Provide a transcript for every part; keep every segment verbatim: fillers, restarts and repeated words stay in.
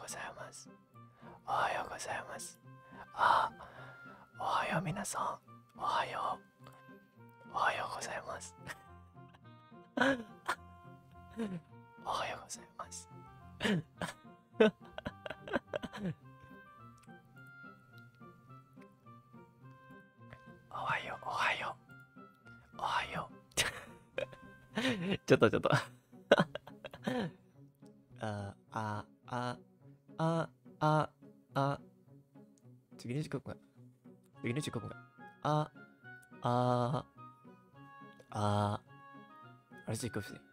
gozaimasu. Ohayou gozaimasu. Ah, ohayou minasan. Ohayou. Ohayou gozaimasu. Ohayou gozaimasu. Ohayou, ohayou. Ohayou. ちょっとちょっと。あ、あ、あ、あ、あ、あ。Segini cukup nggak? Segini cukup nggak? A, A, A. Harus cukup sih.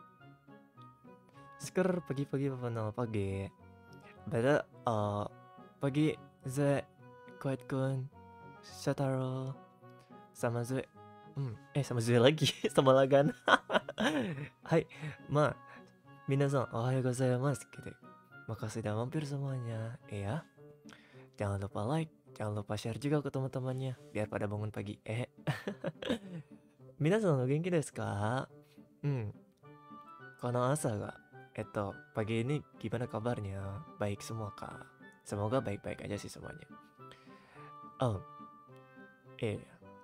Sker pagi-pagi apa nama pagi? Beda uh, pagi Ze, Quiet Kun, Shotaro, sama Zue. Hmm, eh sama Zue lagi, sama Lagan. Hai, ma, minasan, ohayou gozaimasu gitu. Makasih udah mampir semuanya, ya. Jangan lupa like, jangan lupa share juga ke teman-temannya biar pada bangun pagi. Eh, minasan o genki desu ka? Hmm, kono asa ga? Eto, pagi ini gimana kabarnya? Baik semua kak? Semoga baik-baik aja sih semuanya. Oh, eh,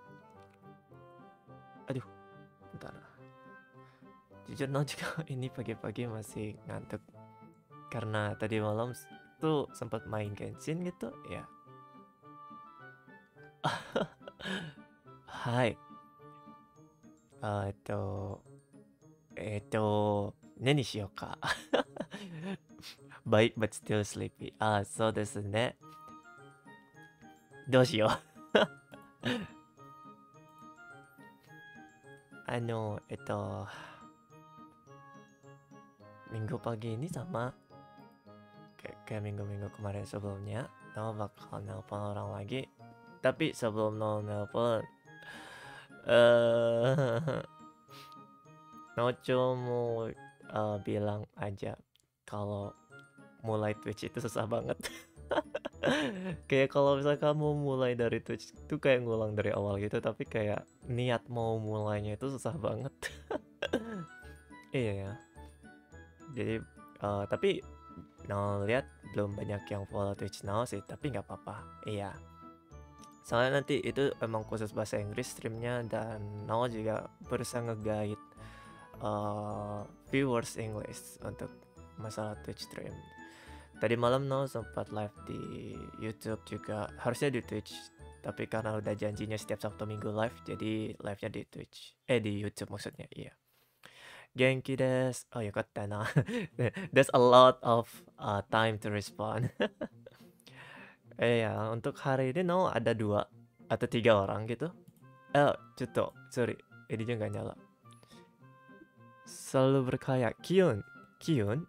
aduh, bentar. Jujur no juga ini pagi-pagi masih ngantuk karena tadi malam tuh sempat main Genshin gitu ya. Hai. Uh, eto, eto, nani shiyou ka? Baik but still sleepy. Ah, so desu ne. Dou shiyou? Ano, eto, minggu pagi ini sama kayak, kayak minggu-minggu kemarin sebelumnya, No bakal nelpon orang lagi. Tapi sebelum No nelpon, uh, No cuma mau uh, bilang aja kalau mulai Twitch itu susah banget. Kayak kalau misalnya kamu mulai dari Twitch itu kayak ngulang dari awal gitu, tapi kayak niat mau mulainya itu susah banget. Iya ya. Jadi uh, tapi No lihat belum banyak yang follow Twitch No sih, tapi nggak apa-apa. Iya. Soalnya nanti itu emang khusus bahasa Inggris streamnya, dan No juga berusaha nge-guide uh, viewers English untuk masalah Twitch stream. Tadi malam No sempat live di YouTube juga, harusnya di Twitch, tapi karena udah janjinya setiap Sabtu Minggu live, jadi live-nya di Twitch. Eh di YouTube maksudnya, iya. Genki desu. Oh yokatta na. There's a lot of uh, time to respond. Eh ya, untuk hari ini No ada dua atau tiga orang gitu. Eh, cuto, sorry, ininya nggak nyala. Selalu berkaya. Kyun, Kyun.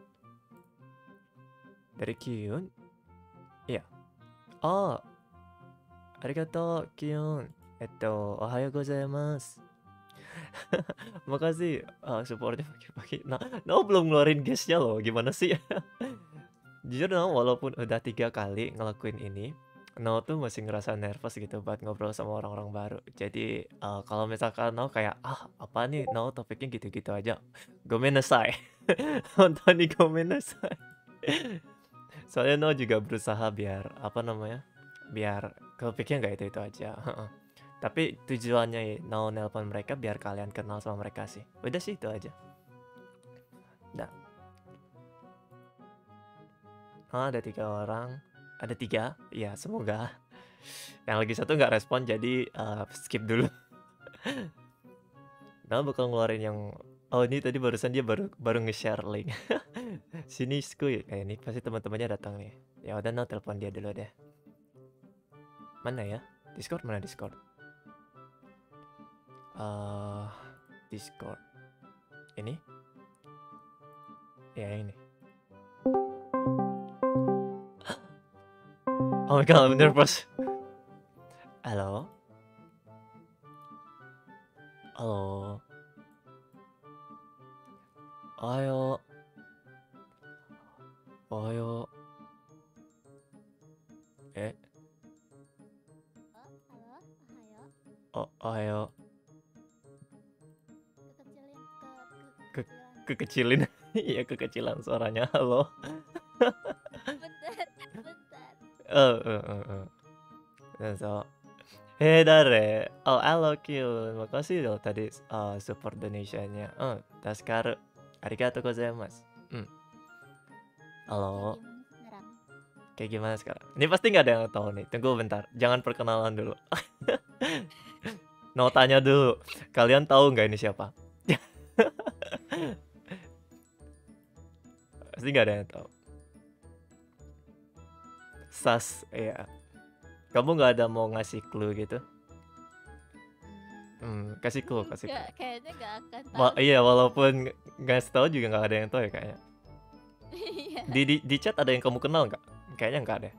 Dari Kyun? Iya. Oh, arigatou, Kyun. Eto, ohayou gozaimasu. Makasih uh, supportnya pagi-pagi. Nah, No belum ngeluarin guysnya loh. Gimana sih? Jujur No, walaupun udah tiga kali ngelakuin ini, No tuh masih ngerasa nervous gitu buat ngobrol sama orang-orang baru. Jadi uh, kalau misalkan No kayak ah apa nih No topiknya gitu-gitu aja, gomenasai. Nonton nih gomenasai. Soalnya No juga berusaha biar apa namanya, biar topiknya nggak itu itu aja. Tapi tujuannya No nelpon mereka biar kalian kenal sama mereka sih. Udah sih itu aja. Nah, oh, ada tiga orang. Ada tiga, ya semoga. Yang lagi satu nggak respon, jadi uh, skip dulu. Nah, bakal ngeluarin yang oh ini tadi barusan dia baru baru nge-share link. Sini skuy, kayak ini pasti teman-temannya datang nih. Ya udah No telepon dia dulu deh. Mana ya? Discord mana Discord? Uh, Discord. Ini? Ya ini. Oh my god, I'm nervous. Halo? Halo? Ohayo. Ohayo. Eh? Oh, ohayo. Ke kekecilan. Iya, kekecilan suaranya. Halo. うんうんうんうん。Dan so, "Hei Dare, oh halo Kyun, makasih loh tadi uh, support donation-nya. Oh, Taskaru, arigatou gozaimasu." Hmm. Kayak Halo, gimana sekarang? kayak gimana sekarang? Ini pasti nggak ada yang tahu nih. Tunggu bentar, jangan perkenalan dulu. No tanya dulu, kalian tahu nggak ini siapa? Pasti nggak ada yang tahu. Sas, ya. Kamu nggak ada mau ngasih clue gitu? Hmm, Hmm, kasih clue, kasih nggak, clue. kayaknya nggak akan Ma tahu iya, sih. walaupun nggak ngasih tahu juga nggak ada yang tahu ya kayaknya. Iya. Di, di di chat ada yang kamu kenal nggak? Kayaknya nggak deh.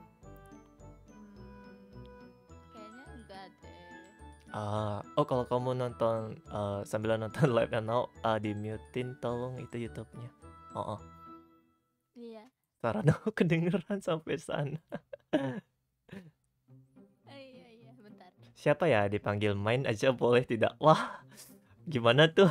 Hmm, kayaknya enggak deh. Ah, oh kalau kamu nonton eh, sambil nonton live now, ah, di mutein tolong itu YouTube-nya. Oh, oh. Iya. Sarana kedengeran sampai sana. Oh, iya iya, bentar. Siapa ya dipanggil main aja boleh tidak? Wah, gimana tuh?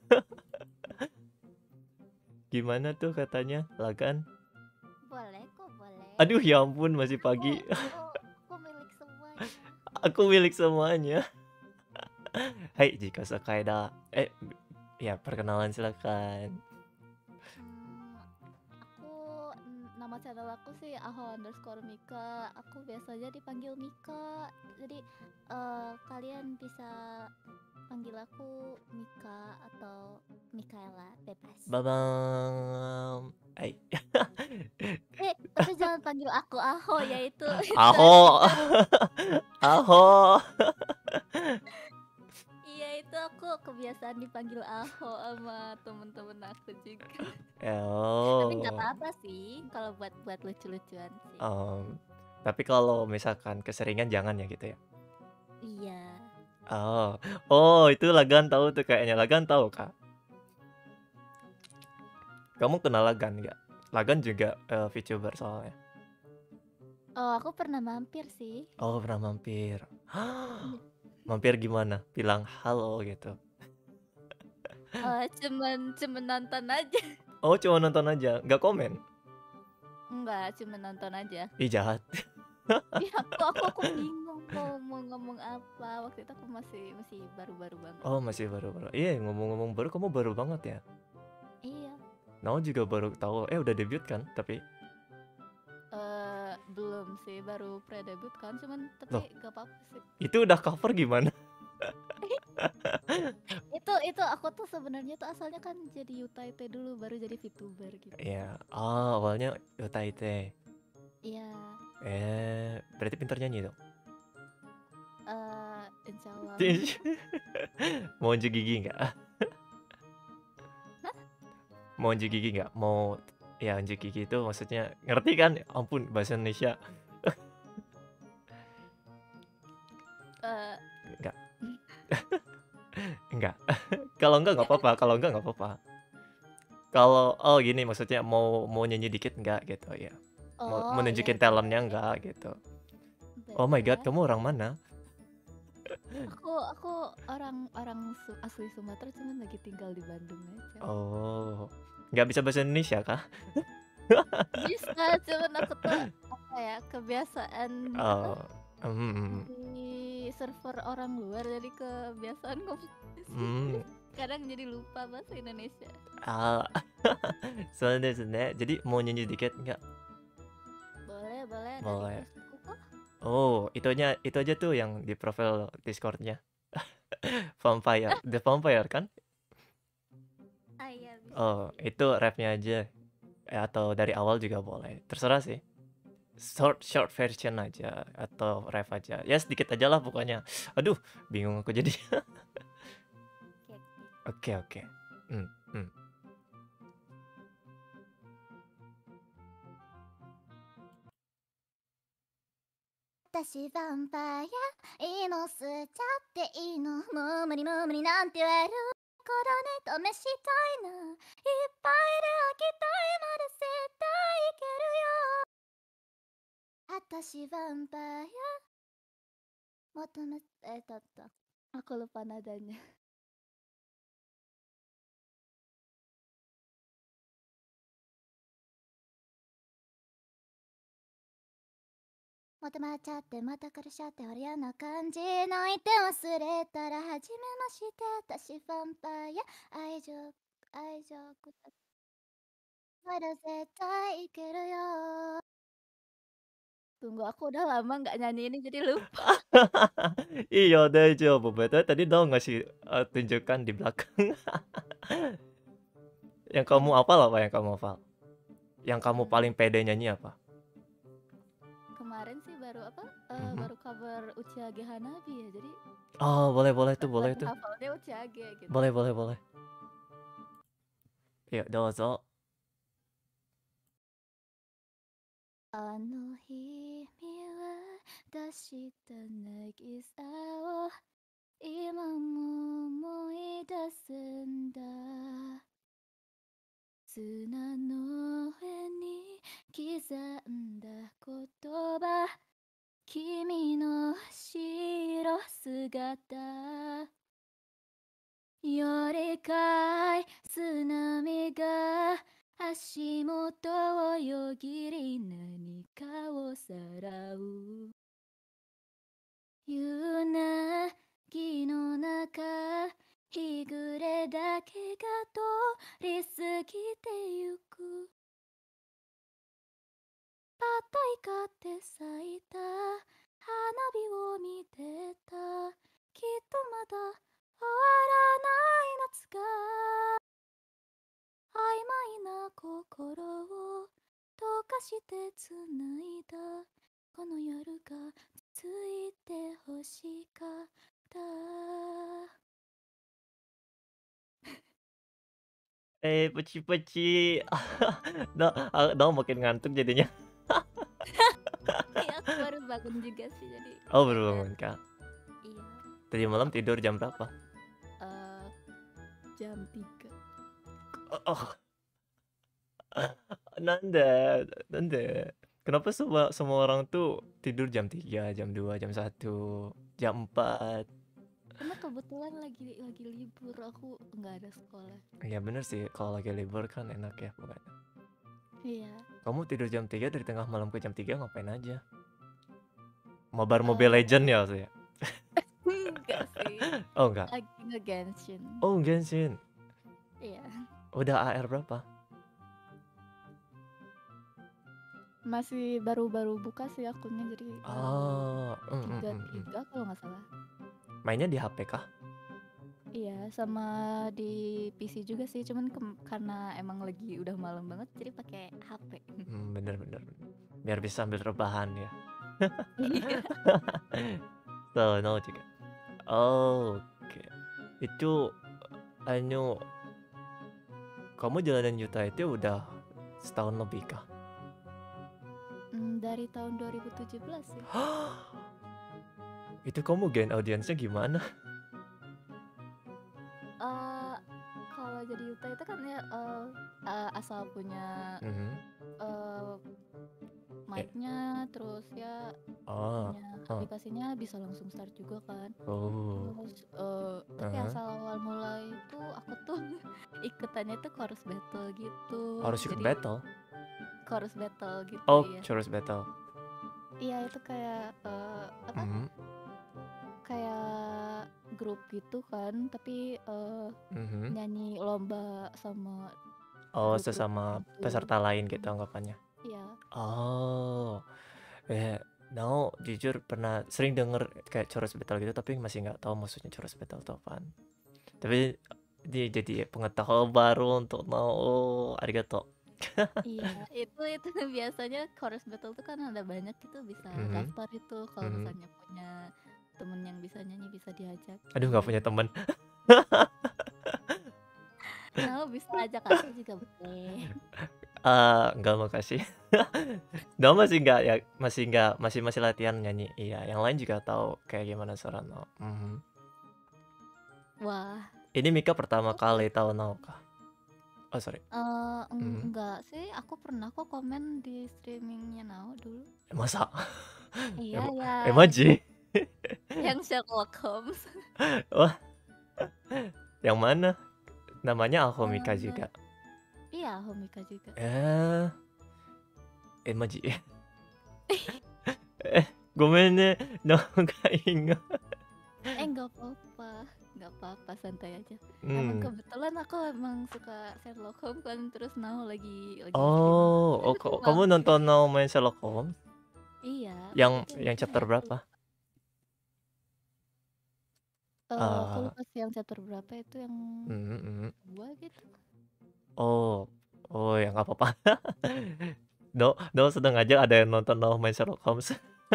Gimana tuh katanya? Lagan? Boleh kok, boleh. Aduh ya ampun masih Aku pagi. aku aku milik semuanya. Aku milik semuanya. Hai, jika Sakaida. Eh, ya perkenalan silakan. Hmm, aku n- nama channel aku sih aho underscore Mika. Aku biasanya dipanggil Mika. Jadi eh, kalian bisa panggil aku Mika atau Mikaela, bebas. Babang. Hai. Eh, tapi jangan panggil aku Aho ya itu itu Aho. kita. Aho. Iya itu aku kebiasaan dipanggil Aho sama temen-temen aku juga. Tapi nggak Oh. apa-apa sih kalau buat buat lucu-lucuan sih. Um, tapi kalau misalkan keseringan jangan ya gitu ya. Iya. Oh. Oh, itu Lagan tahu tuh kayaknya. Lagan tahu, Kak. Kamu kenal Lagan nggak? Lagan juga eh, VTuber soalnya. Oh, aku pernah mampir sih. Oh, pernah mampir. Iya. Mampir gimana? Bilang halo gitu. Eh, cuman cuman nonton aja. Oh, cuma nonton aja, nggak komen? Enggak, cuman nonton aja. Ih, jahat. Iya, aku aku aku bingung mau mau ngomong apa. Waktu itu aku masih masih baru-baru banget. Oh, masih baru-baru. Iya, ngomong-ngomong baru, kamu baru banget ya? Iya. Nao juga baru tahu. Eh, udah debut kan? Tapi, Eh, belum sih, baru pre-debut kan, cuman tapi loh, gak apa-apa sih. itu udah cover gimana? Itu itu aku tuh sebenarnya tuh asalnya kan jadi Yutaite dulu baru jadi VTuber gitu. Ya, oh, awalnya Yotaite. Iya. Eh, berarti pintar nyanyi dong? Eh, insya Allah. Mau unjuk gigi nggak? Hah? Mau unjuk gigi nggak? Mau, ya unjuk gigi itu maksudnya, ngerti kan? Ampun, bahasa Indonesia. Eh, Nggak, nggak. Kalau nggak nggak apa-apa, kalau nggak nggak apa-apa. Kalau, oh gini maksudnya mau mau nyanyi dikit nggak gitu ya. Mau oh iya menunjukin talentnya boleh, nggak gitu. Oh my god, boleh. kamu orang mana? Aku aku orang orang Su- asli Sumatera cuman lagi tinggal di Bandung aja. Oh, nggak bisa bahasa Indonesia kah? Bisa, cuman aku tuh apa ya kebiasaan apa Oh, hmm, di server orang luar jadi kebiasaan ngomong bahasa hmm, Inggris. Kadang jadi lupa bahasa Indonesia. ah, soalnya desu ne. Jadi mau nyanyi dikit nggak? Boleh, boleh dari Boleh. Facebookku kok. Oh, itu aja itu aja tuh yang di profil Discordnya. Vampire, The Vampire kan? Ah iya bisa Oh, sih. itu rapnya aja. Eh, atau dari awal juga boleh. Terserah sih. Short short version aja atau rap aja. Ya sedikit aja lah pokoknya. Aduh, bingung aku jadi. Oke, oke. Oke, oke. Hmm, hmm. 私ヴァンパイアいいの吸っちゃっていいのもう無理もう無理なんて言える子だね試したいないっぱいで飽きたいまで絶対いけるよ私ヴァンパイア求めえだった aku lupa nadanya またまっちゃってまた苦しちゃって俺嫌な感じ泣いて忘れたら初めまして私ヴァンパイア愛情愛情くだまだ絶対いけるよ Tunggu aku udah lama nggak nyanyi ini jadi lupa. Iya daijoubu, B T W tadi Dao ngasih, eee, tunjukkan di belakang. Yang kamu hafal apa yang kamu hafal? Yang kamu paling Mmm. pede nyanyi apa? Kemarin sih baru apa, eee, Mhm. baru cover Uchiage Hanabi ya jadi Oh boleh boleh tuh boleh lagu tuh. hafalnya Uchiage gitu. Boleh boleh boleh. Iya, douzo. あの日見渡した渚を今も思い出すんだ砂の上に刻んだ言葉君の白姿寄り返す波が足元をよぎり何かをさらう夕凪の中日暮れだけが通り過ぎてゆくパッと光って咲いた花火を見てたきっとまだ終わらない夏が曖昧な心を溶かしてつないだこの夜がついて欲しかった Eh, peci-peci. Da eee, Dao makin ngantuk jadinya. Iya aku baru bangun juga sih jadi Oh baru agak bangun kah? iya. Tadi malam Aku tidur jam berapa? eee, jam tiga. Oh oh. Nande nande? Kenapa semua semua orang tuh tidur jam tiga, jam dua, jam satu, jam empat? Karena kebetulan lagi lagi libur aku nggak ada sekolah. Iya bener sih kalau lagi libur kan enak ya pokoknya. Iya. Kamu tidur jam tiga dari tengah malam ke jam tiga ngapain aja? Mabar Mobile Eee Legends ya maksudnya? Enggak sih, Oh enggak? lagi nge-Genshin. Oh Genshin? Iya. Udah A R berapa? Masih baru-baru buka sih akunnya jadi, eee, Oh, mhm tiga mhm mhm. tiga kalau nggak salah. Mainnya di H P kah? Iya sama di P C juga sih cuman kem karena emang lagi udah malam banget jadi pakai H P. Mmm, bener bener bener. Biar bisa sambil rebahan ya. Iya. Sono juga. Oke. Itu anu kamu jalanin Yuta itu udah setahun lebih kah? Mmm, dari tahun dua ribu tujuh belas sih. Itu kamu gain audiensnya gimana? Eee, kalau jadi Yuta itu kan ya, eee eee, asal punya, Mhm. eee, E mic-nya terus ya Oh, punya oh. aplikasinya bisa langsung start juga kan. Oh. Terus, eee, tapi Heeh. asal awal mulai itu aku tuh ikutannya tuh chorus battle gitu. Harus ikut Jadi battle? chorus battle gitu, Oh, iya. chorus battle. Iya itu kayak, eee, apa Mhm. kayak grup gitu kan tapi, eee, Mhm. nyanyi lomba sama Oh, grup-grup sesama tertentu. peserta lain gitu Mhm. anggapannya? Iya. Oh. Eh, Dao jujur pernah sering denger kayak chorus battle gitu tapi masih nggak tahu maksudnya chorus battle itu apaan. Tapi ini jadi pengetahuan baru untuk Dao, oh arigato. Iya, itu itu biasanya chorus battle tuh kan ada banyak gitu bisa Mhm. daftar itu kalau Mhm. misalnya punya temen yang bisa nyanyi bisa diajak Aduh nggak punya gitu. temen. Dao bisa ajak aku juga boleh. Eee, enggak makasih. Dao masih nggak ya masih nggak masih masih latihan nyanyi, iya. Yang lain juga tahu kayak gimana suara Dao, mhm. Wah. Ini Mika pertama Oke. kali tahu Dao kah? Oh sorry. Eee, eng Mhm. enggak sih aku pernah kok komen di streaming-nya Nao dulu. Masa? Iya Ema yang emaji? yang Sherlock Holmes. Wah. Yang mana? Namanya Alpha Mika Eee, juga? iya Homika juga. Eh. Emaji. Eh. ごめんね、なんかingat. Eh, nggak apa-apa, nggak apa-apa, santai aja. Emang Hmm. kebetulan aku emang suka Sherlock Holmes kan, terus Nao lagi lagi streaming Oh, juga, oh aku ka- kamu mampir. nonton Now main Sherlock Holmes? Iya, Yang waktu itu yang mana chapter ya? Aku berapa? lupa. Eh, aku Ah, lupa sih yang chapter berapa itu yang mm, mm. kedua gitu. Oh, oh ya nggak apa-apa. No, no sedang aja ada yang nonton Now main Sherlock Holmes.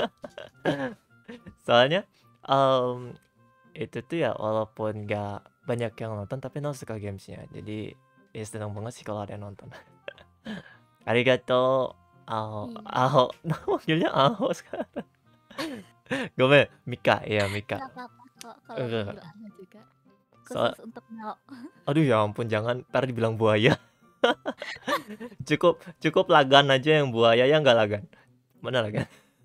Soalnya, em, itu tuh ya walaupun nggak banyak yang nonton tapi No suka gamesnya. Jadi ya senang banget sih kalau ada yang nonton. Arigato, Aho, Iya, Aho, No manggilnya Aho sekarang. Gomen, Mika, iya Mika. nggak apa-apa kok kalau Enggak, manggil Ahmad juga. so, Khusus untuk Nao. aduh ya ampun jangan ntar dibilang buaya. Cukup cukup Lagan aja yang buaya ya nggak Lagan. Mana Lagan?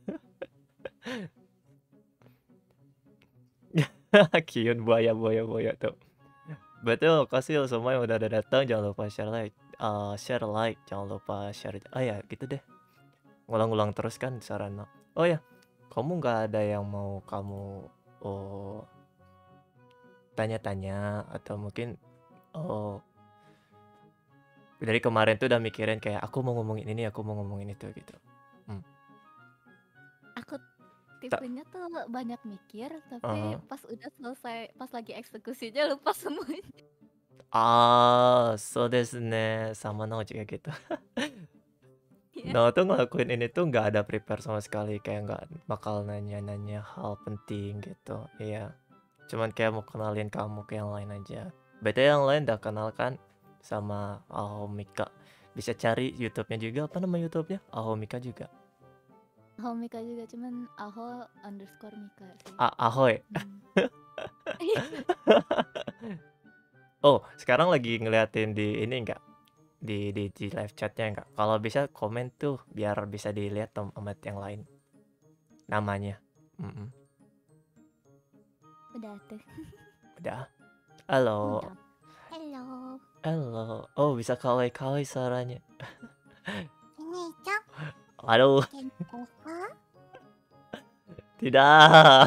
Kion buaya buaya buaya tuh. Betul, kasih semua yang udah ada datang. Jangan lupa share like, uh, share like, jangan lupa share. Ah ya, gitu deh. Ngulang-ngulang terus kan sarana. Oh ya, kamu nggak ada yang mau kamu oh tanya-tanya atau mungkin oh dari kemarin tuh udah mikirin kayak aku mau ngomongin ini, aku mau ngomongin itu gitu. Hmm. Aku Tak, tipenya tuh banyak mikir, tapi uh pas udah selesai, pas lagi eksekusinya lupa semuanya. Ah, so desu ne. Sama No juga gitu. Iya. No tuh ngelakuin ini tuh nggak ada prepare sama sekali, kayak nggak bakal nanya-nanya hal penting gitu. Iya. Cuman kayak mau kenalin kamu ke yang lain aja. Beda yang lain udah kenal kan sama Aho Mika. Bisa cari YouTube-nya juga. Apa nama YouTube-nya? Aho Mika juga. Aho Mika juga, cuman Aho underscore Mika sih. A Ahoy. Hmm. Oh, sekarang lagi ngeliatin di ini enggak? Di, di, di live chatnya enggak? Kalau bisa komen tuh biar bisa dilihat sama yang lain. Namanya. Mm-mm. Udah tuh. Udah. Halo. Udah. Hello. Halo. Oh, bisa kawai-kawai suaranya. Ini-chan. Aduh. Kento ka? Tidak.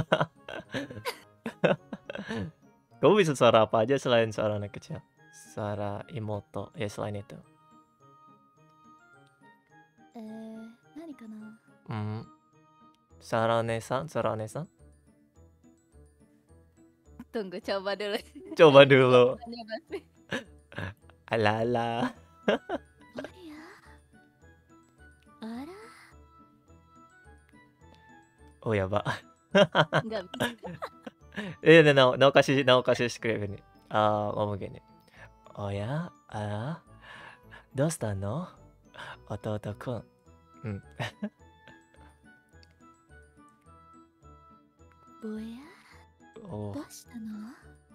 Kamu bisa suara apa aja selain suara anak kecil? Suara Imoto. Ya selain itu. Eh, nani kana? Hmm. Suara Nesan, suara Nesan. Tunggu, coba dulu. Coba Tadi dulu. suaranya masih. Alala. Oh ya. Ara. Oh ya, Pak. Nggak bisa. Iya, nah, nah, kasih, nah, kasih script ini. Uh, ngomong gini. Oh ya, ah, dosta no? Ototo-kun. Hmm. Boya? Oh. Dosta no?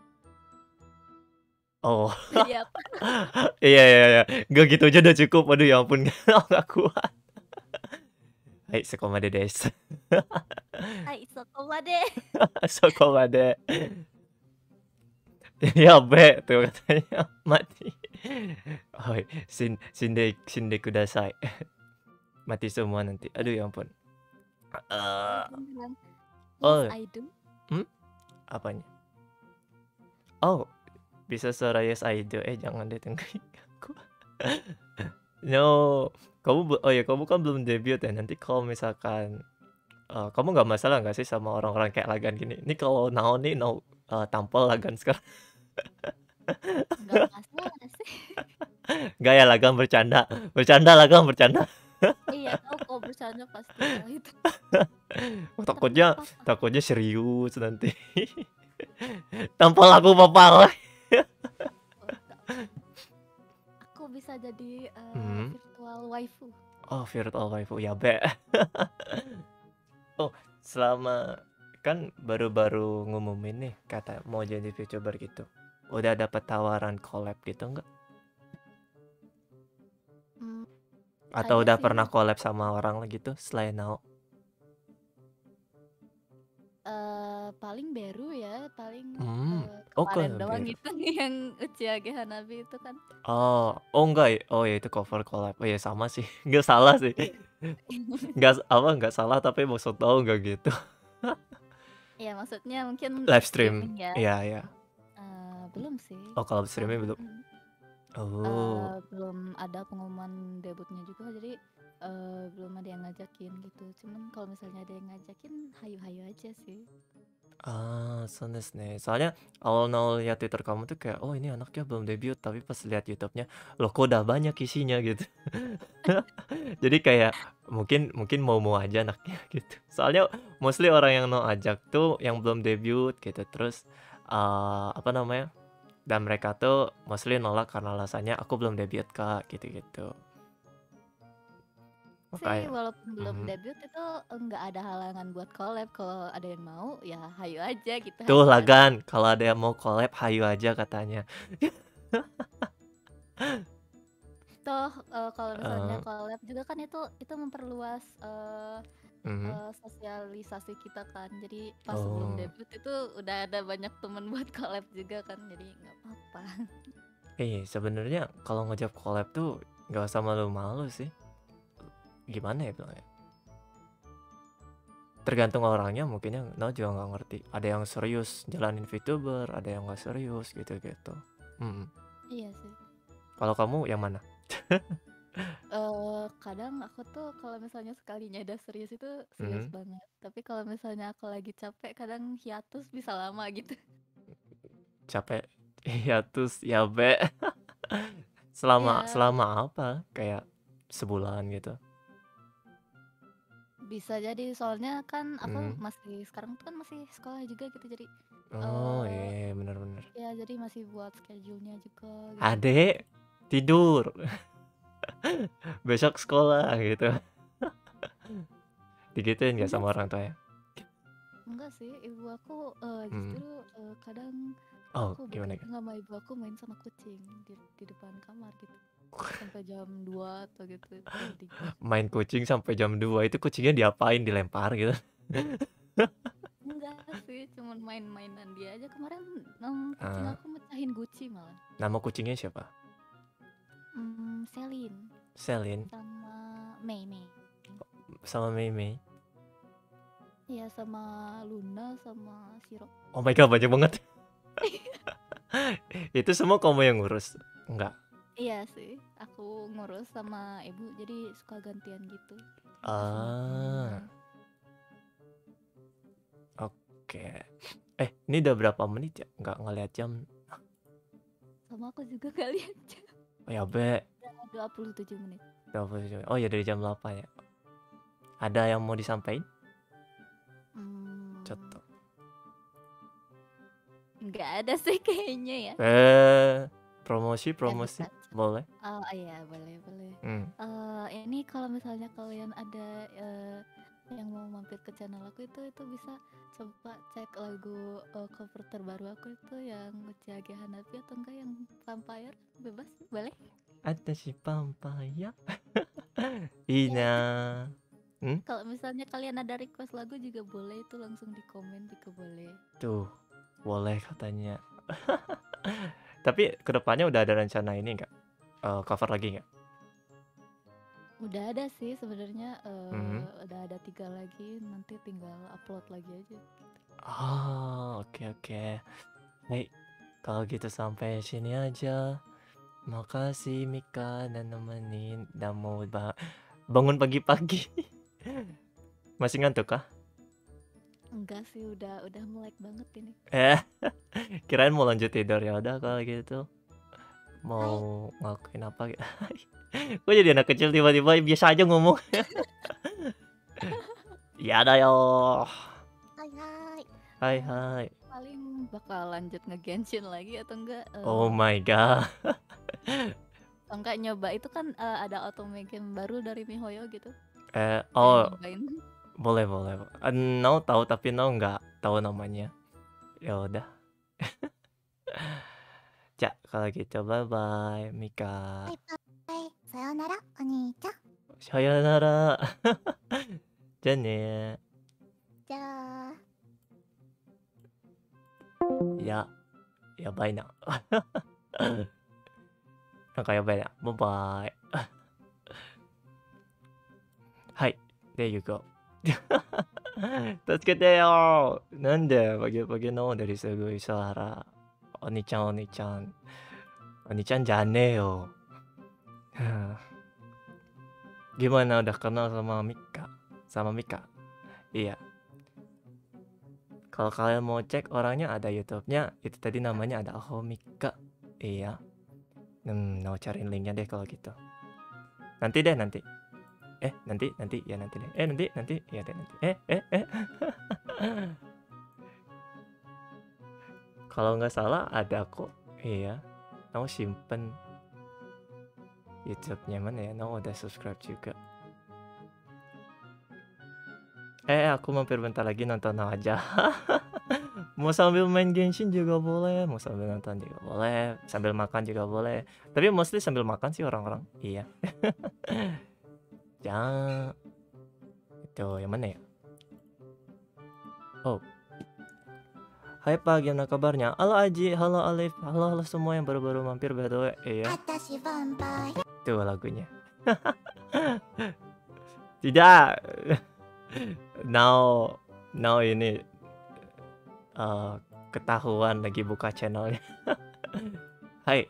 Oh. Jadi apa? Iya, iya, iya. Gak gitu aja udah cukup. Aduh ya ampun. Gak kuat. Hai, sokomade desu. Hai, sokomade. Sokomade. Ya, be. Tuh katanya mati. Hai, shin, shinde, shinde kudasai. Mati semua nanti. Aduh ya ampun. Uh, Yes, oh. I do. Hmm? Apanya? Oh, bisa suara yes I do. Eh, jangan deh tenggerin aku. No, kamu oh ya kamu kan belum debut ya. Nanti kalau misalkan uh, kamu nggak masalah nggak sih sama orang-orang kayak Lagan gini? Ini kalau Nao nih Nao uh, tampol Lagan sekarang. Nggak masalah sih. Gak ya Lagan bercanda, bercanda Lagan bercanda. Iya, tahu kok bercanda pasti hal itu. Takutnya takutnya serius nanti. Tampol aku papa. Aku bisa jadi uh, hmm. virtual waifu. Oh, virtual waifu ya be. Oh, selama kan baru-baru ngumumin nih kata mau jadi VTuber gitu. Udah dapat tawaran collab gitu enggak? Hmm, Atau udah sih. pernah collab sama orang lagi tuh selain Nao? Eee, paling Beru ya, paling, Mmm, eee, oh ke kemarin doang Beru. itu yang Uchiage Hanabi itu kan. Oh, oh enggak ya? Oh ya itu cover collab. Oh ya sama sih, nggak salah sih. Nggak s apa, nggak salah tapi maksud tahu nggak gitu. Iya maksudnya mungkin Live stream, streaming ya? iya iya. Eee, belum sih, Oh kalau streaming soalnya belum? Oh. eee, belum ada pengumuman debutnya juga jadi, eee, belum ada yang ngajakin gitu. Cuman kalau misalnya ada yang ngajakin, hayu-hayu aja sih. Ah,そうですね. Soalnya awal-awal lihat Twitter kamu tuh kayak, "Oh ini anaknya belum debut," tapi pas lihat YouTube-nya, "Loh kok udah banyak isinya?" Gitu. Jadi kayak mungkin mungkin mau-mau aja anaknya gitu. Soalnya mostly orang yang mau ajak tuh yang belum debut gitu. Terus, eee, apa namanya, dan mereka tuh mostly nolak karena alasannya, "Aku belum debut, Kak," gitu-gitu. Sih Makanya walaupun belum mhm. debut itu enggak ada halangan buat collab, kalau ada yang mau ya hayu aja gitu, Tuh hajar. Lagan, kalau ada yang mau collab hayu aja katanya. Toh, eee, kalau misalnya Eee, collab juga kan itu itu memperluas, eee mhm. eee, sosialisasi kita kan. Jadi pas sebelum Oh. debut itu udah ada banyak temen buat collab juga kan, jadi nggak apa-apa. Eh, sebenarnya kalau ngajak collab tuh nggak usah malu-malu sih. Gimana ya bilangnya? Tergantung orangnya mungkin yang no juga nggak ngerti. Ada yang serius jalanin VTuber, ada yang nggak serius gitu-gitu. Mhm. Iya sih. Kalau kamu yang mana? Eee, kadang aku tuh kalau misalnya sekalinya udah serius itu serius Mhm. banget, tapi kalau misalnya aku lagi capek kadang hiatus bisa lama gitu. Capek, hiatus, ya be. Selama Iya, selama apa? Kayak sebulan gitu? bisa jadi soalnya kan aku Mhm. masih sekarang tuh kan masih sekolah juga gitu jadi, Oh, iya eee, iya, bener bener. ya jadi masih buat schedule-nya juga gitu. Adek, tidur. Besok sekolah gitu. Digituin nggak Enggak sama sih orang tuanya? enggak sih, ibu aku, eee, Mhm. justru, eee, kadang Oh, aku gimana begadang Kak? sama ibu aku main sama kucing di di depan kamar gitu, sampai jam dua atau gitu, jam tiga. Main kucing sampai jam dua itu kucingnya diapain? Dilempar gitu? Enggak sih, cuman main-mainan dia aja. Kemarin, mmm, kucing Eee, aku mecahin guci malah. nama kucingnya siapa? Mmm, Celine Celine? sama Mei Mei. Sama Mei Mei? Iya, sama Luna sama Shiro. Oh my god, banyak banget. Itu semua kamu yang ngurus? Enggak? Iya sih, aku ngurus sama ibu, jadi suka gantian gitu. Makasih makan. Ah, oke. Eh, ini udah berapa menit ya? Nggak ngeliat jam. Sama aku juga kali aja. Oh ya be, Udah dua puluh tujuh menit. dua puluh tujuh. Oh ya dari jam delapan ya. Ada yang mau disampaikan? Mmm, Coto. nggak ada sih kayaknya ya. Eh, promosi, Ya bisa promosi. aja. Boleh? Oh iya, boleh boleh. Hmm. Eee, ini kalau misalnya kalian ada, eee, yang mau mampir ke channel aku itu itu bisa coba cek lagu, eee, cover terbaru aku itu yang Uchiage Hanabi atau enggak yang Vampire, bebas, boleh? Ada si Pampaya. Ina. Ya itu Hmm? kalau misalnya kalian ada request lagu juga boleh, itu langsung di komen juga boleh. Tuh, boleh katanya. Tapi kedepannya udah ada rencana ini nggak? Eh, cover lagi nggak? Udah ada sih sebenarnya, eee, Mhm. udah ada tiga lagi, nanti tinggal upload lagi aja. Oh, oke oke. Baik, kalau gitu sampai sini aja. Makasih Mika dan nemenin dan mau ba- bangun pagi-pagi. Masih ngantuk kah? Enggak sih, udah udah melek banget ini. Eh, kirain mau lanjut tidur ya udah kalau gitu. Mau Hai. ngelakuin apa gitu. Kok jadi anak kecil tiba-tiba biasa aja ngomong. Ya ada yo. Hai hai. Hai Eee, hai. paling bakal lanjut nge-Genshin lagi atau enggak, Oh eee, my god. atau enggak nyoba itu kan, eee, ada otome game baru dari MiHoYo gitu, Eh, pengen oh nyobain. boleh boleh. Eh, no tahu tapi no nggak tahu namanya. Ya udah. Cak kalau gitu bye bye Mika. バイバイ。さようなら、お兄ちゃん。 Sayonara. じゃあねじゃあ。 や、やばいな。なんかやばいな。バイバイ。はい。There you go. 助けてよ。なんでバゲバゲのdari Sugoi suara. Oni-chan, Oni-chan. Oni-chan janeo. Gimana udah kenal sama Mika? Sama Mika? Iya. Kalau kalian mau cek orangnya ada YouTube-nya, itu tadi namanya ada Aho Mika. Iya. Hmm, mau cariin linknya deh kalau gitu. Nanti deh nanti. Eh nanti nanti ya nanti deh. Eh nanti nanti ya deh nanti. Eh eh eh. Kalau nggak salah ada kok. Iya. Mau simpen YouTube-nya mana ya? Nah udah subscribe juga. Eh aku mampir bentar lagi nonton aja. Mau sambil main Genshin juga boleh, mau sambil nonton juga boleh, sambil makan juga boleh. Tapi mostly sambil makan sih orang-orang. Iya. Jangan. Itu yang mana ya? Oh. Hai Pak, gimana kabarnya? Halo Aji, halo Alif, halo halo semua yang baru-baru mampir by the way. Iya. Tuh lagunya. Tidak. Now, now ini uh, ketahuan lagi buka channelnya. Hai.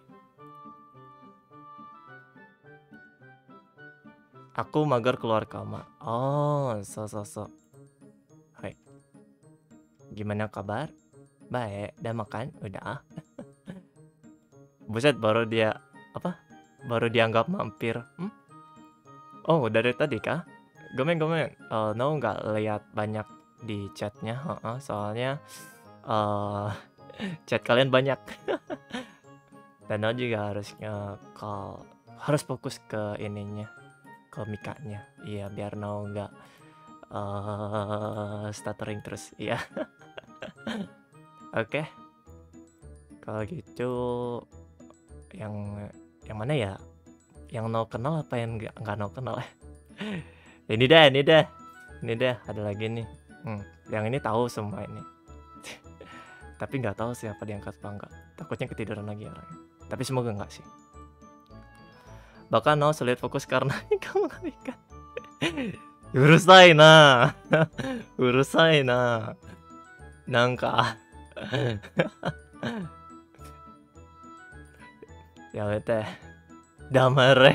Aku mager keluar kamar. Oh, so so so. Hai. Gimana kabar? Baik, udah makan? Udah. Buset, baru dia apa? Baru dianggap mampir. Hmm? Oh, dari tadi kah? Gomen-gomen. Uh, no, nggak lihat banyak di chatnya. Uh-uh, soalnya uh, chat kalian banyak. Dan no juga harus nge-call. Harus fokus ke ininya. Ke Mikanya. Iya, biar no nggak uh, stuttering terus. Iya. Oke. Okay. Kalau gitu yang yang mana ya? Yang no kenal apa yang nggak nggak no kenal? Ini deh, ini deh, ini deh. Ada lagi nih. Hmm, yang ini tahu semua ini. Tapi nggak tahu siapa diangkat apa enggak. Takutnya ketiduran lagi orangnya. Tapi semoga enggak sih. Bahkan no sulit fokus karena kamu nggak ikan. Urusai na, urusai na. Nangka. Ya bete. Damare.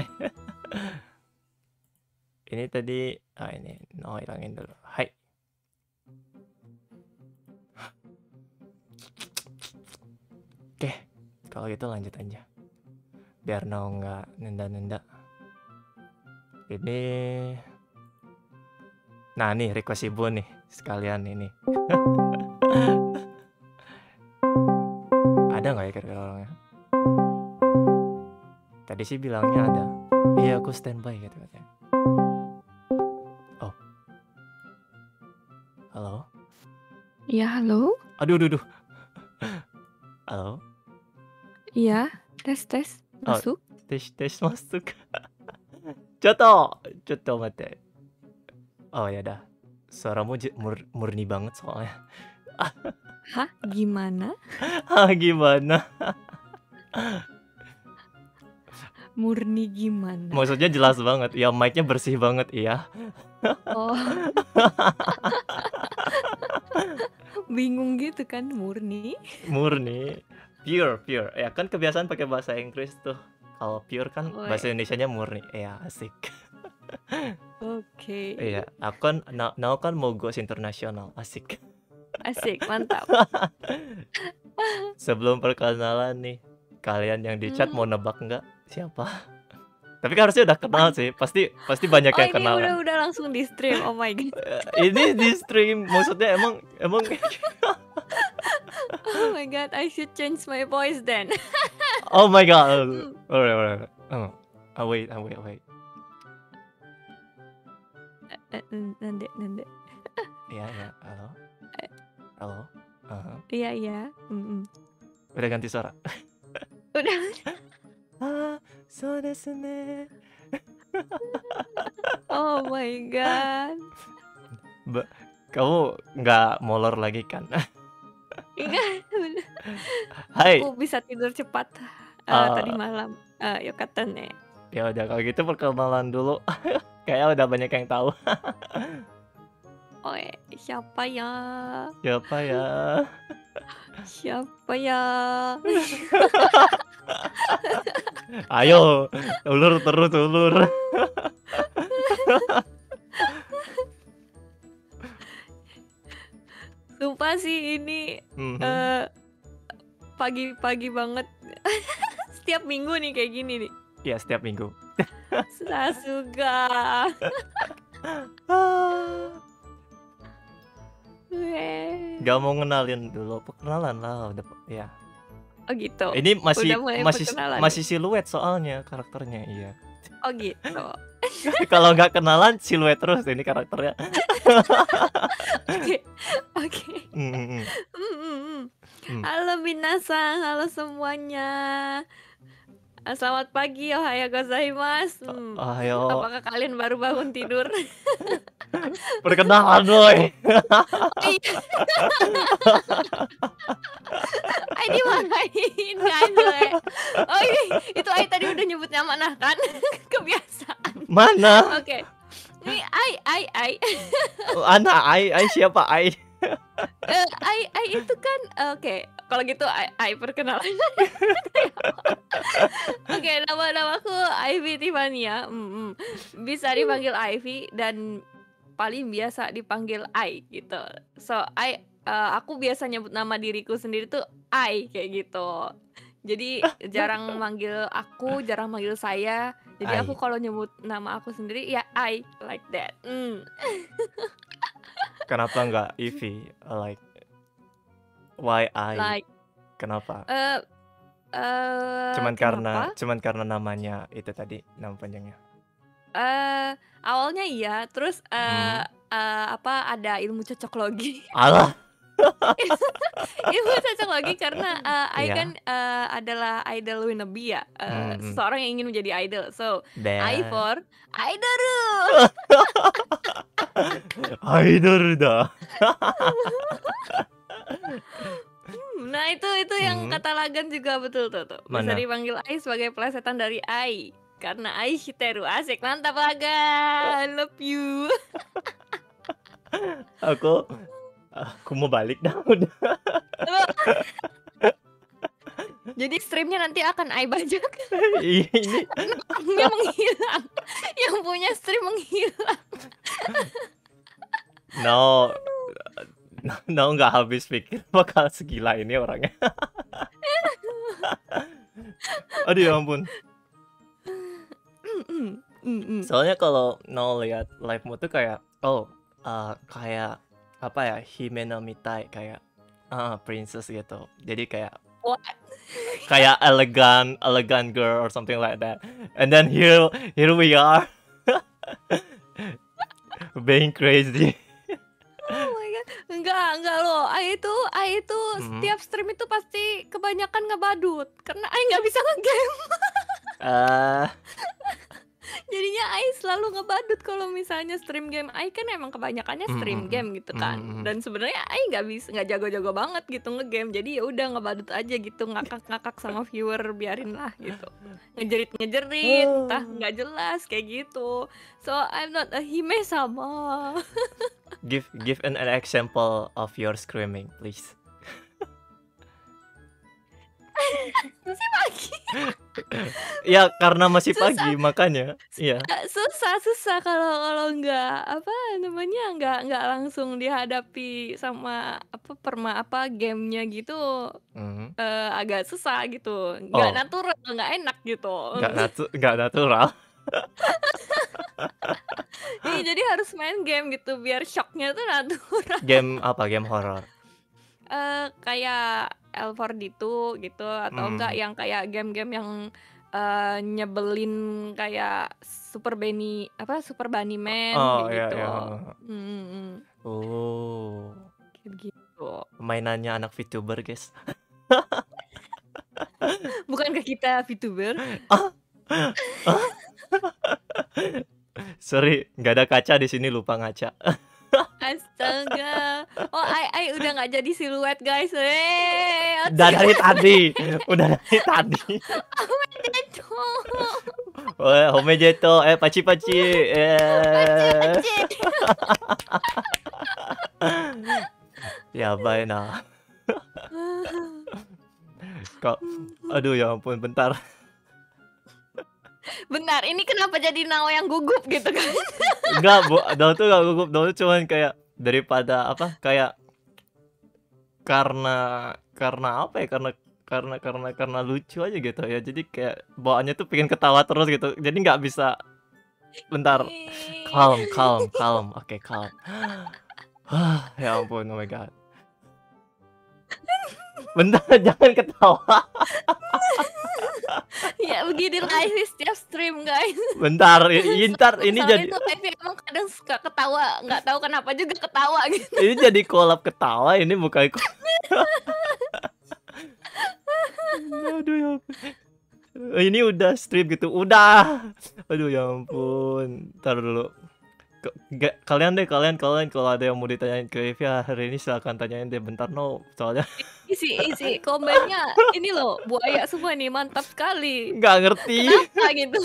Ini tadi, ah ini, no hilangin dulu. Hai. Oke, kalau gitu lanjut aja. Biar no nggak nenda-nenda. Ini, nah nih request ibu nih sekalian ini. Ada nggak ya kira-kira orangnya? Tadi sih bilangnya ada. Iya aku standby gitu katanya. Oh. Halo? Iya, halo? Aduh, aduh, aduh. Halo? Iya, tes tes masuk. Oh, tes tes masuk. Coto, coto mate. Oh ya dah. Suaramu mur murni banget soalnya. Hah, gimana? Hah, gimana? Murni gimana? Maksudnya jelas banget. Ya mic-nya bersih banget, iya. Oh. Bingung gitu kan, murni? Murni. Pure, pure. Ya kan kebiasaan pakai bahasa Inggris tuh. Kalau pure kan Oh, bahasa Indonesianya murni. Ya, asik. Oke. Okay. Iya, aku kan now, now kan mau goes internasional. Asik. Asik, mantap. Sebelum perkenalan nih, kalian yang di chat Hmm. mau nebak nggak siapa? Tapi kan harusnya udah kenal sih. Pasti pasti banyak Oh, yang ini kenal. udah udah langsung di stream. Oh my god. Ini di stream maksudnya emang emang Oh my god, I should change my voice then. Oh my god. Alright, alright. Oh. Oh wait, oh wait, wait. Eh, Nanti, nanti. Iya, ya. Halo. Halo. Uh-huh. Iya, iya. Mm-mm. Udah ganti suara. Udah. Ah, so desu ne. Oh my god. Ba kamu nggak molor lagi kan? Enggak, udah. Hai. Aku bisa tidur cepat, eee, tadi Eee malam. Eee, yokatta ne. Ya udah kalau gitu perkenalan dulu. Kayaknya udah banyak yang tahu. Oe, siapa ya? Siapa ya? Siapa ya? Ayo, ulur terus ulur. Sumpah sih ini, Mhm. eee, pagi-pagi banget. Setiap minggu nih kayak gini nih. Iya, setiap minggu. Sasuga. Nggak mau ngenalin dulu, perkenalan lah udah ya. Oh gitu, Ini udah masih mulai masih perkenalan nih? masih siluet soalnya karakternya, iya. Oh gitu. Kalau nggak kenalan siluet terus ini karakternya. Oke oke. Mhm mhm. Mhm mhm. Mmm. Halo minasang, halo semuanya. Eee, selamat pagi, ohayo gozaimasu. O Mmm, ohayo. apakah kalian baru bangun tidur? Perkenalan woi. Oh iya. Ai dimarahin kan gue. Oh ini, itu Ai tadi udah nyebut nama nah kan? Kebiasaan. Mana? Oke. Nih Ai Ai Ai. Oh, Ana, Ai Ai siapa Ai? Eee, Ai Ai itu kan oke, kalau gitu Ai Ai perkenalan. Oke, nama namaku Ivy Tiffania, mhm. Bisa dipanggil Ivy dan paling biasa dipanggil Ai gitu. So Ai, eee, aku biasa nyebut nama diriku sendiri tuh Ai kayak gitu. Jadi jarang manggil aku, jarang manggil saya. Jadi aku Ai. kalau nyebut nama aku sendiri ya Ai, like that, mmm. Kenapa nggak Ivy? Like why Ai? Like Kenapa? eee eee, Cuman karena kenapa? cuman karena namanya itu tadi, nama panjangnya? Eee, awalnya iya, terus, eee Mhm. eee, apa, ada ilmu cocok logi. Alah. Ilmu cocok logi karena, eee, Ai kan, Iya. eee, adalah idol wannabe ya, eee, Mhm. seseorang yang ingin menjadi idol. So, I Dan for Aidoru. Aidoru da. Mmm, nah itu itu yang Mhm. kata Lagan juga betul tuh tuh. Bisa Mana? dipanggil Ai sebagai plesetan dari Ai, karena Ai shiteru. Asik, mantap Lagan, love you. Aku aku mau balik dah udah. Jadi stream-nya nanti akan Ai bajak. Iya ini Karena akunnya menghilang, yang punya stream menghilang. No, Aduh. eee, No nggak habis pikir bakal segila ini orangnya. Aduh ya ampun. Mhm mhm. Soalnya kalau No lihat live-mu tuh kayak, oh, eee, kayak apa ya, hime no mitai, kayak heeh, princess gitu. Jadi kayak What? kayak elegant elegant girl or something like that. And then here here we are. Being crazy. Oh my God, enggak enggak loh, Ai itu Ai itu Mhm. setiap stream itu pasti kebanyakan ngebadut, karena Ai nggak bisa nge-game. Eee. Jadinya Ai selalu ngebadut kalau misalnya stream game. Ai kan emang kebanyakannya Mhm stream mhm. game gitu Mhm kan, mhm. dan sebenarnya Ai nggak bis nggak jago-jago banget gitu nge-game. Jadi ya udah ngebadut aja gitu, ngakak-ngakak sama viewer, biarinlah gitu. Ngejerit-ngejerit, entah nggak jelas kayak gitu. So I'm not a hime-sama. Give give an an example of your screaming, please. Masih pagi. Ya karena masih Susah. pagi makanya, iya. Eee, susah susah kalau kalau nggak, apa namanya, nggak nggak langsung dihadapi sama apa, perma apa, game-nya gitu, Mhm. eee, agak susah gitu, nggak Oh. natural, nggak enak gitu. Nggak natu nggak natural. Iya, jadi harus main game gitu biar syoknya tuh natural. Game apa? Game horor? Eee, kayak L4D2 gitu, atau enggak Mhm. yang kayak game-game yang, eee, nyebelin kayak Super Bunny apa, Super Bunny E Man oh, kayak iya gitu. iya, heeh heeh. Mhm mhm. Oh. Kayak gitu. Mainannya anak VTuber, guys. Bukankah kita VTuber? Ah? Ah? Sorry, nggak ada kaca di sini, lupa ngaca. Astaga. Oh, I I udah nggak jadi siluet, guys. Eh, Udah dari tadi, udah dari tadi. Omedetou. Oh, homejeto, eh paci-paci, eh. Yabai nah. Kok, aduh ya ampun, bentar. Bentar, ini kenapa jadi Nao yang gugup gitu kan? Enggak, Bu, Nao tuh gak gugup, Nao tuh cuman kayak daripada apa, kayak karena karena apa ya, karena karena karena karena lucu aja gitu ya. Jadi kayak bawaannya tuh pengen ketawa terus gitu. Jadi nggak bisa. Bentar. Calm, calm, calm. Oke, calm. Ya ampun, oh my god. Bentar, jangan ketawa. Ya begini live setiap stream, guys. Bentar, i- ntar ini Soalnya jadi tuh Ivy emang kadang suka ketawa, nggak tahu kenapa juga ketawa gitu. ini jadi collab ketawa, ini bukan ko- Aduh ya ampun. Ini udah stream gitu, udah. Aduh ya ampun. Ntar dulu. Ke- ga- kalian deh, kalian kalian kalau ada yang mau ditanyain ke Evi hari ini silakan tanyain deh, bentar no, soalnya Isi isi komennya ini loh, buaya semua nih, mantap sekali. nggak ngerti. Kenapa gitu?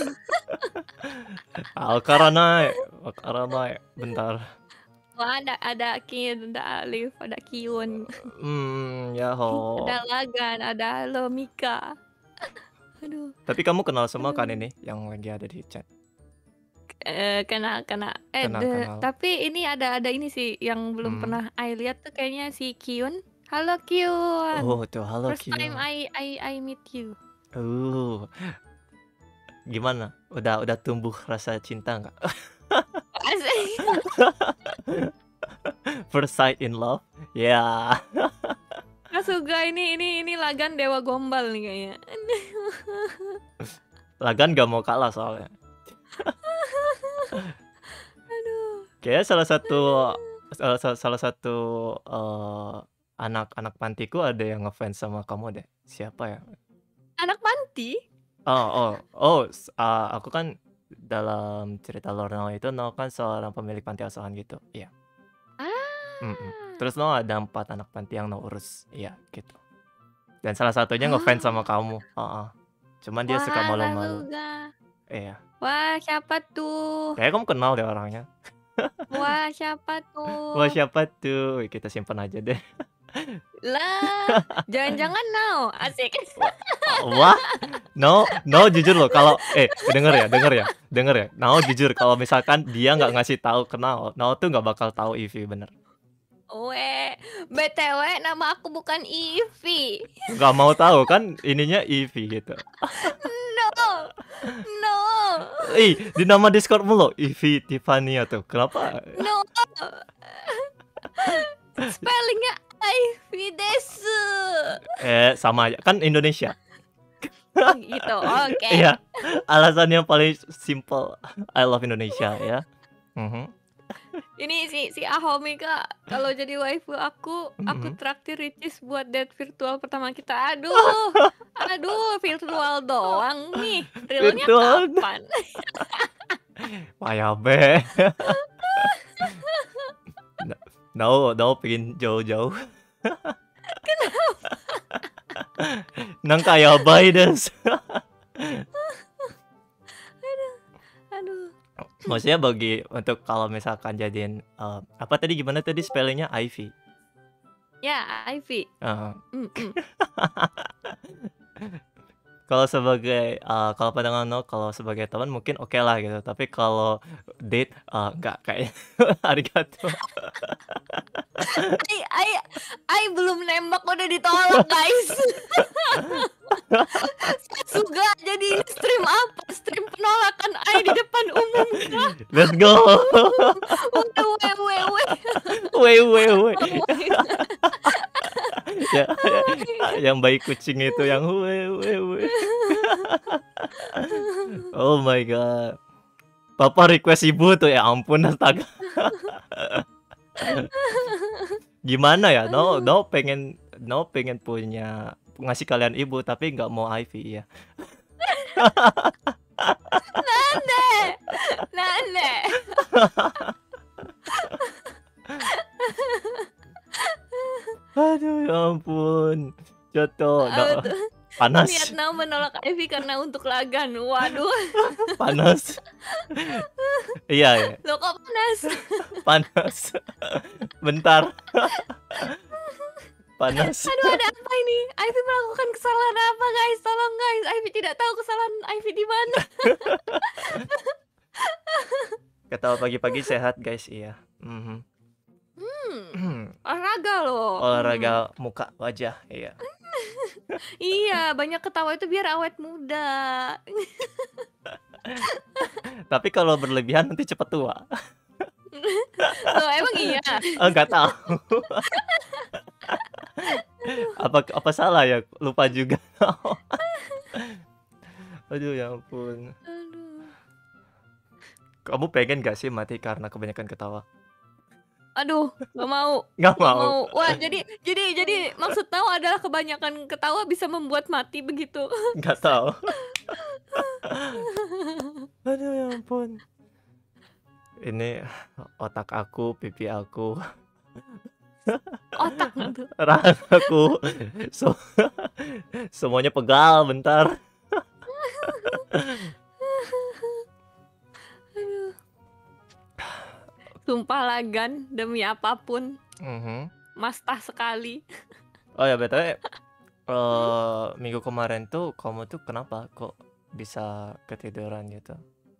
Alkaranai, Alkaranai, bentar. Wah, ada ada Kin, ada Alif, ada Kiun, Hmm, ya ho. ada Lagan, ada Halo Mika. Aduh, Tapi kamu kenal semua kan ini yang lagi ada di chat? eh, kena kena. Eh, Kenal, de- kenal. tapi ini ada ada ini sih yang belum Hmm. pernah I lihat tuh kayaknya si Kiun. Halo Kiun. Oh, tuh halo First Kyo. time I I I meet you. Uh, gimana? Udah udah tumbuh rasa cinta nggak? Asik. First sight in love? Ya. Asuga ini ini ini Lagan dewa gombal nih kayaknya. Lagan gak mau kalah soalnya. Aduh. Kayaknya salah satu salah, sa- salah satu eh, anak-anak pantiku ada yang ngefans sama kamu deh. Siapa ya? Anak panti? Oh, oh, oh, s- ah, aku kan dalam cerita lore Noah itu Noah kan seorang pemilik panti asuhan gitu. Iya. Ah. Mm-mm. Terus Noah ada empat anak panti yang Noah urus. Iya, gitu. Dan salah satunya ngefans sama kamu. Heeh. Cuman dia suka Wah, malu-malu. Laluga. Iya. Wah, siapa tuh? Kayaknya kamu kenal deh orangnya. Wah, siapa Wah, tuh? siapa tuh? Kita simpan aja deh. Lah, jangan-jangan now. Asik. Wah, no, no jujur loh kalau eh denger ya, denger ya, denger ya. No jujur kalau misalkan dia nggak ngasih tahu kenal, no tuh nggak bakal tahu Ivy bener. Weh, B T W nama aku bukan Ivy. Nggak mau tahu kan ininya Ivy gitu. No. No. Ih, di nama Discordmu loh Ivy Tiffany tuh. Kenapa? No. Spellingnya Ivy desu. Eh sama aja kan Indonesia. Oh, gitu. Oke. Iya. Alasan yang paling simple. I love Indonesia ya. Mhm. Ini si si Ahomi Kak, kalau jadi waifu aku, aku Mhm. traktir Ricis buat date virtual pertama kita. Aduh, aduh, virtual doang nih. Realnya Virtual. kapan? Wayabe. No, no, pengen jauh-jauh. Nang kaya bay des. Aduh. Maksudnya bagi untuk kalau misalkan jadiin eh, apa tadi gimana tadi spellingnya Ivy. Ya, Ivy. Eh, Mm, mm. kalau sebagai eh, kalau pandangan no kalau sebagai teman mungkin oke lah gitu. Tapi kalau date eh, enggak kayaknya. Arigato. Ai, ai, ai belum nembak udah ditolak guys. Suga jadi ini stream apa? Stream penolakan ai di depan umum kah? Let's go. Udah we we we. Woi woi woi. Ya, yang bayi kucing itu yang woi woi woi. Oh my god. Papa request ibu tuh ya ampun astaga. Gimana ya? No, no pengen no pengen punya ngasih kalian ibu tapi nggak mau Ivy ya. Nande, nande. Panas. Niat Nao menolak Ivy karena untuk Lagan. Waduh. Panas. Iya, ya. Loh kok panas? Panas. Bentar. Panas. Aduh, ada apa ini? Ivy melakukan kesalahan apa, guys? Tolong, guys. Ivy tidak tahu kesalahan Ivy di mana. Ketawa pagi-pagi sehat, guys. Iya. Mhm. Hmm. Olahraga loh. Olahraga muka, wajah. Iya. Iya, banyak ketawa itu biar awet muda. Tapi kalau berlebihan nanti cepet tua. Loh, emang iya? Oh, nggak tahu. apa apa salah ya? Lupa juga. Aduh, ya ampun. Aduh. Kamu pengen gak sih mati karena kebanyakan ketawa? Aduh, nggak mau. Nggak Nggak mau. mau. Wah, jadi jadi jadi maksud tahu adalah kebanyakan ketawa bisa membuat mati begitu. Nggak tahu. Aduh, ya ampun. Ini otak aku, pipi aku, Otak tuh. rahang aku, so- semuanya pegal bentar. Aduh. Sumpah Lagan, demi apapun, Mhm. mastah sekali. Oh ya, btw, eh, minggu kemarin tuh kamu tuh kenapa kok bisa ketiduran gitu?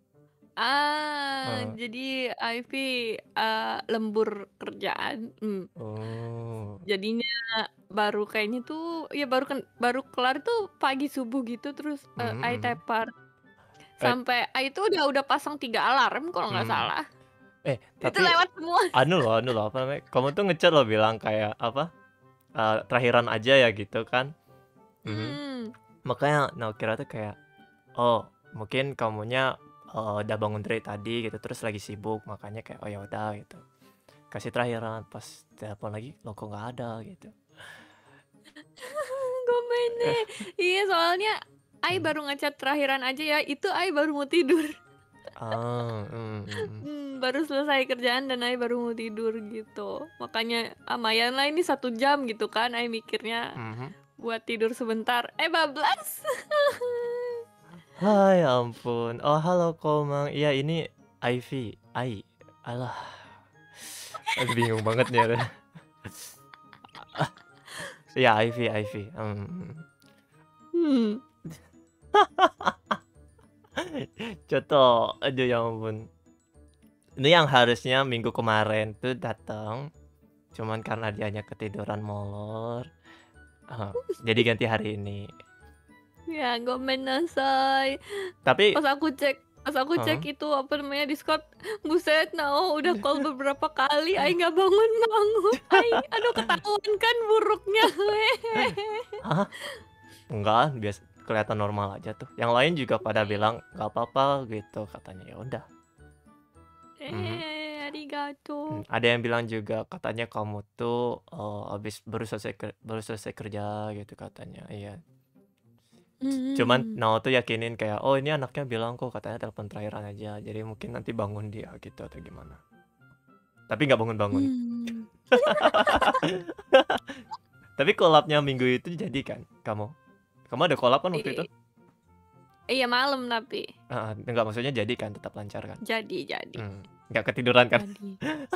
Ah, Hmm. jadi Ivy eh, lembur kerjaan. Hmm. Oh. Jadinya baru kayaknya tuh ya baru kan baru kelar tuh pagi subuh gitu terus eh, Mhm, I mhm. tepar. Eh, Sampai I itu udah udah pasang tiga alarm kalau nggak hmm. salah. Eh, Itu tapi lewat semua. anu loh, anu loh, apa namanya? Kamu tuh ngechat loh bilang kayak apa? eh, terakhiran aja ya gitu kan? Mhm. Hmm. Makanya nah kira tuh kayak oh mungkin kamunya eh, udah bangun dari tadi gitu terus lagi sibuk makanya kayak oh ya udah gitu kasih terakhiran pas telepon lagi lo kok nggak ada gitu. Gomene. Iya, soalnya I Hmm. baru ngechat terakhiran aja ya. Itu I baru mau tidur. Ah, hmm, hmm, hmm. Hmm, baru selesai kerjaan dan I baru mau tidur gitu. Makanya lumayan lah ini satu jam gitu kan. I mikirnya Mhm. buat tidur sebentar. Eh, bablas. Hai ampun. Oh halo Komang. Iya ini Ivy. Ai. Alah. Aduh, bingung banget nih ada. Iya Ivy Ivy. Hmm. Hmm. Contoh. Aduh ya ampun. Ini yang harusnya minggu kemarin tuh datang. Cuman karena dianya ketiduran molor. Ah, jadi ganti hari ini. Ya, gomenasai. Tapi Pas aku cek, pas aku Hah? cek itu apa namanya Discord, buset, Nao udah call beberapa kali, Ai nggak bangun bangun, Ai, aduh ketahuan kan buruknya. Hah? Enggak, biasa kelihatan normal aja tuh. Yang lain juga pada bilang nggak apa-apa gitu katanya ya udah. Mhm. Eh, arigato. Hmm, Ada yang bilang juga katanya kamu tuh eh, abis baru selesai ker- baru selesai kerja gitu katanya. Iya. Cuman Hmm. Nao tuh yakinin kayak oh ini anaknya bilang kok katanya telepon terakhiran aja. Jadi mungkin nanti bangun dia gitu atau gimana. Tapi nggak bangun-bangun. Hmm. Tapi collabnya minggu itu jadi kan kamu? Kamu ada collab kan waktu itu? I- Iya malam tapi Ah, enggak maksudnya jadi kan tetap lancar kan? jadi jadi Hmm, nggak ketiduran kan? jadi.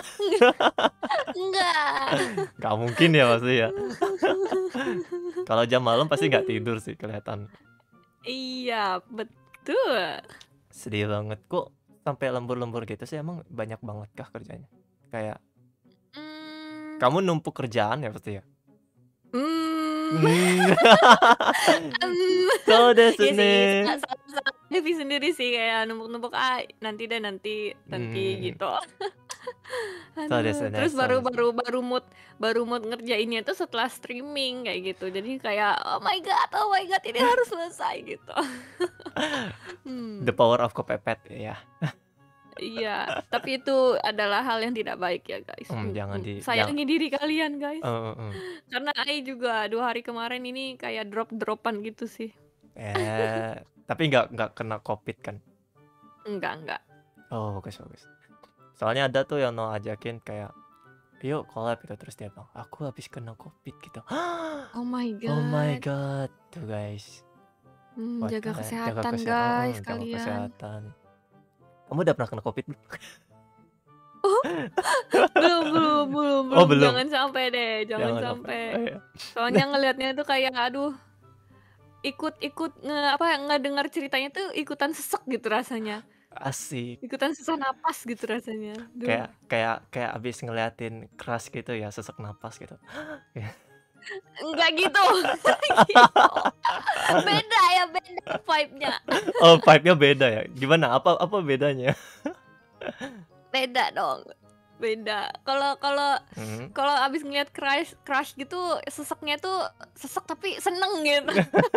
Enggak. Nggak mungkin ya pasti ya. Kalau jam malam pasti nggak tidur sih kelihatan. Iya, betul. Sedih banget kok sampai lembur-lembur gitu sih emang banyak banget kah kerjanya? Kayak Hmm. kamu numpuk kerjaan ya pasti ya? Hmm. Hmm. Hmm. So desu Iya sih, ne. sa- sa- sa- Devi sendiri sih kayak numpuk-numpuk ah nanti deh nanti nanti Hmm. gitu. So Aduh, desu ne, terus so baru desu. baru baru mood baru mood ngerjainnya tuh setelah streaming kayak gitu. Jadi kayak oh my god, oh my god ini harus selesai gitu. Hmm. The power of kepepet ya. Iya, tapi itu adalah hal yang tidak baik ya guys. Hmm, Mm, jangan mm. di jangan. Sayangi diri kalian guys. Eh, eh, eh. Karena Ai juga dua hari kemarin ini kayak drop-dropan gitu sih. Eh, tapi nggak nggak kena COVID kan? Enggak enggak. Oh bagus bagus. Soalnya ada tuh yang mau ajakin kayak yuk collab gitu, terus dia bilang, "Aku habis kena Covid," gitu. Oh my Oh my god. god, tuh guys. Hmm, Buat jaga kalian jaga kesehatan kese guys heeh, jaga kalian. kesehatan. Kamu udah pernah kena Covid belum? Oh, belum belum belum Oh belum, belum? jangan sampai deh, jangan Jangan sampai, sampai. oh iya. Soalnya ngelihatnya itu kayak aduh, ikut ikut nge apa, ngedengar ceritanya tuh ikutan sesek gitu rasanya. Asik. Ikutan susah napas gitu rasanya, duh. Kayak kayak kayak abis ngeliatin Crush gitu ya, sesak napas gitu. Ya. Enggak gitu, enggak gitu. Beda ya, beda vibe-nya. Oh vibe-nya beda ya? Gimana? Apa apa bedanya? Beda dong, beda. Kalau kalau Mhm. kalau abis ngeliat Crush Crush gitu, seseknya tuh sesek tapi seneng gitu.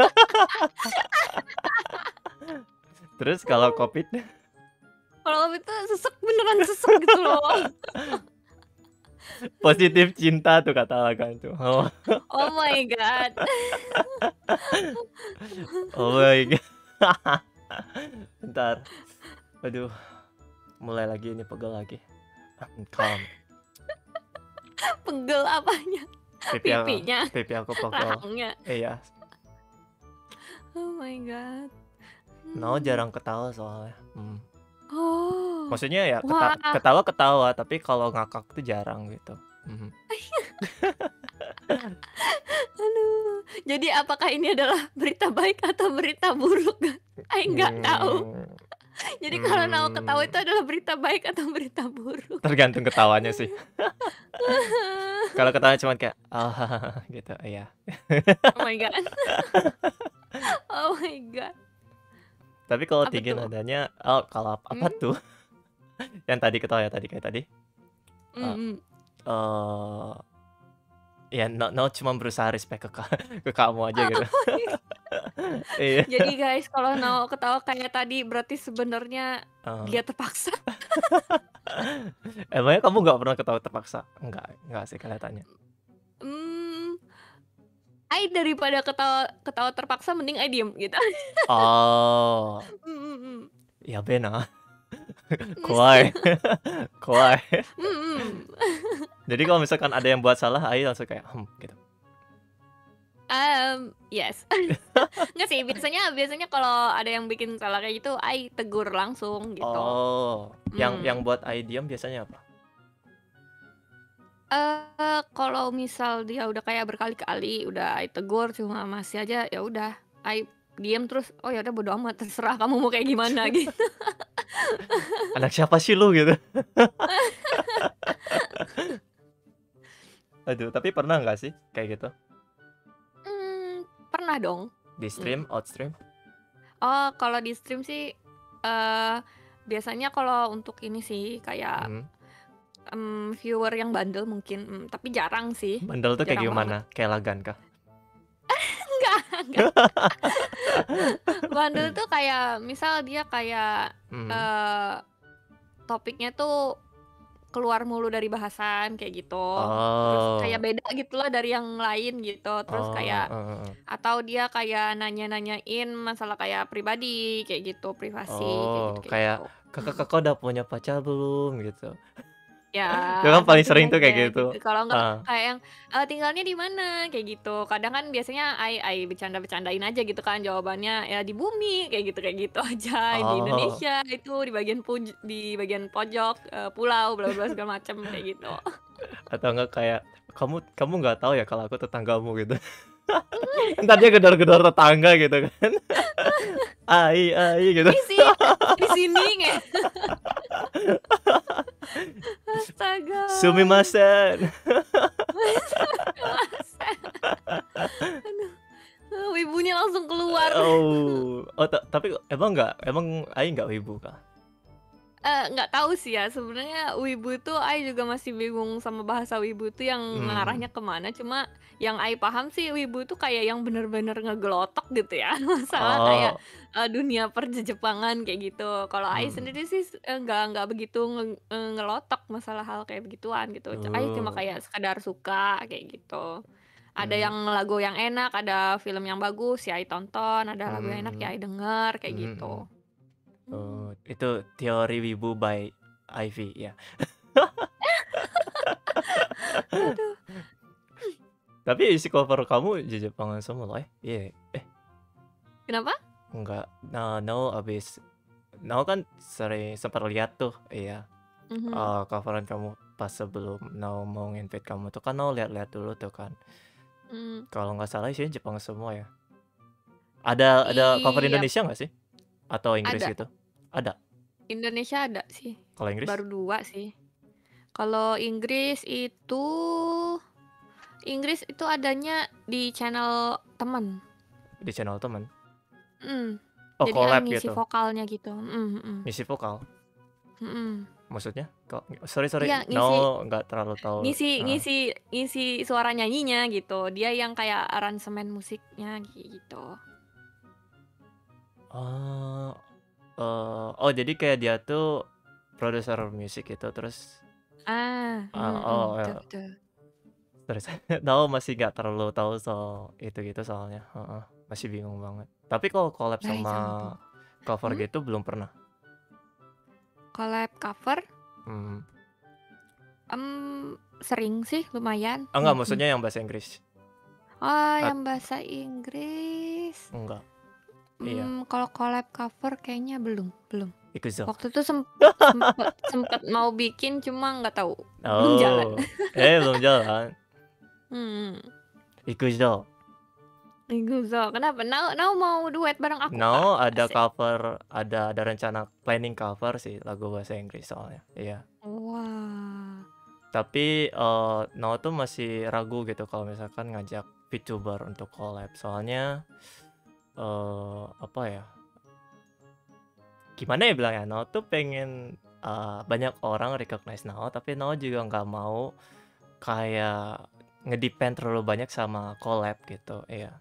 Terus kalau Covid? Kalau Covid tuh sesek, beneran sesek gitu loh. Positif cinta tuh kata kan tuh. Oh. Oh my god. Oh my god. Bentar. Aduh, mulai lagi ini, pegel lagi. Calm. Pegel apanya? Pipi aku Pipinya? pipi aku pegel. Rahangnya? Iya. Oh my god. Nao Hmm. jarang ketawa soalnya. Hmm. Oh. Maksudnya ya keta Wah. ketawa-ketawa, tapi kalau ngakak tuh jarang gitu. Mhm. Aduh, jadi apakah ini adalah berita baik atau berita buruk? Ai nggak tahu. Mmm. Jadi kalau Nao ketawa Mmm. itu adalah berita baik atau berita buruk? Tergantung ketawanya sih. Kalau ketawanya cuman kayak, gitu, iya. Oh my god. Oh my god. Tapi kalau Apa tinggi tuh? nadanya oh kalau apa Hmm? tuh? Yang tadi ketawa ya tadi, kayak tadi? Eee, Mhm. eee, ya Nao Nao cuma berusaha respect ke ka ke kamu aja gitu. Oh iya. Iya. Jadi guys, kalau Nao ketawa kayak tadi berarti sebenarnya Oh. dia terpaksa. Emangnya kamu nggak pernah ketawa terpaksa? Enggak enggak sih kelihatannya. Mmm. Ai daripada ketawa ketawa terpaksa mending Ai diem gitu. Oh. Mhm mhm. Ya bena. Kuai. Kuai. Mhm. Jadi kalau misalkan ada yang buat salah, Ai langsung kayak, "Hmm," gitu. Mmm, yes. Nggak sih, biasanya biasanya kalau ada yang bikin salah kayak gitu, Ai tegur langsung gitu. Oh, yang yang Mmm. buat Ai diam biasanya apa? Eee, kalau misal dia udah kayak berkali-kali udah Ai tegur cuma masih aja, ya udah Ai diem terus, "Oh ya udah bodo amat, terserah kamu mau kayak gimana," gitu. Anak siapa sih lu gitu? Aduh, tapi pernah nggak sih kayak gitu? Mmm, pernah dong. Di Mhm. stream, outstream? Oh, kalau di stream sih, eee, biasanya kalau untuk ini sih kayak, Mhm. mmm, viewer yang bandel mungkin, mmm, tapi jarang sih, Bandel tuh kayak jarang banget. gimana? Kayak Lagan kah? Enggak enggak. Bandel tuh kayak misal dia kayak, Mhm. eee, topiknya tuh keluar mulu dari bahasan kayak gitu, terus kayak Oh. beda gitulah dari yang lain gitu, terus Oh, kayak heeh heeh. atau dia kayak nanya-nanyain masalah kayak pribadi kayak gitu, privasi kayak gitu Oh, kayak kayak, gitu. "Kakak Mhm. Kakak udah punya pacar belum?" Gitu. Ya, Itu kan paling something sering tuh like kayak that gitu. gitu. Kalau enggak Heeh. kayak yang, eee, "Tinggalnya di mana?" Kayak gitu. Kadang kan biasanya Ai Ai bercanda-bercandain aja gitu kan jawabannya, "Ya di bumi," kayak gitu kayak gitu aja, "Di Oh. Indonesia itu di bagian puj di bagian pojok, eee, pulau bla bla bla," segala macem kayak gitu. Atau enggak kayak, "Kamu kamu nggak tahu ya kalau aku tetanggamu," gitu. Entar dia gedor-gedor tetangga gitu kan. "Ai Ai," gitu. "Di sini di sini," nge Astaga. "Sumimasen." Sumimasen. Aduh, eee, wibunya langsung keluar. Oh, oh ta tapi emang nggak emang Ai nggak wibu kah? Eee, nggak tahu sih ya, sebenarnya wibu itu Ai juga masih bingung sama bahasa wibu itu yang Mmm. ngarahnya ke mana, cuma yang Ai paham sih wibu itu kayak yang bener-bener ngegelotok gitu ya, masalah kayak, Oh. eee, dunia per-Jejepangan kayak gitu. Kalau Ai Mhm. sendiri sih s eee, nggak nggak begitu nge eee, ngelotok masalah hal kayak begituan gitu. C Ai cuma Oh. kayak sekadar suka kayak gitu. Ada Mmm. yang lagu yang enak, ada film yang bagus ya Ai tonton, ada lagu yang enak ya Mmm. Ai denger, kayak Mhm mhm. gitu. Oh, Mmm. itu teori wibu by Ivy ya? Aduh. Tapi isi cover kamu Jepangan semua loh, eh? Iya, eh Kenapa? enggak. Nah, Nao abis Nao kan sering sempat lihat tuh, iya, Mhm. eh, coveran kamu pas sebelum Nao mau invite kamu tuh kan Nao lihat-lihat dulu tuh kan. Mmm. Kalau nggak salah isinya Jepang semua ya. Ada ada cover Iya. Indonesia nggak sih? Atau Inggris Ada. gitu? Ada? Indonesia ada sih. Kalau Inggris? Baru dua sih. Kalau Inggris itu Inggris itu adanya di channel temen. Di channel temen? Mhm. Oh, Jadi Ai collab ngisi gitu? vokalnya gitu. Mhm mhm. Ngisi vokal? Mhm. Maksudnya? Kok sorry sorry, Iya, ngisi Nao nggak terlalu tahu. ngisi Heeh. ngisi ngisi suara nyanyinya gitu. Dia yang kayak aransemen musiknya gitu. Oh, eee, oh jadi kayak dia tuh produser musik gitu terus Ah, ah, mhm mhm, oh, betul ya. betul. Terus Nao masih nggak terlalu tahu soal itu gitu soalnya, heeh, masih bingung banget. Tapi kalau collab Ya, sama jangan bingung. cover Hmm? gitu belum pernah. Collab cover? Mhm. Mmm, sering sih, lumayan. Oh, enggak, Mhm. maksudnya yang bahasa Inggris. Oh, At yang bahasa Inggris. Enggak. Iya. Mmm, kalau collab cover kayaknya belum belum. Ikuzo. Waktu itu sempet sempet sempet mau bikin cuma nggak tahu, belum jalan. Oh, eh belum jalan. Mhm. Ikuzo. Ikuzo, kenapa? Nao Nao mau duet bareng aku kah? Nao ada Asik. cover, ada ada rencana planning cover sih lagu bahasa Inggris soalnya, iya. Wah. Tapi, eee, Nao tuh masih ragu gitu kalau misalkan ngajak VTuber untuk collab. Soalnya, eee, apa ya, gimana ya bilangnya, Nao tuh pengen, eee, banyak orang recognize Nao, tapi Nao juga nggak mau kayak ngedepend terlalu banyak sama collab gitu, iya.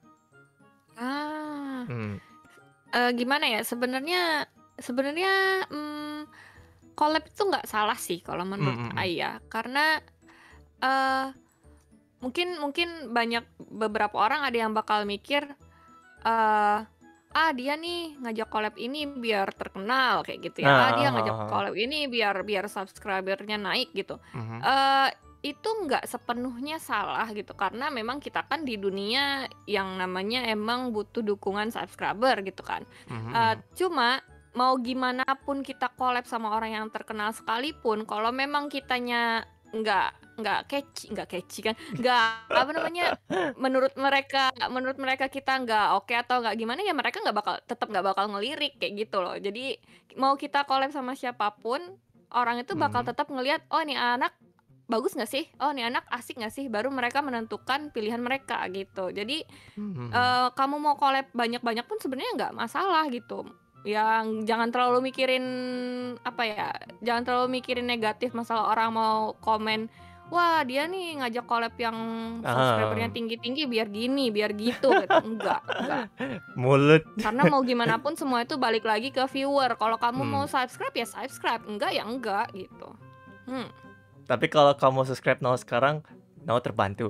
Ah. Mhm. Eee, gimana ya, sebenarnya sebenarnya, mmm, collab itu nggak salah sih kalau Mhm menurut mhm. Ai ya. Karena, eee, mungkin mungkin banyak beberapa orang ada yang bakal mikir, eee, "Ah, dia nih ngajak collab ini biar terkenal," kayak gitu ya. Nah, "Ah, dia heeh ngajak heeh heeh. collab ini biar biar subscriber-nya naik," gitu. Mhm. Eee, itu nggak sepenuhnya salah gitu, karena memang kita kan di dunia yang namanya emang butuh dukungan subscriber gitu kan. Mhm Eee, mhm. cuma mau gimana pun kita collab sama orang yang terkenal sekalipun, kalau memang kitanya nggak nggak catchy nggak catchy kan, nggak apa namanya, menurut mereka menurut mereka kita nggak oke atau nggak gimana, ya mereka nggak bakal tetep nggak bakal ngelirik kayak gitu loh. Jadi mau kita collab sama siapapun, orang itu bakal Mhm. tetap ngelihat, "Oh, nih anak bagus nggak sih? Oh, nih anak asik nggak sih?" Baru mereka menentukan pilihan mereka gitu. Jadi, Mhm mhm. eee, kamu mau collab banyak-banyak pun sebenarnya nggak masalah gitu. Yang jangan terlalu mikirin apa ya, jangan terlalu mikirin negatif masalah orang mau komen, "Wah, dia nih ngajak collab yang subscriber-nya Ah. tinggi-tinggi biar gini, biar gitu," gitu. Enggak enggak. Mulut. Karena mau gimana pun semua itu balik lagi ke viewer. Kalau kamu mau Mmm. subscribe, ya subscribe, enggak ya enggak gitu. Hmm. Tapi kalau kamu subscribe Nao sekarang, Nao terbantu.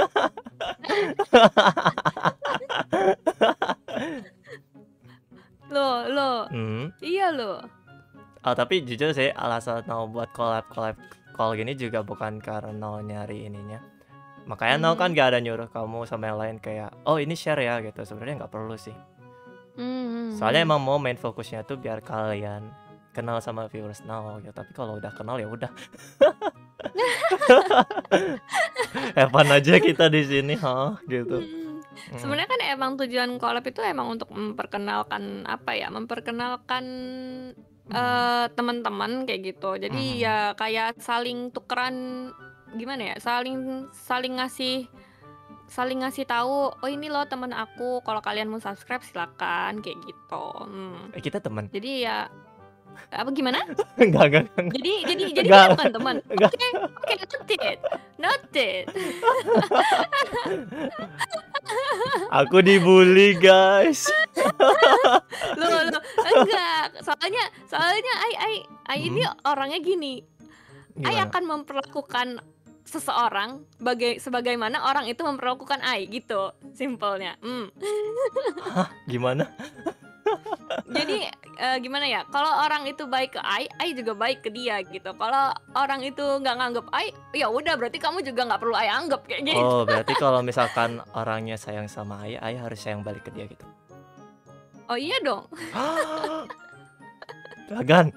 Loh loh, Mhm. iya loh. Oh, tapi jujur sih alasan Nao buat collab-collab call gini juga bukan karena Nao nyari ininya. Makanya Nao kan Mhm. nggak ada nyuruh kamu sama yang lain kayak, "Oh, ini share ya," gitu. Sebenarnya nggak perlu sih. Mmm, mhm Soalnya mhm. emang mau main fokusnya tuh biar kalian kenal sama viewers Nao gitu. Tapi kalau udah kenal ya udah. Have fun aja kita di sini, heeh, gitu. Mhm. Mhm. Sebenarnya kan emang tujuan collab itu emang untuk memperkenalkan apa ya, memperkenalkan, Mhm. eee, teman-teman kayak gitu. Jadi Mhm. ya kayak saling tukeran gimana ya, saling saling ngasih saling ngasih tahu, "Oh, ini loh temen aku, kalau kalian mau subscribe silakan," kayak gitu. Mmm. Eh, kita teman? Jadi ya apa gimana? Enggak enggak enggak. Jadi jadi jadi Enggak kita bukan teman? enggak. Oke oke, noted noted. Aku dibully, guys. Loh loh, enggak, soalnya soalnya Ai Ai Ai ini Mhm. orangnya gini, Ai Gimana? akan memperlakukan seseorang bagai sebagaimana orang itu memperlakukan Ai, gitu simpelnya, mmm. Hah, gimana? Jadi eh, gimana ya? Kalau orang itu baik ke Ai, Ai juga baik ke dia gitu. Kalau orang itu nggak nganggep Ai, ya udah berarti kamu juga nggak perlu Ai anggap kayak gitu. Oh, berarti kalau misalkan orangnya sayang sama Ai, Ai harus sayang balik ke dia gitu. Oh iya dong. Lagan.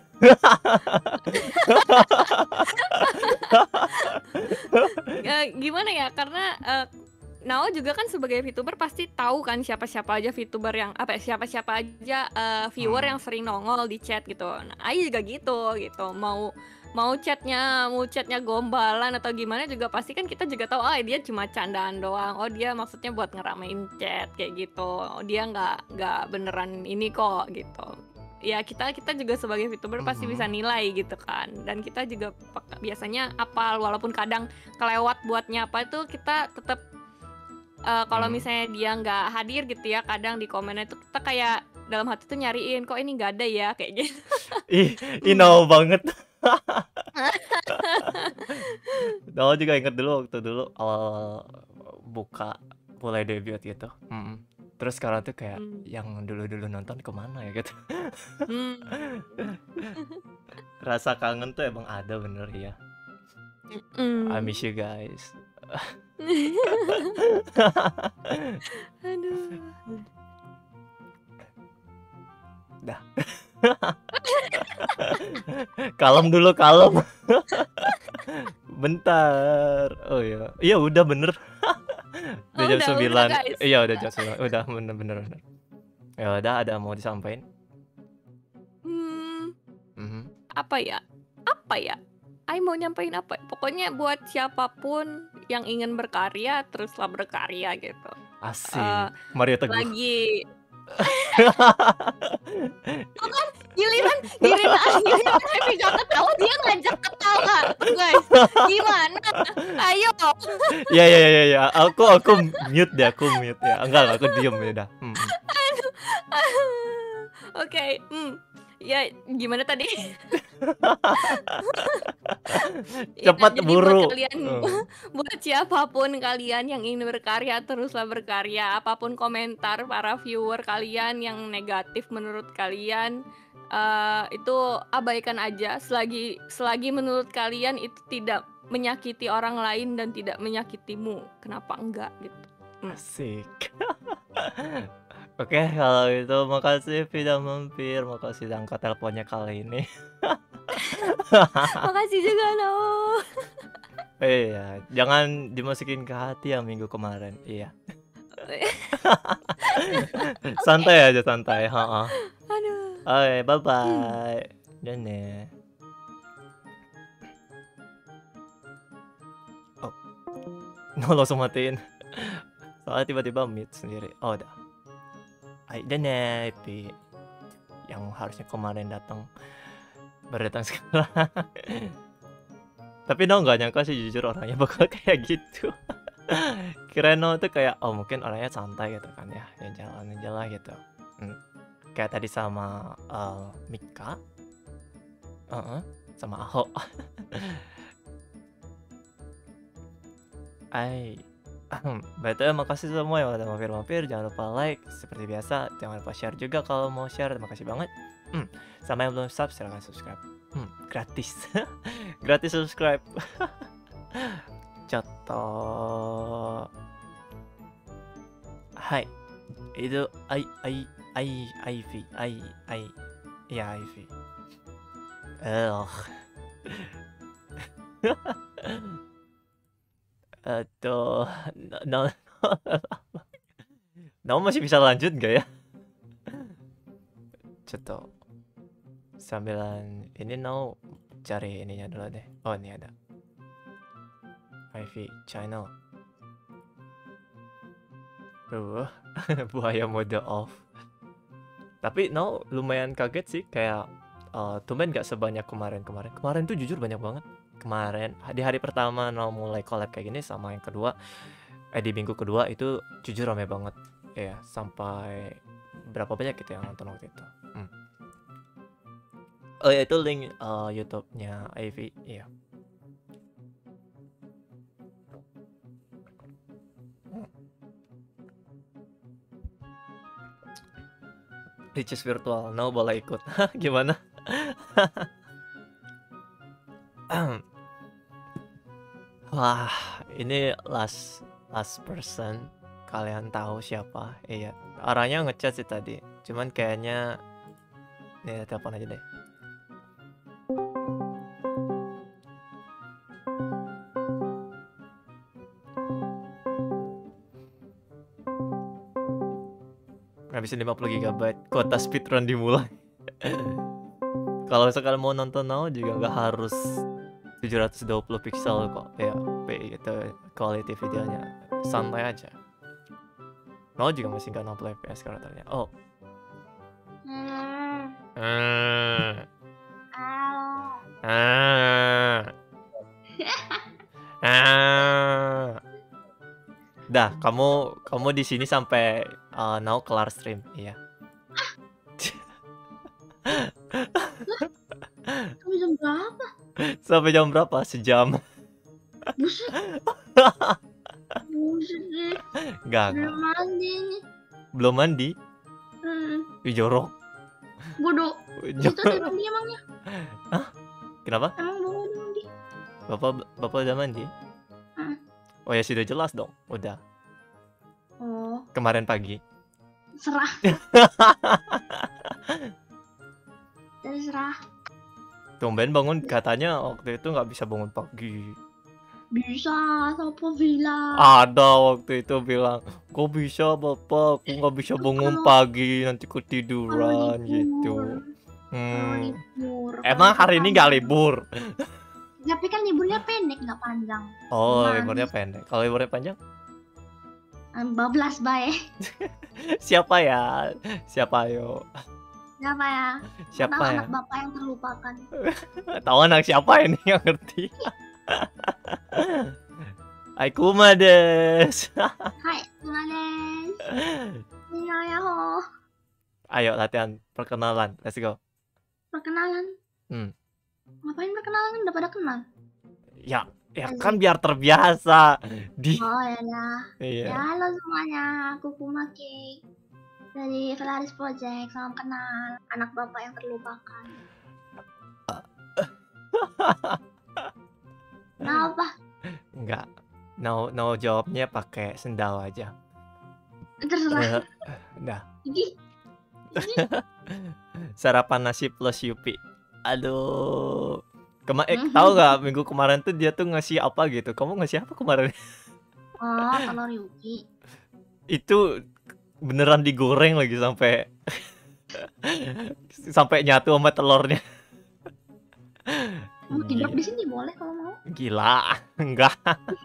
Ya, gimana ya? Karena eh, Nao juga kan sebagai VTuber pasti tahu kan siapa-siapa aja VTuber yang apa ya, siapa-siapa aja eh, viewer Hmm. yang sering nongol di chat gitu. Nah, Ai juga gitu gitu. Mau mau chatnya mau chatnya gombalan atau gimana juga pasti kan kita juga tahu, oh dia cuma candaan doang. Oh dia maksudnya buat ngeramein chat kayak gitu. Oh, dia nggak nggak beneran ini kok gitu. Ya kita kita juga sebagai VTuber pasti bisa Mhm. nilai gitu kan. Dan kita juga peka- biasanya apal walaupun kadang kelewat buat nyapa itu kita tetap eh, kalau Hmm. misalnya dia nggak hadir gitu ya, kadang di komennya itu kita kayak dalam hati tuh nyariin kok ini nggak ada ya kayak gitu. Ih, ih Nao banget. Nao juga inget dulu waktu dulu awal buka mulai debut gitu. Mm. Terus sekarang tuh kayak Hmm. yang dulu-dulu nonton kemana ya gitu. Hmm. Rasa kangen tuh emang ada bener ya. Hmm. I miss you guys. Aduh. Dah. Kalem dulu, kalem. Bentar. Oh iya. Iya udah bener. Udah Oh, jam udah, udah, sembilan. guys. Iya udah jam sembilan. Udah bener bener bener. Ya udah, ada mau disampaikan? Hmm, Mhm. apa ya? Apa ya? Ai mau nyampein apa? Pokoknya buat siapapun yang ingin berkarya, teruslah berkarya gitu. Asik. Eh, Mario Teguh. lagi Tuh kan giliran giliran giliran Happy gak ketawa, dia ngajak ketawa tuh guys, gimana? Ayo. Ya ya ya ya. Aku aku mute deh, aku mute ya. Enggak, enggak, aku diem ya udah. Hmm. Oke, hmm. Ya gimana tadi? Ya, Cepat jadi buat buru. kalian, Hmm. buat siapapun kalian yang ingin berkarya, teruslah berkarya. Apapun komentar para viewer kalian yang negatif menurut kalian, eh, itu abaikan aja. Selagi selagi menurut kalian itu tidak menyakiti orang lain dan tidak menyakitimu, kenapa enggak gitu? Hmm. Asik. Oke, kalau itu makasih sudah mampir, makasih udah angkat teleponnya kali ini. Makasih juga Nao. Iya, jangan dimasukin ke hati yang minggu kemarin. Iya. Santai aja, santai. Heeh. Aduh. Oke, bye Hmm. bye. Dan ya. Oh. No, langsung matiin. Soalnya tiba-tiba mute sendiri. Oh, udah. Ay, dan ya, Pi. Yang harusnya kemarin datang baru datang sekarang. Tapi No nggak nyangka sih jujur orangnya bakal kayak gitu. Kirain No tuh kayak oh mungkin orangnya santai gitu kan ya, ya jalan aja lah gitu. Hmm. Kayak tadi sama uh, Mika, uh-uh, sama Aho. Ay, betul, makasih semua yang udah mampir-mampir. Jangan lupa like seperti biasa, jangan lupa share juga kalau mau share. Terima kasih banget. Hmm. Sama yang belum sub silahkan subscribe. Hmm, gratis. Gratis subscribe. Contoh. Hai. Itu ai ai ai Ivy, ai ai ya Ivy. Eh. Aduh, no, no, no, masih bisa lanjut nggak ya? Contoh. Sambilan ini no cari ininya dulu deh. Oh ini ada Ivy channel. Uh, buaya mode off. Tapi no lumayan kaget sih, kayak uh, tumben nggak sebanyak kemarin-kemarin. Kemarin tuh jujur banyak banget. Kemarin di hari pertama no mulai collab kayak gini sama yang kedua, eh di minggu kedua itu jujur rame banget. Ya sampai berapa banyak gitu yang nonton waktu itu. Hmm. Oh ya itu link uh, YouTube-nya Ivy, iya. Ricis virtual, Nao boleh ikut. Gimana? Wah, ini last last person. Kalian tahu siapa? Iya, orangnya ngechat sih tadi. Cuman kayaknya nih telepon aja deh. Ngabisin lima puluh gigabyte, kuota speedrun dimulai. Kalau misalkan mau nonton Nao juga nggak harus tujuh ratus dua puluh pixel kok, ya P itu quality videonya santai aja. Nao juga masih nggak enam puluh F P S karakternya. Oh. Hmm. Hmm. Ah. Ah. Ah. Dah, kamu kamu di sini sampai uh, Nao kelar stream, iya. Kamu jam berapa? Sampai jam berapa? Sejam. Buset. Buset deh. Enggak, Belum enggak. mandi nih. Belum mandi? Hmm. Ih, jorok. Bodoh. Itu Jorok. udah mandi emangnya? Hah? Kenapa? Emang bapak udah mandi? Bapak Bapak udah mandi? Hmm. Oh ya sudah jelas dong. Udah. Oh, Kemarin pagi. serah. Terserah. Tumben bangun, katanya waktu itu nggak bisa bangun pagi. Bisa, siapa bilang? Ada waktu itu bilang, kok bisa bapak, aku nggak bisa bangun Kalau- pagi, nanti ketiduran Kalau gitu. libur. Kalau Hmm. libur. Emang Kalau hari ini nggak libur? Tapi kan liburnya pendek, nggak panjang. Oh, Gimana liburnya sih? pendek. Kalau liburnya panjang? Bablas bae. Siapa ya? Siapa ayo? Siapa ya? Siapa Tahu ya? anak bapak yang terlupakan. Tahu anak siapa ini yang ngerti? Aikuma des. Hai, Males. Minayaho. Ayo latihan perkenalan. Let's go. Perkenalan. Hmm. Ngapain perkenalan? Udah pada kenal. Ya, ya kan biar terbiasa. Di Oh ya dah. Iya. Ya halo semuanya, aku Kumaki dari Felaris Project. Salam kenal, anak bapak yang terlupakan. Kenapa? Enggak. No, no jawabnya pakai sendal aja. Terserah. Eh, Dah. Gigi. Sarapan nasi plus Yupi. Aduh. Kema eh, Mhm. tahu nggak minggu kemarin tuh dia tuh ngasih apa gitu? Kamu ngasih apa kemarin? Oh, telur Yuki. Itu beneran digoreng lagi sampai sampai nyatu sama telurnya. Mau tidur di sini boleh kalau mau. Gila, enggak.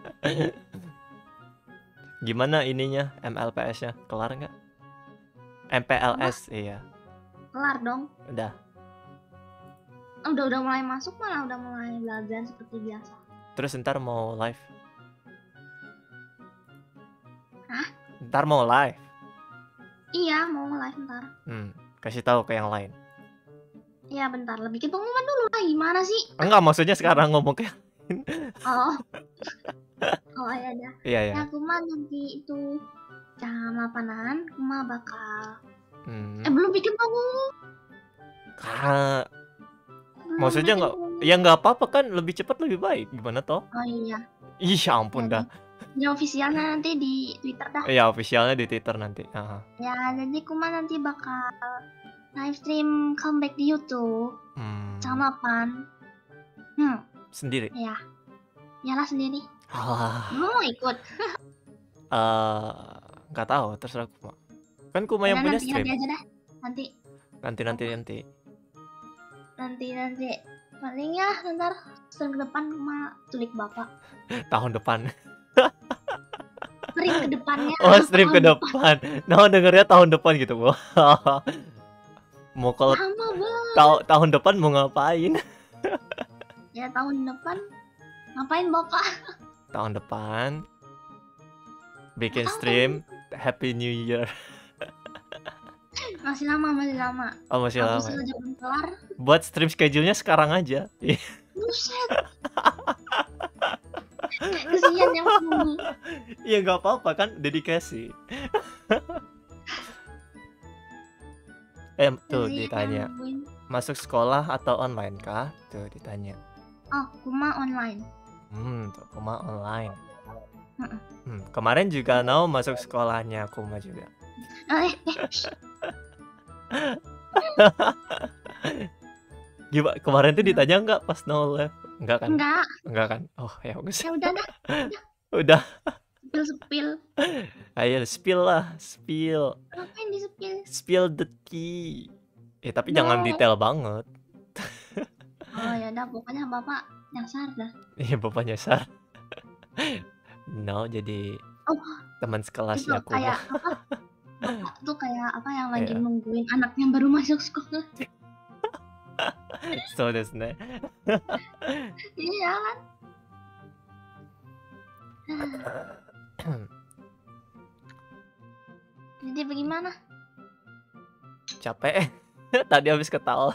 Gimana ininya M L P S-nya? Kelar nggak? M P L S, iya. Kelar dong. Udah. Udah udah mulai masuk malah udah mulai belajar seperti biasa. Terus ntar mau live. Hah? Ntar mau live. Iya, mau live ntar. Hmm, kasih tahu ke yang lain. Iya bentar, lebih bikin pengumuman dulu lah. Gimana sih? Enggak, maksudnya sekarang ngomong ke. Oh. Oh ya dah. Iya ya. Ya aku mah nanti itu jam delapanan aku mah bakal Hmm. eh belum bikin pengumuman. Ka- Belum Maksudnya bikin nggak, pengumuman. ya nggak apa-apa kan, lebih cepat lebih baik. Gimana toh? Oh iya. Ih, ya ampun dah. Ya officialnya nanti di Twitter dah. Ya officialnya di Twitter nanti. Aha. Ya jadi aku mah nanti bakal live stream comeback di YouTube Hmm. jam delapan. Hmm, Sendiri. ya. Yalah sendiri. Ah, Lu mau ikut? eh, nggak tahu, terserah Kuma. Kan Kuma yang Ya, punya nanti, stream. nanti aja dah. Nanti Nanti nanti nanti. nanti nanti paling ya ntar stream ke depan mah culik bapak. Tahun depan. Stream ke depannya. Oh, stream ke tahun depan. Nah, dengernya tahun depan gitu, Bu. Mau kalau Lama banget. ta- tahun depan mau ngapain? Ya tahun depan ngapain bapak? Tahun depan bikin Tahu. stream Happy New Year. Masih lama masih lama. Oh, masih Aku lama. saja belum kelar. Buat stream schedule-nya sekarang aja. Buset. Kesian yang menunggu. Iya, nggak apa-apa kan, dedikasi. Eh, tuh Jadi ditanya, gangguin. masuk sekolah atau online kah? Tuh ditanya. Oh, kuma online. Hmm, tuh Kuma online. Heeh. Hmm, kemarin juga Nao masuk sekolahnya Kuma juga. Eh, Gimana? Kemarin tuh ditanya nggak pas Nao live? Enggak kan? enggak. Enggak kan? Oh ya bagus. Ya udah dah, Udah. sepil-sepil. Ayo spill lah, spill. Ngapain di sepil? Spill the tea. Eh tapi jangan No. detail banget. Oh ya udah, pokoknya bapak nyasar dah. Iya bapak nyasar. Nao jadi Oh, teman itu sekelasnya Kuma. kayak apa? Bapak tuh kayak apa yang lagi Iya. nungguin anaknya baru masuk sekolah. So desu ne. Iya kan? Jadi bagaimana? Capek. Tadi habis ketawa.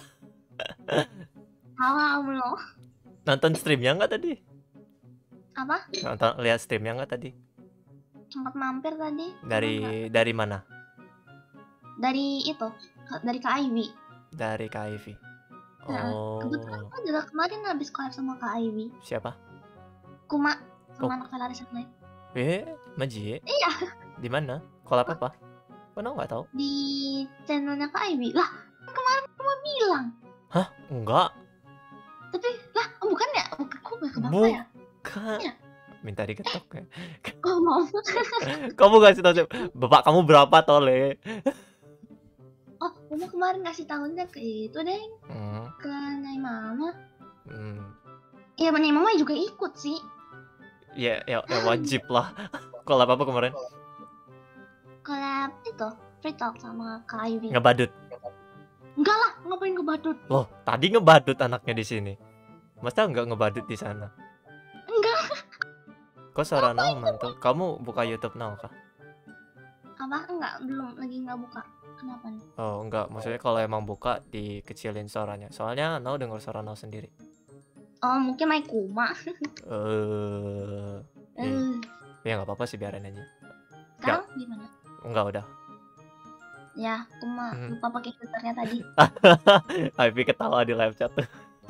Tawa belum? Nonton streamnya nggak tadi? Apa? Nonton lihat streamnya nggak tadi? Sempat mampir tadi. Cuma nggak- Dari dari mana? dari itu, ke- dari Kak Ivy. Dari Kak Ivy. Nah, kebetulan Oh, aku juga kemarin habis collab sama Kak Ivy. siapa? Kuma Oh. sama anak Velaris Online Eh, Maji? Iya. Di mana? Collab apa? Kok Nao nggak tahu? di channelnya Kak Ivy. Lah, kemarin Kuma bilang. Hah? Enggak. Tapi lah, oh, bukan ya? Bukan, kok nggak ke bapak Bu- ya? Kan. Iya. Minta diketok ya. Oh, maaf. Kamu kasih tahu siapa? Bapak kamu berapa tole? Oh, Kuma kemarin ngasih tahunya ke itu deh, Hmm. ke Nai Mama. Hmm. Iya, Nai Mama juga ikut sih. Ya, ya, ya wajib lah. Collab apa kemarin? Collab itu, free talk sama Kak Ivy. Ngebadut. Enggak lah, ngapain ke Badut? Loh, tadi ngebadut anaknya di sini. Masa nggak ngebadut di sana? Enggak. Kok suara Nao mantul? Kamu buka YouTube Nao kah? Apa? Enggak, belum, lagi nggak buka. Kenapa nih? Oh, enggak. Maksudnya kalau emang buka dikecilin suaranya. Soalnya Nao denger suara Nao sendiri. Oh, mungkin naik Kuma. Eh, Eh, ya nggak apa-apa sih, biarin aja. sekarang gimana? Enggak udah. Ya, Kuma Hmm. lupa pakai filternya tadi. Ivy ketawa di live chat tuh.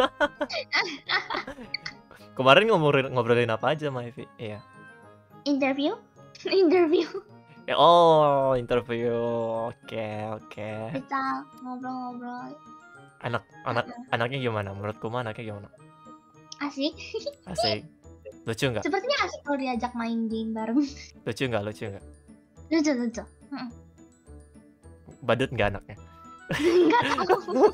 Kemarin ngobrolin ngobrolin apa aja sama Ivy? Iya. Interview? Interview. Ya, oh, interview. Oke, oke. Kita ngobrol-ngobrol. Anak anak anaknya gimana? Menurut Kuma anaknya gimana? Asik. Asik. Lucu nggak? Sepertinya asik kalau diajak main game bareng. Lucu nggak? Lucu nggak? Lucu, lucu. Badut nggak anaknya? Enggak tahu.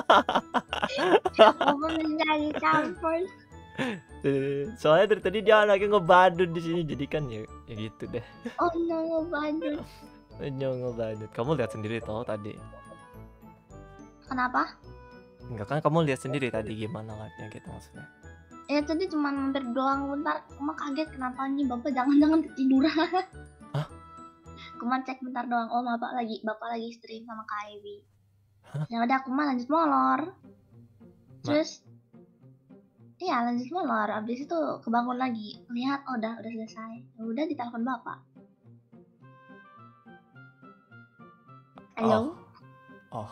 Apa menjadi campur. Eh, Soalnya dari tadi dia anaknya ngebadut di sini, jadi kan ya, ya gitu deh. Oh no, Badut. Nyong ngebadut. Kamu lihat sendiri toh tadi. Kenapa? Enggak kan kamu lihat sendiri tadi gimana live-nya gitu maksudnya. Ya tadi cuma mampir doang bentar. Kuma kaget kenapa nih bapak jangan-jangan ketiduran. Hah? Kuma cek bentar doang. Oh bapak lagi bapak lagi stream sama Kak Ivy. Hah? Ya udah Kuma lanjut molor. Terus iya lanjut molor. Abis itu kebangun lagi. Lihat oh udah udah selesai. Ya udah ditelepon bapak. Halo. Oh.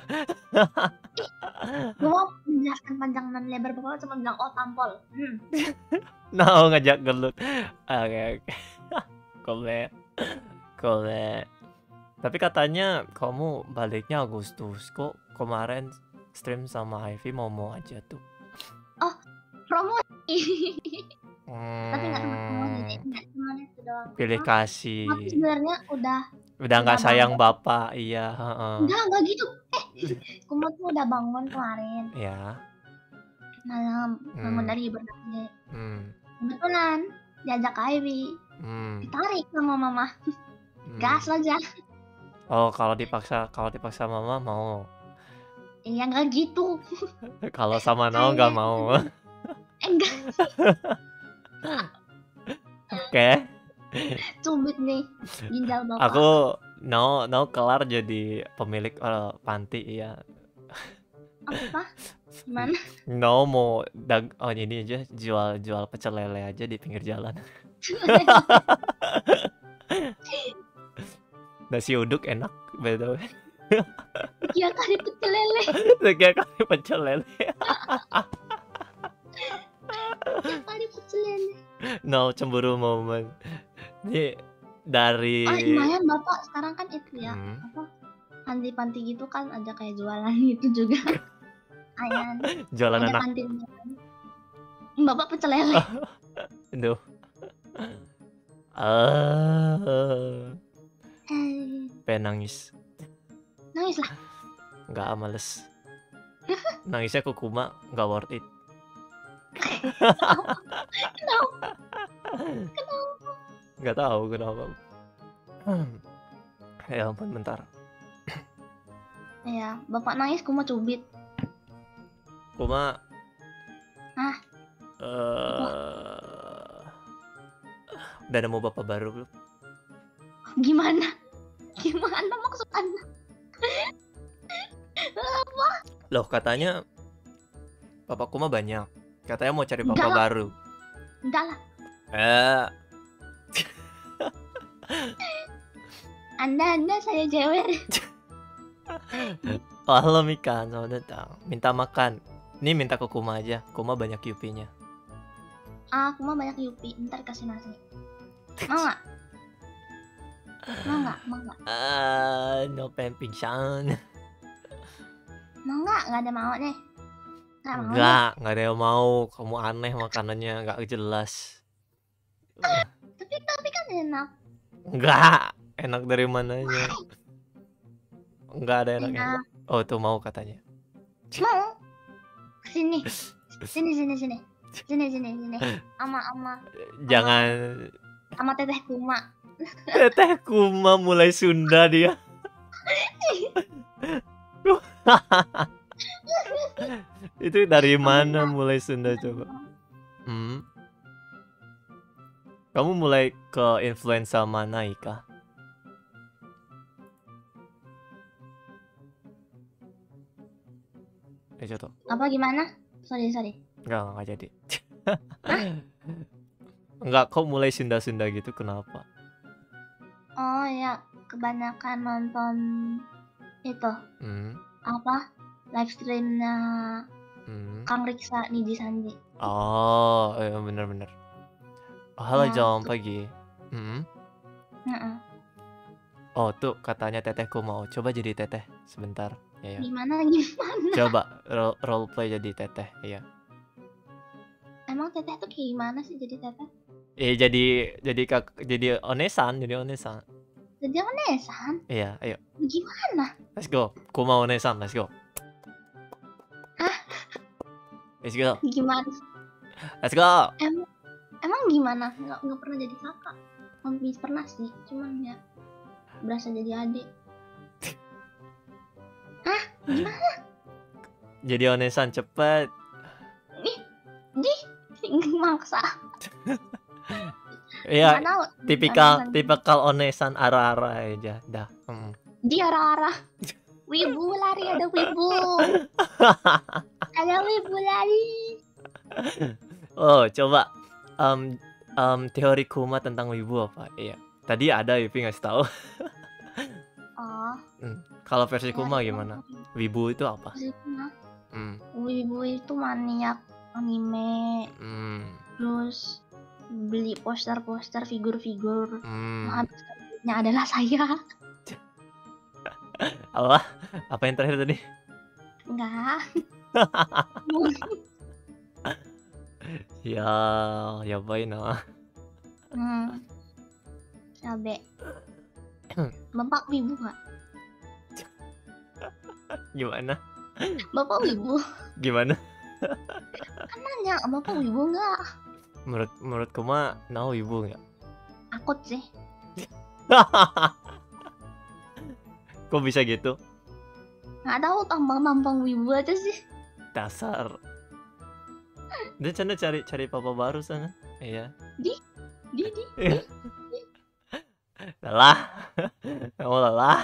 Gue mau menjelaskan panjang dan lebar bapak cuma bilang oh tampol. Hmm. Nah, ngajak gelut. Oke, oke. Kole. Kole. Tapi katanya kamu baliknya Agustus. Kok kemarin stream sama Ivy mau-mau aja tuh. Promo. Hmm, Tapi nggak sempat promo jadi nggak cuma itu doang. pilih Cuma- kasih. Tapi sebenarnya udah Udah nggak udah sayang banget. bapak, iya. Heeh. enggak enggak gitu. Eh, Kuma tuh udah bangun kemarin Ya. malam bangun Hmm. dari hibernasi. Hmm. Kebetulan diajak Kak Ivy, Hmm. ditarik sama mama. Hmm. Gas aja. Oh, kalau dipaksa, kalau dipaksa mama mau. Iya enggak gitu. Kalau sama Nao nggak mau. Eh, enggak Oke. cubit nih ginjal bapak. Aku Nao Nao kelar jadi pemilik eh, panti ya. Apa? Gimana? Nao mau dag oh ini aja jual jual pecel lele aja di pinggir jalan. Nasi uduk enak by the way. Sekian kali pecel lele. Sekian kali pecel lele. Sekian kali pecel lele. No, cemburu moment. Ini dari Oh lumayan bapak sekarang kan itu ya Hmm. apa panti-panti gitu kan ada kayak jualan gitu juga. Ayan. Jualan Ada anak. kantinnya kan. Bapak pecel lele. Aduh. Ah, Eh, pengen nangis. nangis lah. Nggak males. Nangisnya ke Kuma nggak worth it. Kenapa? Nggak tahu kenapa. Hmm. Ya ampun, bentar. Ya, bapak nangis kuma cubit. Kuma. Hah? eh udah nemu bapak baru belum? Gimana? Gimana maksud Anda? Loh, katanya bapak Kuma banyak. Katanya mau cari Enggak bapak lah. baru. Enggak lah. Eh, Anda Anda saya jewer. oh, halo Mika, selamat datang. Minta makan. Ini minta ke Kuma aja. Kuma banyak yupinya. Ah, kuma banyak yupi. Ntar kasih nasi. Mau nggak? Mau nggak? Mau nggak? Ah, no pengen pingsan. Mau nggak? Nggak ada mau nih. Nggak mau. nih. Enggak, enggak ada yang mau. Kamu aneh makanannya, enggak jelas. Tapi tapi kan enak. Enggak, enak dari mananya? Enggak ada enaknya. Enak. Oh, tuh mau katanya. Mau? Sini. Sini sini sini. Sini sini sini. Ama ama Jangan. ama teteh kuma. Teteh Kuma mulai Sunda dia. Itu dari mana mulai Sunda coba? Hmm. Kamu mulai ke influensa mana, Ika? Eh, jatuh. Apa gimana? Sorry sorry. Enggak, enggak jadi. Enggak, kok mulai Sunda-Sunda gitu, kenapa? Oh ya, kebanyakan nonton itu Hmm. apa live streamnya Hmm. Kang Riksa Niji Sanji. Oh, iya bener-bener. Oh, halo Ya, Jom, tuh. pagi. Hmm. Heeh. Oh, tuh katanya tetehku mau coba jadi teteh sebentar. Ya, ya. Gimana gimana? Coba role, role play jadi teteh, iya. Emang teteh tuh kayak gimana sih jadi teteh? Eh, jadi jadi kak jadi onesan, jadi onesan. Jadi onesan? Iya, ayo. Gimana? Let's go. Ku mau onesan, let's go. Hah? Let's go. Gimana? Let's go. Emang emang gimana? Nggak nggak pernah jadi kakak. Hampir pernah sih, cuman ya berasa jadi adik. Hah? Gimana? Jadi onesan cepet. Di di maksa. Iya, Nggak tahu. tipikal Onesan. tipikal onesan ara-ara aja. Dah. Hmm. Di arah-arah. Wibu lari, ada wibu. Ada wibu lari. Oh, coba um, um, teori Kuma tentang wibu apa? Iya. Tadi ada Yupi ngasih tahu. Oh. Hmm. Kalau versi Kuma ya, gimana? Wibu itu apa? Maksudnya, Hmm. wibu itu maniak anime, Hmm. terus beli poster-poster figur-figur. Hmm. Habisnya adalah saya. Apa? Apa yang terakhir tadi? Enggak. Ya, ya baik nah. Hmm. Cabe. Bapak wibu nggak? Gimana? Bapak wibu. Gimana? Kan nanya, bapak wibu nggak? Menurut menurut Kuma, nah wibu nggak? Akut sih. Kok bisa gitu? Nggak tahu tampang-tampang wibu aja sih. Dasar. Dia canda cari cari papa baru sana. Iya. Di di Iya. Lelah. Kamu lelah.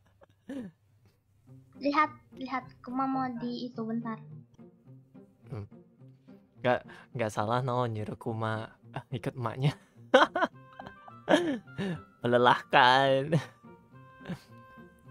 lihat lihat Kuma mau di itu bentar. Gak nggak salah no nyuruh Kuma ah, ikut emaknya. Melelahkan.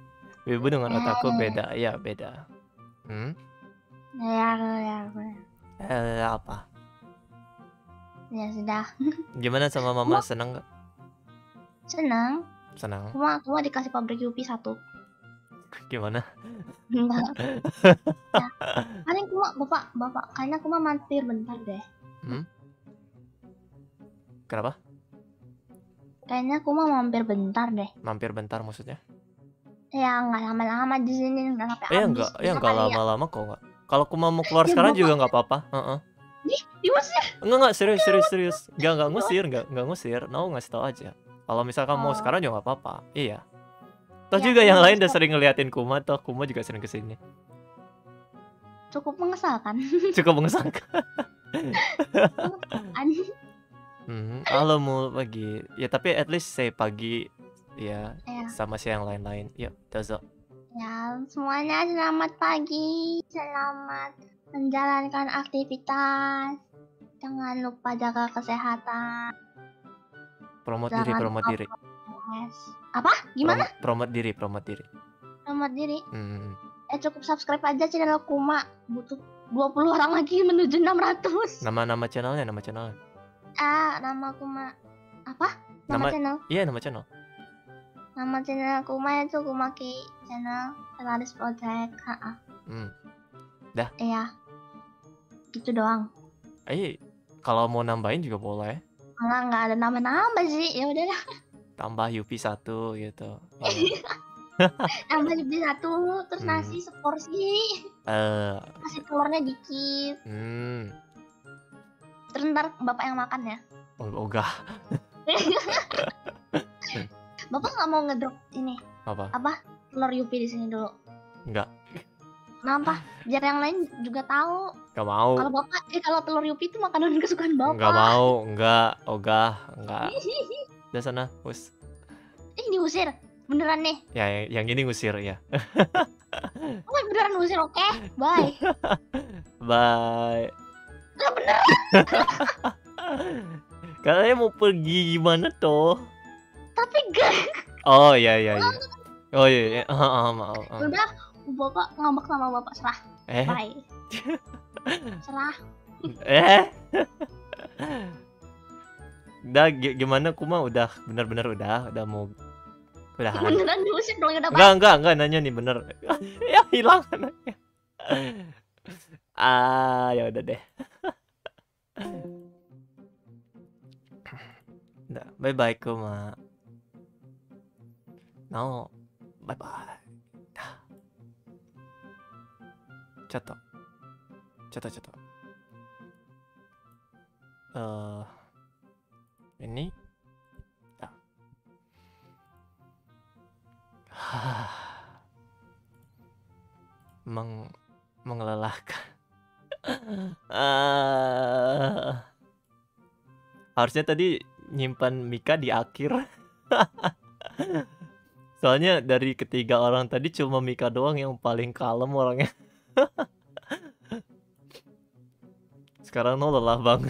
Wibu dengan otaku Eh, beda. Ya, beda. Hmm? ya, ya, ya. Eh, apa? Ya sudah. Gimana sama mama, senang nggak? Senang. Senang. Kuma, kuma dikasih pabrik Yupi satu. Gimana? Enggak. Ya. Paling kuma, bapak, bapak, kayaknya kuma mampir bentar deh. Hmm? Kenapa? Kayaknya kuma mampir bentar deh. Mampir bentar maksudnya? Ya nggak lama-lama di sini, nggak sampai Eh, habis. enggak, ya Bisa enggak kali ya. lama-lama kok enggak. Kalau kuma mau keluar Ya, sekarang bapak. juga nggak apa-apa. Heeh. Ih, diusir. Enggak enggak serius serius serius. Enggak enggak ngusir, enggak enggak ngusir. Mau ngasih tau aja. Kalau misalkan mau Oh. sekarang juga nggak apa-apa. Iya. Toh Ya, juga yang kuma lain udah bisa. sering ngeliatin kuma, toh kuma juga sering kesini. Cukup mengesalkan. Cukup mengesankan. Mengesalkan. Hmm, halo Mul pagi. Ya tapi at least say pagi ya Ya. sama si yang lain-lain. Yuk, dozo. Ya, semuanya selamat pagi. Selamat menjalankan aktivitas. Jangan lupa jaga kesehatan. Promote diri, Jangan promote lupa diri. prokes. Apa? Gimana? Promote, promote diri, promote diri. Selamat diri. Hmm. Eh, cukup subscribe aja channel Kuma. Butuh dua puluh orang lagi menuju enam ratus. Nama-nama channelnya, nama channelnya. Ah, nama Kuma. Apa? Nama, Nama- channel. Iya, nama channel. Nama channel Kuma itu Kumaki channel Selaris Project. Ha-ha. Hmm. Iya. Gitu doang. Eh, kalau mau nambahin juga boleh. Enggak, enggak ada nama-nama sih. Ya udahlah. Tambah Yupi satu gitu. Iya. Tambah lebih satu, terus Hmm. nasi seporsi. Eh, Kasih telurnya dikit. hmm. Terus ntar bapak yang makan ya. Oh, ogah. Bapak nggak mau ngedrop ini Apa? apa telur Yupi di sini dulu. Enggak. Kenapa? Biar yang lain juga tahu. Enggak mau. Kalau bapak, eh kalau telur Yupi itu makanan kesukaan bapak. Enggak mau, enggak, ogah, enggak. Udah sana, us. Ih, diusir. Beneran nih. Ya, yang, yang ini ngusir ya. Oh, beneran diusir. Oke, bye. Bye. Nggak bener. Katanya mau pergi gimana toh? Tapi gak. Oh iya iya iya. Oh iya iya. Ah, ah, maaf. ah. Udah, bapak ngambek sama bapak serah. Eh, Bye. Serah. eh. Udah gi- gimana Kuma udah benar-benar udah udah mau udahan. Beneran diusir dong, udah bye. Enggak enggak enggak nanya nih bener. Ya hilang anaknya. Ah, ya udah deh. Udah, bye bye Kuma. No, bye bye. Cato, cato, cato. Eh, ini, ya. Meng mengelelahkan. Ah. Harusnya tadi nyimpan Mika di akhir. Soalnya dari ketiga orang tadi cuma Mika doang yang paling kalem orangnya. Sekarang no lelah banget.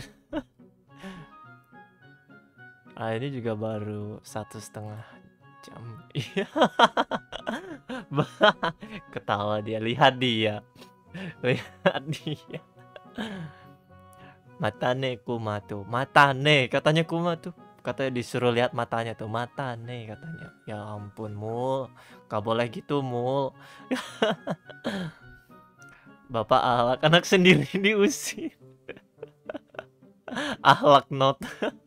Ah, ini juga baru satu setengah jam. Iya. Ketawa dia, lihat dia, lihat dia. Matane Kuma tuh, matane katanya Kuma tuh, katanya disuruh lihat matanya tuh, matane katanya. Ya ampun Mul, gak boleh gitu Mul. Bapak ahlak anak sendiri diusir. Ahlak not.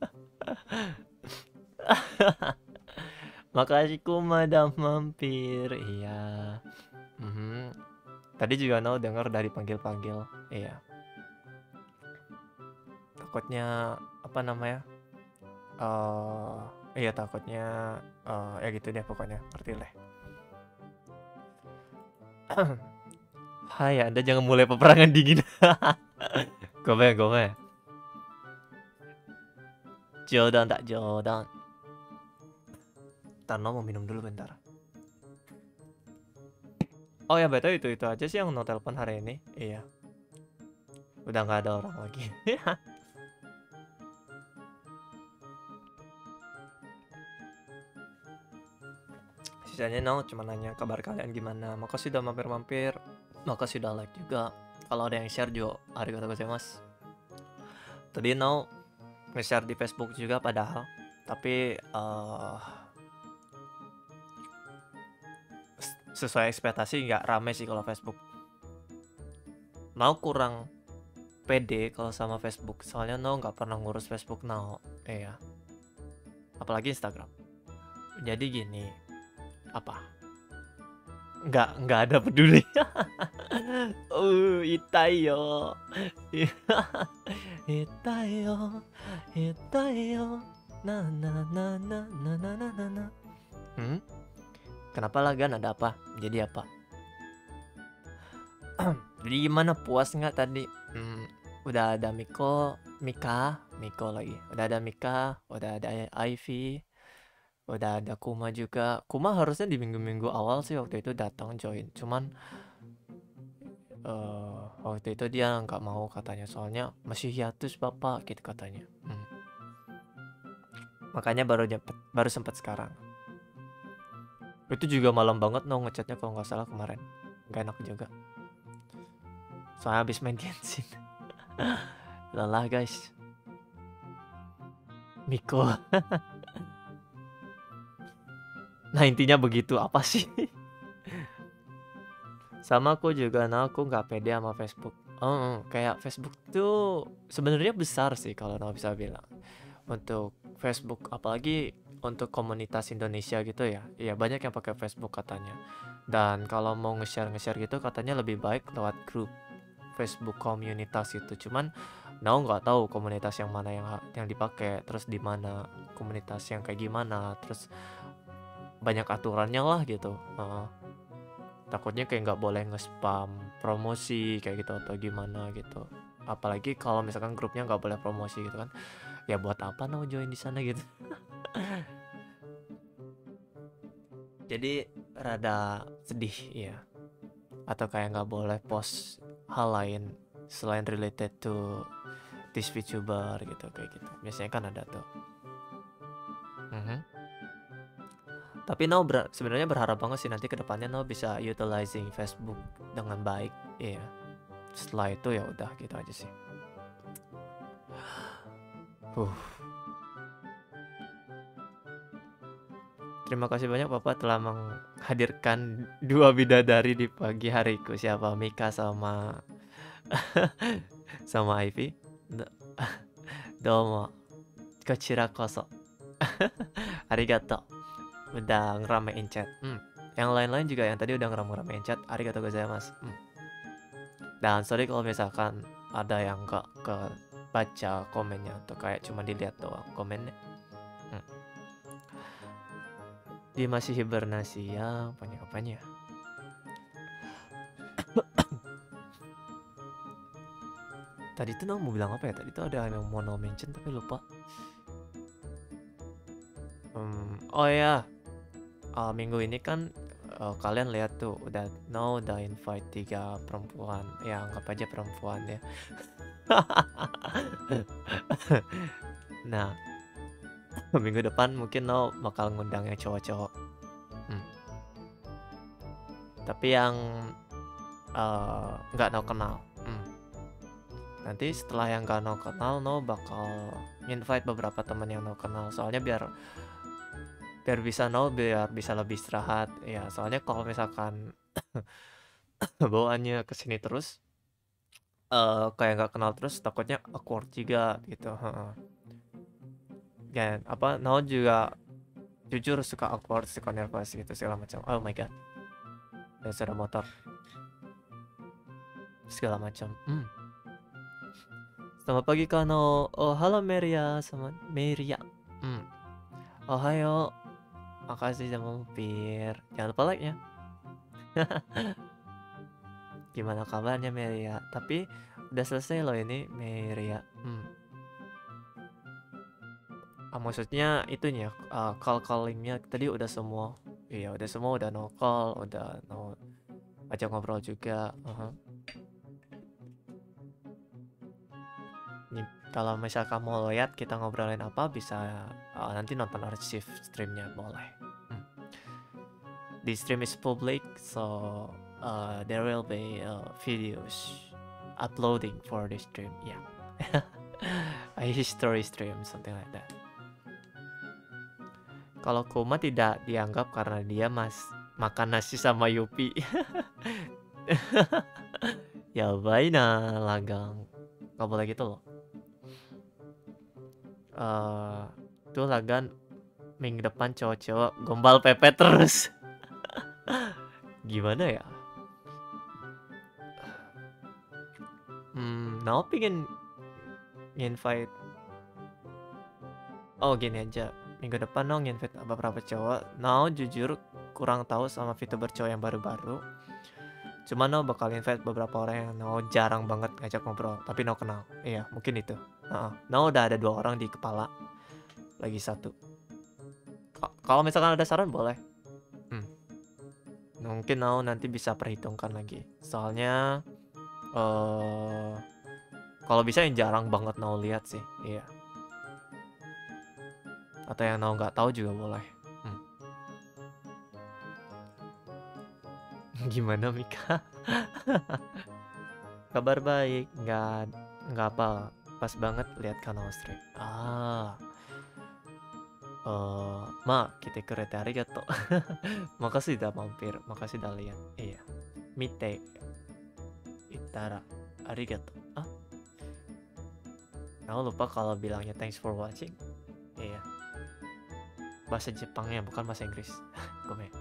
Makasih Kuma udah mampir. Iya. Mhm. Tadi juga no denger dari panggil-panggil. Iya. Takutnya apa namanya? Eh, iya takutnya eh ya gitu deh pokoknya. Ngerti lah. Hai, Anda jangan mulai peperangan dingin. Gome, gome. Jodan tak jodan. Tano mau minum dulu bentar. Oh ya betul itu itu aja sih yang no telepon hari ini. Iya. Udah nggak ada orang lagi. Sisanya no cuma nanya kabar kalian gimana. Makasih udah mampir-mampir. Makasih udah like juga. Kalau ada yang share juga, arigatou gozaimasu. Tadi no nge-share di Facebook juga padahal, tapi uh, sesuai ekspektasi nggak rame sih kalau Facebook. Now kurang pede kalau sama Facebook, soalnya no nggak pernah ngurus Facebook now, iya. Apalagi Instagram. Jadi gini, apa? Nggak nggak ada peduli. uh, itayo, itayo, itayo, na na na na na na na na na. Hmm? Kenapa lah Gan? Ada apa? Jadi apa? Jadi gimana, puas nggak tadi? Hmm, udah ada Miko, Mika, Miko lagi. Udah ada Mika, udah ada Ivy, udah ada Kuma juga. Kuma harusnya di minggu-minggu awal sih waktu itu datang join. Cuman uh, waktu itu dia nggak mau katanya, soalnya masih hiatus bapak gitu katanya. Hmm. Makanya baru nyempet, baru sempet sekarang. Itu juga malam banget no ngechatnya kalau nggak salah kemarin. Gak enak juga. Soalnya habis main Genshin. Lelah guys. Miko. Nah intinya begitu, apa sih? Sama aku juga, nah aku nggak pede sama Facebook. Oh, kayak Facebook tuh sebenarnya besar sih kalau no bisa bilang. Untuk Facebook, apalagi untuk komunitas Indonesia gitu ya, iya banyak yang pakai Facebook katanya. Dan kalau mau nge-share nge-share gitu katanya lebih baik lewat grup Facebook komunitas itu. Cuman Nao nggak tahu komunitas yang mana yang yang dipakai, terus di mana komunitas yang kayak gimana, terus banyak aturannya lah gitu. Uh, takutnya kayak nggak boleh nge-spam promosi kayak gitu atau gimana gitu. Apalagi kalau misalkan grupnya nggak boleh promosi gitu kan. Ya buat apa Nao join di sana gitu. Jadi rada sedih ya. Atau kayak nggak boleh post hal lain selain related to this VTuber gitu kayak gitu. Biasanya kan ada tuh. Mm-hmm. Tapi Nao ber- sebenarnya berharap banget sih nanti kedepannya Nao bisa utilizing Facebook dengan baik. Iya. Setelah itu ya udah gitu aja sih. Uh. Terima kasih banyak Bapak telah menghadirkan dua bidadari di pagi hariku. Siapa? Mika sama sama Ivy. Domo. Kochira koso. Arigato. Udah ngeramein chat. Hmm. Yang lain-lain juga yang tadi udah ngeram-ngeramein chat. Arigato gozaimasu. Hmm. Dan sorry kalau misalkan ada yang gak ke baca komennya atau kayak cuma dilihat doang komennya. Hmm. Dia masih hibernasi ya, apanya-apanya. Tadi tuh mau bilang apa ya? Tadi tuh ada yang mau no mention tapi lupa. Um, oh ya, uh, minggu ini kan uh, kalian lihat tuh udah no udah invite tiga perempuan, ya anggap aja perempuan ya. Nah. Minggu depan mungkin no bakal ngundang yang cowok-cowok. Hmm. Tapi yang nggak uh, no kenal. Hmm. Nanti setelah yang nggak no kenal, no bakal invite beberapa teman yang no kenal. Soalnya biar biar bisa no biar bisa lebih istirahat. Ya soalnya kalau misalkan bawaannya kesini terus, uh, kayak nggak kenal terus, takutnya awkward juga gitu. Ya apa Nao juga jujur suka awkward, suka nervous gitu segala macam. Oh my god, dan suara motor segala macam. Hmm. Selamat pagi Kano. Oh halo Meria sama Meria. Hmm. Ohayo. Makasih sudah mampir. Jangan lupa like nya. Gimana kabarnya Meria? Tapi udah selesai loh ini Meria. Hmm. Ah, maksudnya itunya uh, call callingnya tadi udah semua. Iya udah semua, udah no call, udah no ajak ngobrol juga. Uh-huh. Nih, kalau misalkan mau lihat kita ngobrolin apa bisa uh, nanti nonton archive streamnya boleh. Hmm. the stream is public, so uh, there will be uh, videos uploading for the stream. Yeah, a history stream, something like that. Kalau Kuma tidak dianggap karena dia mas makan nasi sama Yupi. Ya baina Lagang, nggak boleh gitu loh. Uh, tuh Lagan minggu depan cowok-cowok gombal pepet terus. Gimana ya? Hmm, Nao pengen invite. Oh gini aja, minggu depan Nao invite beberapa cowok. Nao jujur kurang tahu sama VTuber cowok yang baru-baru. Cuma Nao bakal invite beberapa orang yang Nao jarang banget ngajak ngobrol, tapi Nao kenal. Iya, mungkin itu. Uh-uh. Nao udah ada dua orang di kepala, lagi satu. K- Kalau misalkan ada saran boleh. Hmm. Mungkin Nao nanti bisa perhitungkan lagi. Soalnya eh kalau bisa yang jarang banget Nao lihat sih. Iya. Atau yang Nao nggak tahu juga boleh. Hmm. Gimana Mika? Kabar baik, nggak nggak apa. Pas banget lihat kanal stream. Ah. Eh, ma, kita kereta arigato. Makasih udah mampir, makasih udah lihat. Iya. Mite itara arigato. Ah. Nah, lupa kalau bilangnya thanks for watching. Iya. Bahasa Jepangnya bukan bahasa Inggris. Gome.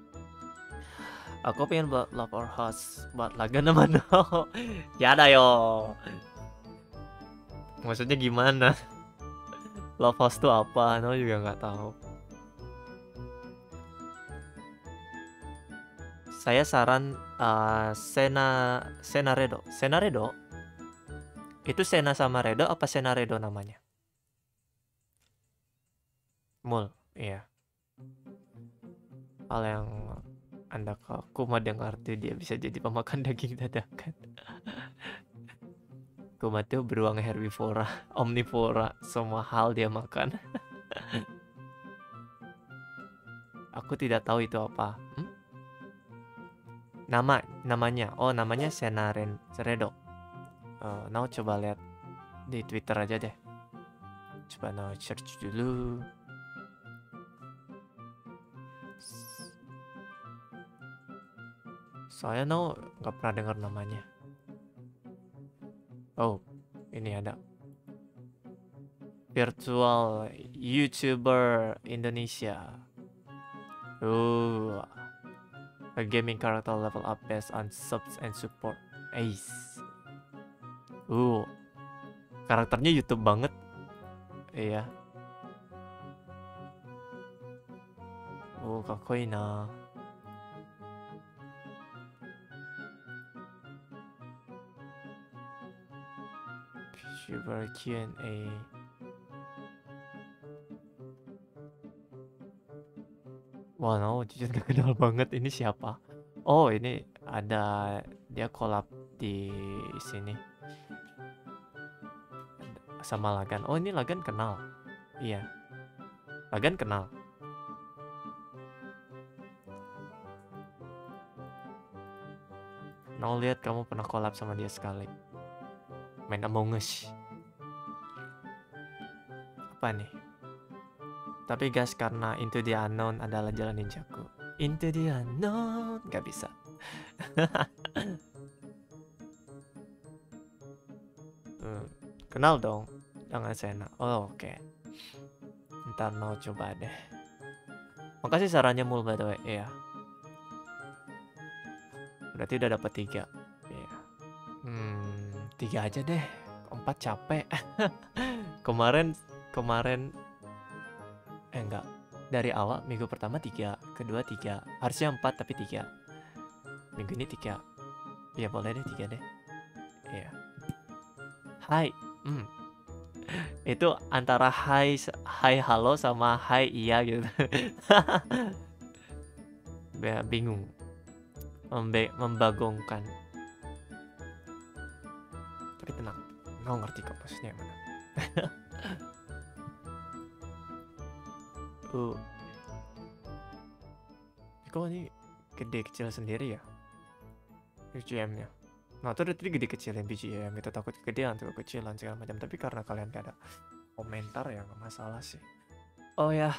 Aku pengen buat love or host buat laga nama no. Yada yo. Maksudnya gimana? Love host tuh apa? No juga nggak tahu. Saya saran uh, Sena Senaredo. Senaredo? Itu Sena sama Redo apa Senaredo namanya? Mul, iya. Hal yang Anda Kuma dengar tuh dia bisa jadi pemakan daging dadakan. Kuma tuh beruang herbivora, omnivora, semua hal dia makan. Aku tidak tahu itu apa. Hmm? Nama, namanya, oh namanya Senaren Seredo. Uh, Now coba lihat di Twitter aja deh. Coba Now search dulu. Soalnya Now nggak pernah dengar namanya. Oh, ini ada virtual YouTuber Indonesia. Oh, a gaming character level up based on subs and support. Ace. Uh, karakternya YouTube banget. Iya. Oh, kakoi na. VTuber Q and A. Wah, no, jujur gak kenal banget ini siapa. Oh, ini ada dia collab di sini sama Lagan. Oh, ini Lagan kenal. Iya. Lagan kenal. No, lihat kamu pernah collab sama dia sekali. Main Among Us. Apa nih? Tapi guys, karena Into the Unknown adalah jalan ninjaku. Into the Unknown gak bisa. hmm, Kenal dong. Jangan Sena. Oh oke okay. Ntar no coba deh. Makasih sarannya Mul by the way. Iya. Berarti udah dapat tiga. Iya. Hmm, tiga aja deh. Empat capek. kemarin kemarin eh enggak, dari awal minggu pertama tiga, kedua tiga, harusnya empat tapi tiga. Minggu ini tiga. Ya boleh deh tiga deh. Iya. Hai. Hmm. Itu antara hai hai halo sama hai iya gitu. Bingung. Membe membagongkan. Tapi tenang, nggak ngerti kok maksudnya mana. uh. Kok Oh ini gede kecil sendiri ya B G M-nya. Nah tuh dari tadi gede kecilin B G M gitu, takut kegedean takut kecilan segala macam, tapi karena kalian gak ada komentar ya nggak masalah sih. Oh ya,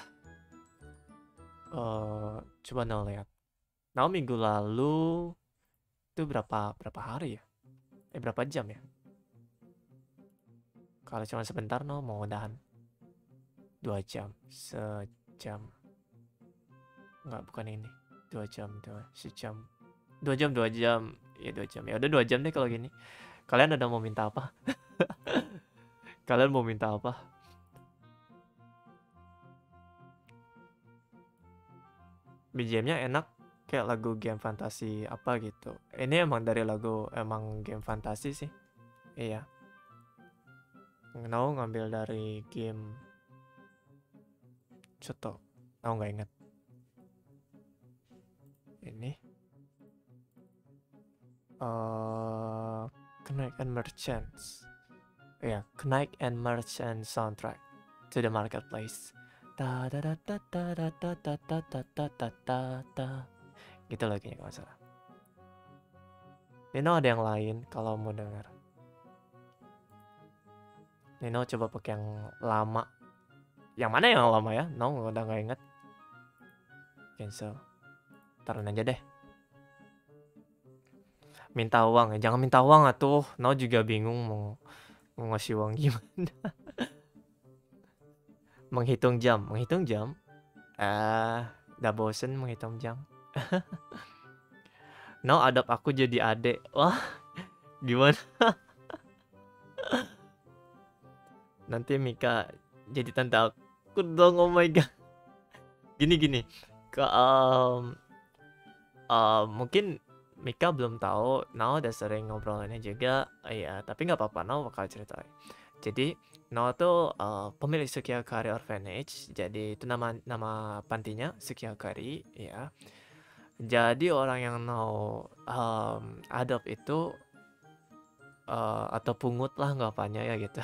eh coba Nao lihat. Nao minggu lalu itu berapa berapa hari ya? Eh berapa jam ya? Kalau cuma sebentar Nao mau udahan. Dua jam, sejam. Nggak, bukan ini. Dua jam, dua sejam. Dua jam, dua jam. Ya dua jam. Ya udah dua jam deh kalau gini. Kalian ada mau minta apa? Kalian mau minta apa? B G M-nya enak, kayak lagu game fantasi apa gitu. Ini emang dari lagu emang game fantasi sih. Iya. Nau ngambil dari game Coto. Nau nggak inget. Ini. Uh, Knight and Merchants. Iya, Knight and Merchant soundtrack to the marketplace. Ta da da da da da da da da da da da da da. Gitu lagunya kalau salah. Nino ada yang lain kalau mau dengar. Nino coba pakai yang lama. Yang mana yang lama ya? No, udah nggak inget. Cancel. Taruh aja deh. Minta uang ya, jangan minta uang atuh. No juga bingung mau mau ngasih uang gimana. Menghitung jam, menghitung jam. Ah, udah bosen menghitung jam. No, adopt aku jadi adek. Wah, gimana? Nanti Mika jadi tante aku dong. Oh my god. Gini gini. Ke um, uh, mungkin Mika belum tahu. Now udah sering ngobrolinnya juga. Iya, tapi nggak apa-apa. Now bakal ceritain. Jadi Now tuh uh, pemilik Sukiakari Orphanage. Jadi itu nama nama pantinya Sukiakari, ya. Jadi orang yang Now um, adopt itu uh, atau pungut lah anggapannya ya gitu.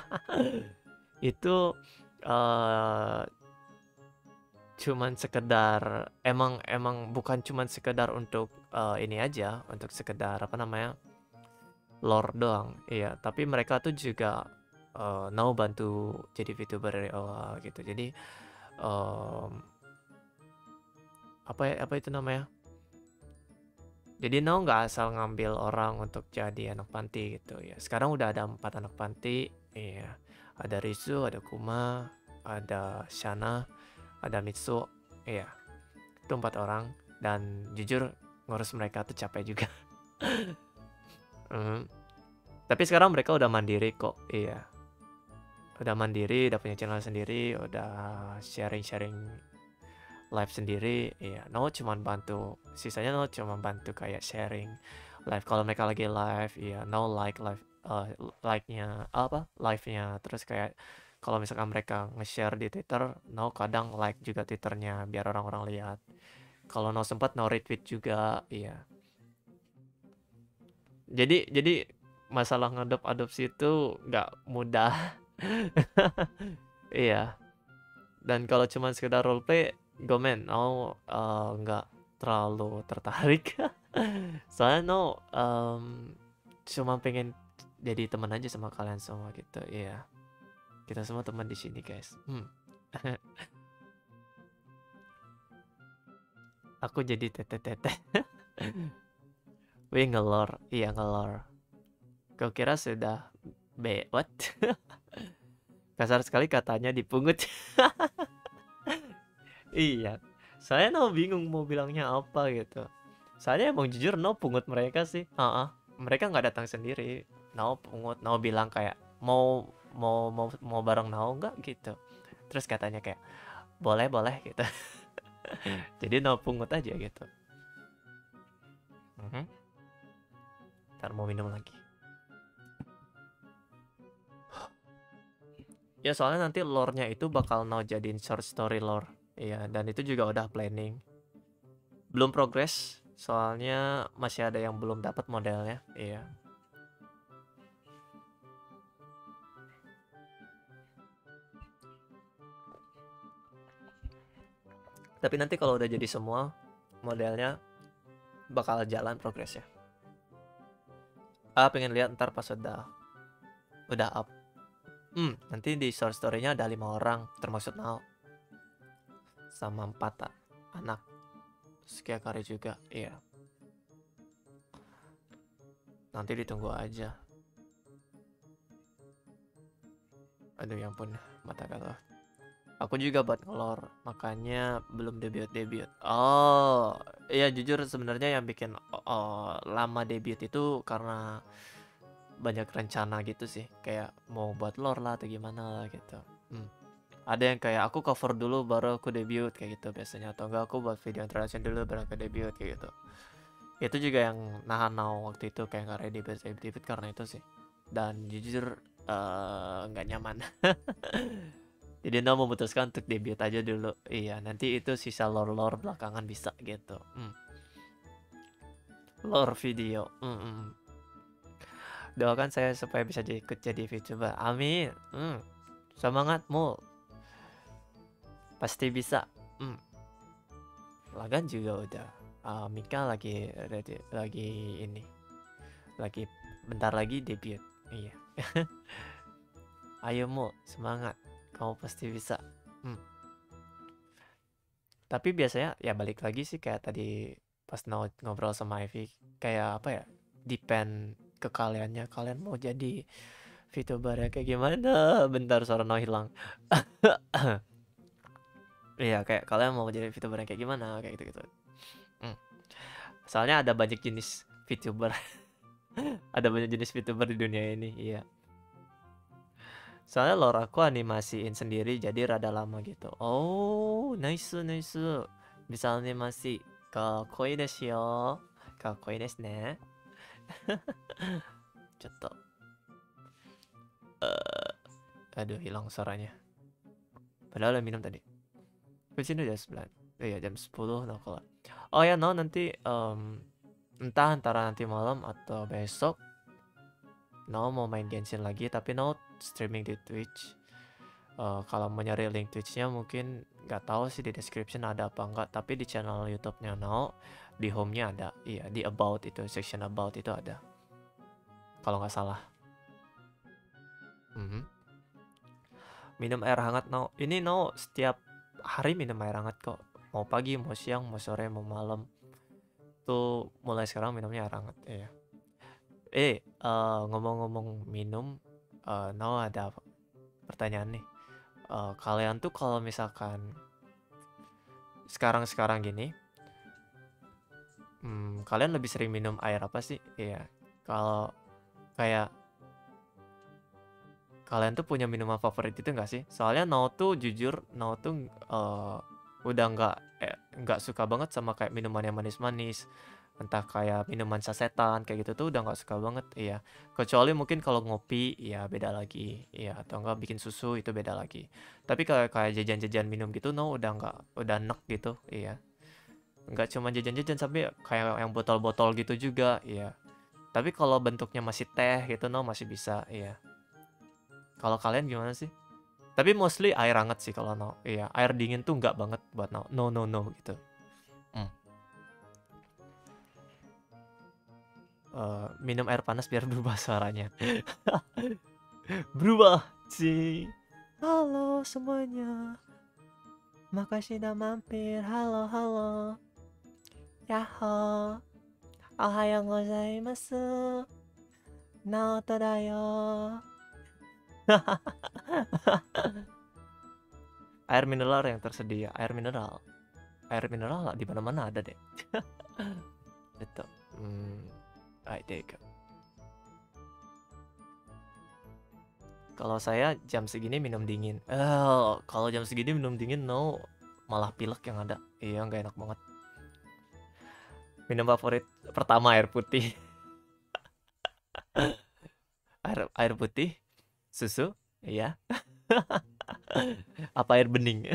Itu uh, cuman sekedar emang emang bukan cuman sekedar untuk uh, ini aja, untuk sekedar apa namanya lore doang, iya. Tapi mereka tuh juga uh, Now bantu jadi VTuber dari awal gitu. Jadi um, apa ya, apa itu namanya? Jadi Now nggak asal ngambil orang untuk jadi anak panti gitu ya. Sekarang udah ada empat anak panti, iya. Ada Rizu, ada Kuma, ada Shana, ada Mitsu, iya. Itu empat orang, dan jujur ngurus mereka tuh capek juga. mm. Tapi sekarang mereka udah mandiri kok, iya. Udah mandiri, udah punya channel sendiri, udah sharing-sharing live sendiri, iya. No cuman bantu, sisanya no cuman bantu kayak sharing live kalau mereka lagi live, iya. No like live, uh, like-nya apa, live-nya. Terus kayak kalau misalkan mereka nge-share di Twitter, no kadang like juga Twitternya biar orang-orang lihat. Kalau no sempat no retweet juga, iya. Jadi jadi masalah ngadop adopsi itu nggak mudah. Iya. Dan kalau cuma sekedar roleplay, gomen, no uh, nggak terlalu tertarik. Soalnya no um, cuma pengen jadi teman aja sama kalian semua gitu, iya. Kita semua teman di sini guys. Hmm. Aku jadi tete-tete. Wih ngelor, iya ngelor. Kau kira sudah be what? Kasar sekali katanya dipungut. Iya, saya no bingung mau bilangnya apa gitu. Saya emang jujur no pungut mereka sih. Uh-uh. Mereka nggak datang sendiri. No pungut, no bilang kayak mau mau mau mau bareng no nggak gitu. Terus katanya kayak boleh boleh gitu. Jadi no pungut aja gitu. Uh-huh. Ntar mau minum lagi. Ya soalnya nanti lore-nya itu bakal no jadiin short story lore. Iya, dan itu juga udah planning. Belum progress, soalnya masih ada yang belum dapat modelnya. Iya. Tapi nanti kalau udah jadi semua, modelnya bakal jalan progresnya. Ah, pengen lihat ntar pas udah udah up. Hmm, nanti di short story-nya ada lima orang termasuk Nao sama empat a- anak. Sekian kali juga, iya. Nanti ditunggu aja. Aduh ya ampun, mata galau. Aku juga buat ngelor, makanya belum debut-debut. Oh, iya jujur sebenarnya yang bikin oh, lama debut itu karena banyak rencana gitu sih. Kayak mau buat lore lah atau gimana lah gitu. Hmm. Ada yang kayak aku cover dulu baru aku debut kayak gitu biasanya. Atau enggak aku buat video introduction dulu baru aku debut kayak gitu. Itu juga yang nahan Nao waktu itu kayak nggak ready buat debut karena itu sih. Dan jujur eh, nggak nyaman. Jadi Nao memutuskan untuk debut aja dulu. Iya, nanti itu sisa lore-lore belakangan bisa gitu. Hmm. Lore video. Hmm, hmm. Doakan saya supaya bisa jadi ikut jadi VTuber. Amin. Hmm. Semangatmu. Pasti bisa. Hmm. Lagan juga udah. Uh, Mika lagi ready, lagi ini. Lagi bentar lagi debut. Iya. Ayo Mo, semangat. Kamu pasti bisa. Hmm. Tapi biasanya ya balik lagi sih kayak tadi pas no, ngobrol sama Ivy kayak apa ya? Depend ke kaliannya. Kalian mau jadi VTuber ya kayak gimana? Bentar suara no hilang. Iya kayak kalian mau jadi VTuber yang kayak gimana kayak gitu-gitu. Hmm. Soalnya ada banyak jenis VTuber. Ada banyak jenis VTuber di dunia ini, iya. Soalnya lore aku animasiin sendiri jadi rada lama gitu. Oh, nice nice. Bisa animasi. Kakoi desu yo. Kakoi desu ne. Coto. Uh, aduh hilang suaranya. Padahal udah minum tadi. Kesini udah sembilan. Oh iya jam sepuluh no kalau. Oh ya no nanti um, entah antara nanti malam atau besok No mau main Genshin lagi tapi No streaming di Twitch. Uh, kalau mau nyari link Twitch-nya mungkin nggak tahu sih di description ada apa enggak, tapi di channel YouTube-nya No di home-nya ada. Iya, di about itu, section about itu ada. Kalau nggak salah. Mm-hmm. Minum air hangat No. Ini No setiap hari minum air hangat kok. Mau pagi, mau siang, mau sore, mau malam. Tuh mulai sekarang minumnya air hangat. Iya. Eh, uh, ngomong-ngomong minum, uh, No ada pertanyaan nih. Uh, kalian tuh kalau misalkan sekarang-sekarang gini, hmm, kalian lebih sering minum air apa sih? Iya, kalau kayak kalian tuh punya minuman favorit itu nggak sih? Soalnya No tuh jujur, No tuh uh, udah nggak eh, nggak suka banget sama kayak minuman yang manis-manis. Entah kayak minuman sasetan kayak gitu tuh udah nggak suka banget, iya. Kecuali mungkin kalau ngopi ya beda lagi, iya. Atau enggak bikin susu itu beda lagi. Tapi kayak kayak jajan-jajan minum gitu No udah nggak udah enek gitu, iya. Nggak cuma jajan-jajan tapi kayak yang botol-botol gitu juga, iya. Tapi kalau bentuknya masih teh gitu No masih bisa, iya. Kalau kalian gimana sih? Tapi mostly air hangat sih kalau No, iya. Air dingin tuh nggak banget buat No, no no no gitu. Hmm. Uh, minum air panas biar berubah suaranya. Berubah sih. Halo semuanya. Makasih udah mampir. Halo halo. Yaho. Ohayo gozaimasu. Naoto da yo. Air mineral yang tersedia. Air mineral. Air mineral di mana-mana ada deh. Betul. Hmm. I take. Kalau saya jam segini minum dingin. Oh, kalau jam segini minum dingin No, malah pilek yang ada. Iya, nggak enak banget. Minum favorit pertama air putih. air air putih, susu, iya. Apa air bening?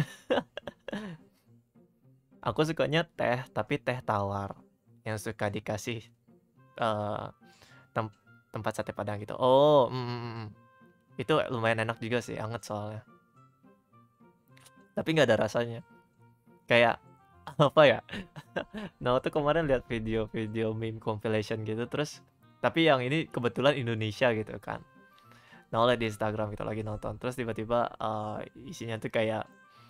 Aku sukanya teh, tapi teh tawar yang suka dikasih Uh, tem tempat sate padang gitu. Oh, mm, mm, mm. Itu lumayan enak juga sih, anget soalnya. Tapi nggak ada rasanya. Kayak apa ya? Nah, tuh kemarin lihat video-video meme compilation gitu, terus tapi yang ini kebetulan Indonesia gitu kan. Nah, lihat di Instagram gitu lagi nonton, terus tiba-tiba uh, isinya tuh kayak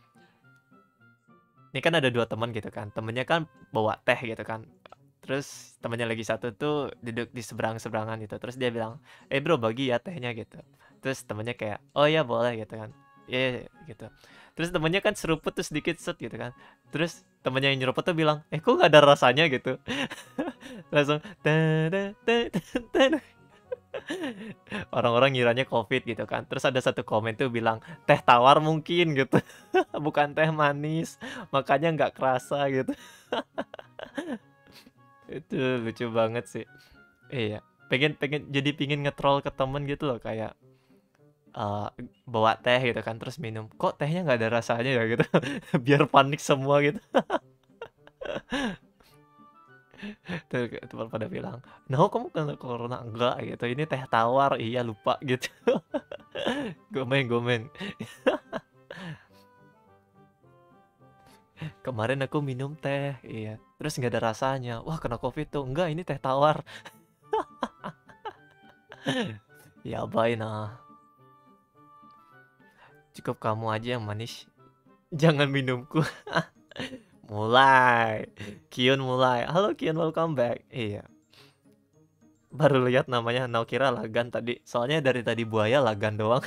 ini kan ada dua teman gitu kan, temennya kan bawa teh gitu kan, terus temennya lagi satu tuh duduk di seberang-seberangan gitu, terus dia bilang, eh bro bagi ya tehnya gitu, terus temennya kayak oh ya boleh gitu kan, iya yeah, gitu, terus temennya kan seruput tuh sedikit set gitu kan, terus temennya yang nyeruput tuh bilang eh kok gak ada rasanya gitu. Langsung tada, tada, tada. Orang-orang ngiranya covid gitu kan, terus ada satu komen tuh bilang teh tawar mungkin gitu. Bukan teh manis, makanya nggak kerasa gitu. Itu lucu banget sih. Iya, pengen pengen jadi pingin nge-troll ke temen gitu loh, kayak uh, bawa teh gitu kan, terus minum kok tehnya nggak ada rasanya ya gitu. Biar panik semua gitu. Tuh teman pada bilang, no kamu kena corona enggak gitu, ini teh tawar, iya lupa gitu. Gomen gomen. Kemarin aku minum teh, iya, terus nggak ada rasanya, wah kena covid tuh, enggak ini teh tawar. Ya bye nah, cukup kamu aja yang manis, jangan minumku. Mulai, Kion mulai. Halo Kion, welcome back. Iya. Baru lihat namanya, Nau kira Lagan tadi. Soalnya dari tadi buaya Lagan doang.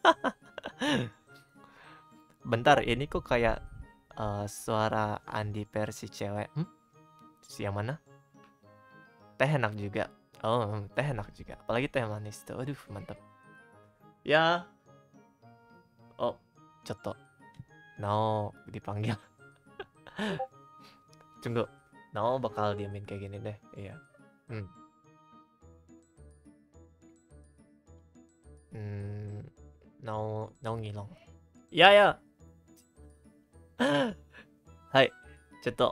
Bentar, ini kok kayak uh, suara Andi versi cewek. Hmm? Si yang mana? Teh enak juga. Oh, teh enak juga. Apalagi teh manis tuh. Aduh, mantap. Ya. Oh, Coto. Nau dipanggil. Tunggu, Nao bakal diamin kayak gini deh, iya. Hmm. Hmm, Nao, Nao ngilong. Ya ya. Hai, Ceto.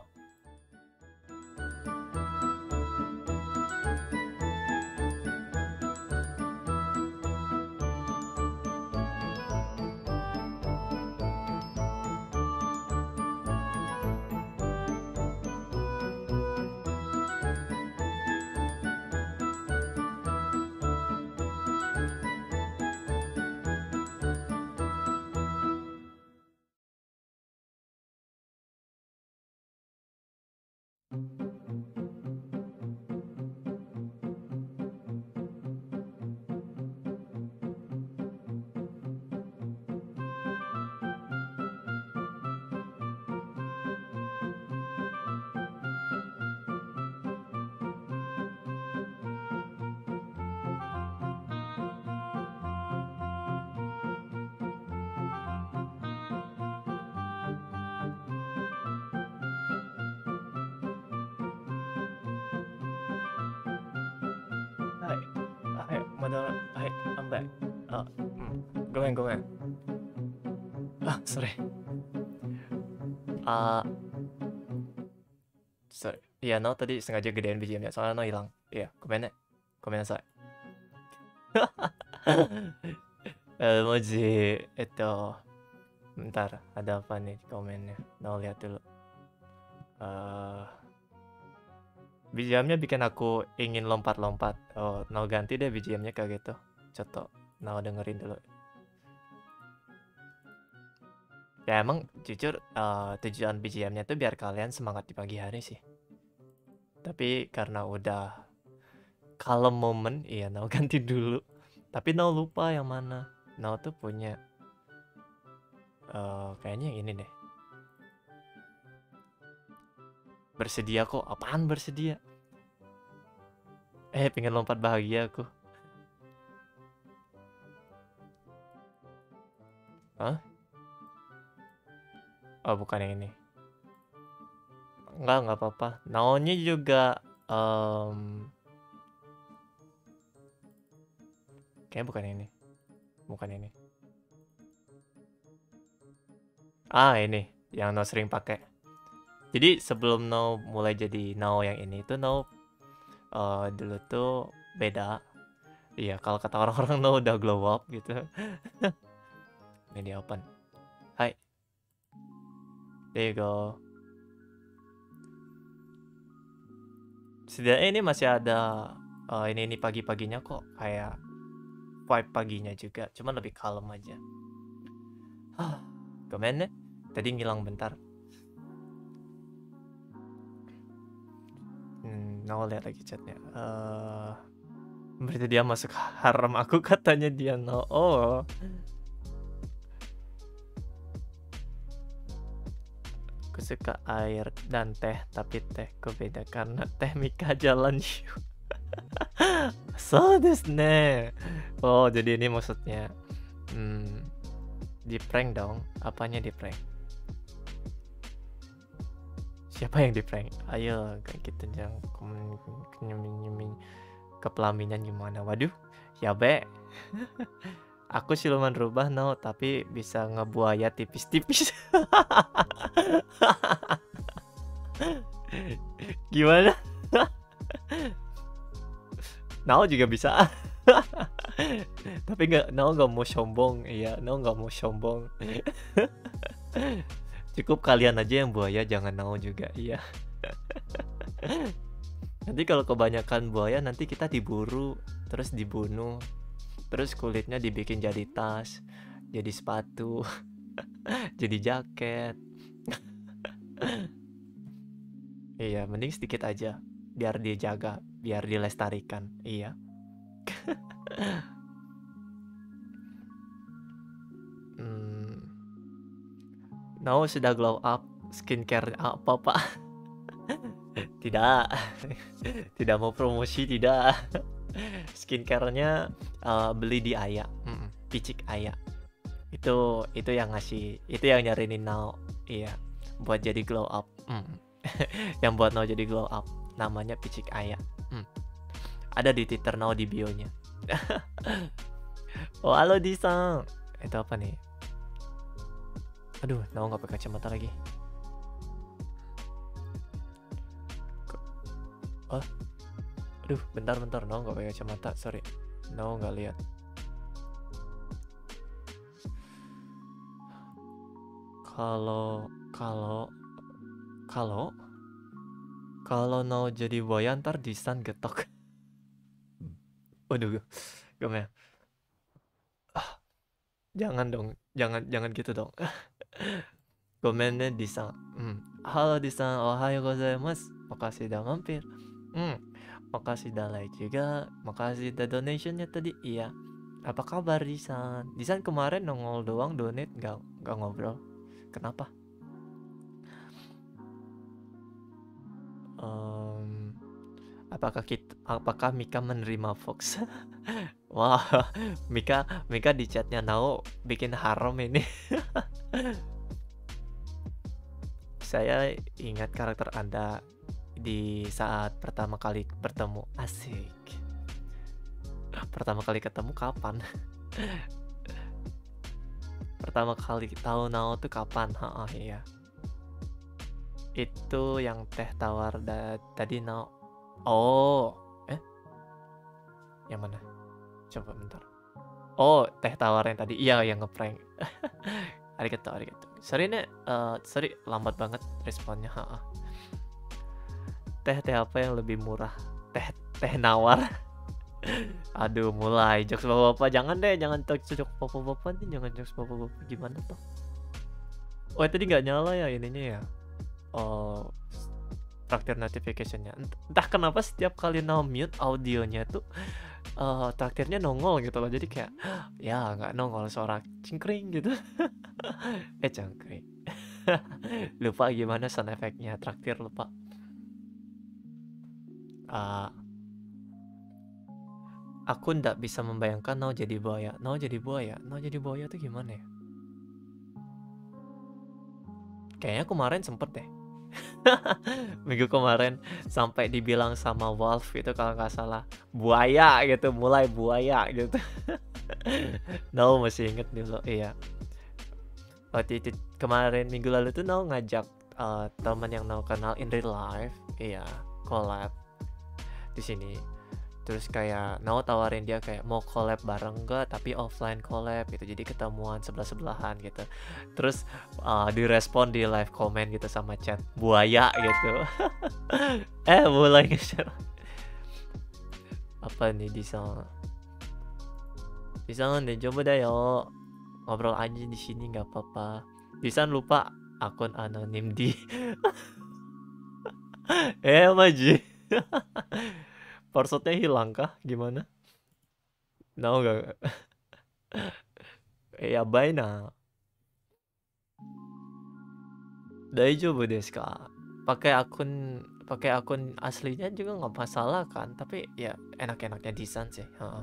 Hai, hai, Madara, hai, I'm back. Uh, hmm, gomen gomen. Ah, sorry. Ah, sorry. Iya, No tadi sengaja gedein B G M-nya, soalnya No hilang. Iya, gomen ya. Gomen nasai. Eh, Moji, itu bentar, ada apa nih komennya? No lihat dulu. Uh, B G M-nya bikin aku ingin lompat-lompat. Oh, No ganti deh B G M-nya kayak gitu. Coto, No dengerin dulu. Ya emang jujur uh, tujuan B G M-nya tuh biar kalian semangat di pagi hari sih. Tapi karena udah kalem momen, iya No ganti dulu. Tapi No lupa yang mana. No tuh punya uh, kayaknya yang ini deh. Bersedia kok, apaan bersedia? Eh, pengen lompat bahagia aku. Hah? Oh, bukan yang ini. Enggak, enggak apa-apa. Naonnya juga um... kayaknya bukan ini. Bukan ini. Ah, ini yang No sering pakai. Jadi sebelum No mulai jadi No yang ini tuh No uh, dulu tuh beda. Iya, kalau kata orang-orang No udah glow up gitu. Media open. Hai. There you go. Setidaknya ini masih ada uh, ini ini pagi-paginya kok, kayak vibe paginya juga, cuman lebih kalem aja. Hah, gimana? Tadi ngilang bentar. Hmm, Nao lihat lagi chatnya. Uh, berarti dia masuk haram aku katanya dia no. Oh. Aku suka air dan teh, tapi tehku beda karena teh Mika jalan Shu. So desu ne. Oh, jadi ini maksudnya hmm, di prank dong. Apanya di prank? Siapa yang di prank? Ayo kayak gitu jangan nyemin ke pelaminan gimana? Waduh, ya be. Aku siluman rubah no, tapi bisa ngebuaya tipis-tipis. Gimana? Nao juga bisa. Tapi nggak, Nao nggak mau sombong. Iya, Nao nggak mau sombong. Cukup kalian aja yang buaya, jangan Nao juga. Iya. Nanti kalau kebanyakan buaya, nanti kita diburu, terus dibunuh, terus kulitnya dibikin jadi tas, jadi sepatu, jadi jaket. Iya, mending sedikit aja, biar dijaga, biar dilestarikan. Iya. hmm. Now sudah glow up, skincare apa pak? Tidak. Tidak mau promosi, tidak. Skincare-nya uh, beli di Aya, mm, Picik Aya. Itu itu yang ngasih, itu yang nyarinin Nao. Iya, buat jadi glow up. Mm. Yang buat Nao jadi glow up, namanya Picik Aya. Mm. Ada di Twitter Nao di bio-nya. Oh, halo Disang. Itu apa nih? Aduh, Nao nggak pakai kacamata lagi. Oh, aduh, bentar-bentar, Nao nggak pakai kacamata, sorry, Nao nggak lihat. Kalau, kalau, kalau, kalau Nao jadi buaya ntar Disan getok. Waduh, gimana? Ah, jangan dong, jangan, jangan gitu dong. Komennya Disan. Hmm. Halo Disan, ohayo gozaimasu. Makasih udah mampir. Hmm. Makasih udah like juga. Makasih udah donationnya tadi. Iya. Apa kabar Disan? Disan kemarin nongol doang donate, nggak nggak ngobrol. Kenapa? Um, apakah kita, apakah Mika menerima Fox? Wah, Mika, Mika di chatnya Nao bikin haram ini. Saya ingat karakter Anda di saat pertama kali bertemu. Asik. Pertama kali ketemu kapan? Pertama kali tahu Nao tuh kapan? Heeh, iya. Itu yang teh tawar da tadi Nao. Oh, eh? Yang mana? Coba bentar. Oh, teh tawar yang tadi. Iya, yang ngeprank. Arigato, arigato. Sorry nih, uh, sorry lambat banget responnya. Ha-ha. Teh teh apa yang lebih murah? Teh teh nawar. Aduh, mulai jokes bapak-bapak. Jangan deh, jangan jokes bapak-bapak nih, jangan jokes bapak-bapak. Gimana tuh? Oh, tadi nggak nyala ya ininya ya. Oh, traktir notificationnya. Entah kenapa setiap kali Nao mute audionya tuh uh, traktirnya nongol gitu loh. Jadi kayak ya nggak nongol, suara cingkring gitu. Eh cangkring. Lupa gimana sound effect-nya traktir, lupa. Uh, aku ndak bisa membayangkan Nao jadi buaya. Nao jadi buaya. Nao jadi buaya tuh gimana ya? Kayaknya kemarin sempet deh. Minggu kemarin sampai dibilang sama Wolf itu kalau nggak salah buaya gitu, mulai buaya gitu. Nao masih inget dulu, iya. Waktu itu kemarin minggu lalu tuh Nao ngajak uh, teman yang Nao kenal in real life, iya, collab di sini. Terus kayak Nao tawarin dia kayak mau collab bareng enggak, tapi offline collab gitu. Jadi ketemuan sebelah-sebelahan gitu. Terus uh, direspon di live comment gitu sama chat buaya gitu. eh mulai nge-share apa nih di sana. Di sana nih coba deh yo ngobrol aja di sini nggak apa-apa. Bisa lupa akun anonim di eh maji. Passwordnya hilang kah? Gimana? No gak? Ya bye na. Daijoubu desu ka? Pakai akun pakai akun aslinya juga nggak masalah kan? Tapi ya enak-enaknya Disan sih. Heeh.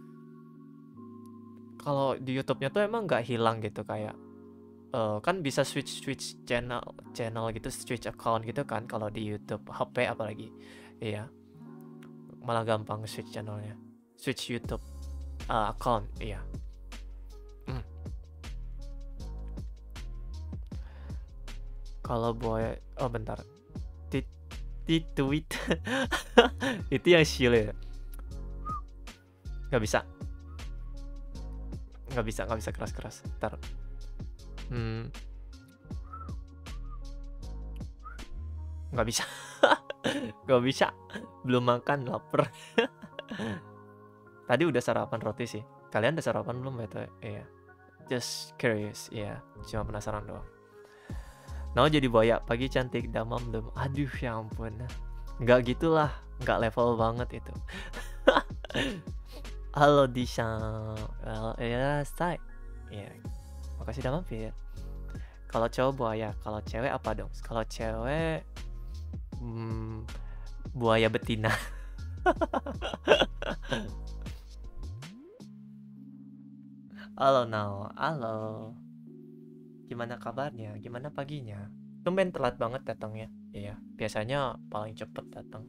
Kalau di YouTube-nya tuh emang nggak hilang gitu kayak uh, kan bisa switch switch channel channel gitu, switch account gitu kan kalau di YouTube H P apalagi. Iya. Malah gampang switch channelnya. Switch YouTube uh, account, iya. Mm. Kalau boy, oh bentar. Di, di tweet itu yang Shile. Nggak bisa. Nggak bisa, nggak bisa keras-keras. Ntar. Hmm. Nggak bisa. Nggak bisa. Belum makan, lapar. Tadi udah sarapan roti sih. Kalian udah sarapan belum ya? Iya. Just curious, iya. Cuma penasaran doang. Nao jadi buaya, pagi cantik, damam belum. Aduh ya ampun. Nggak gitulah, nggak level banget itu. Halo Disha. Well, ya say. Iya. Makasih udah mampir. Kalau cowok buaya, kalau cewek apa dong? Kalau cewek hmm, buaya betina. Halo Nao, halo. Gimana kabarnya? Gimana paginya? Tumben telat banget datangnya. Iya, biasanya paling cepet datang.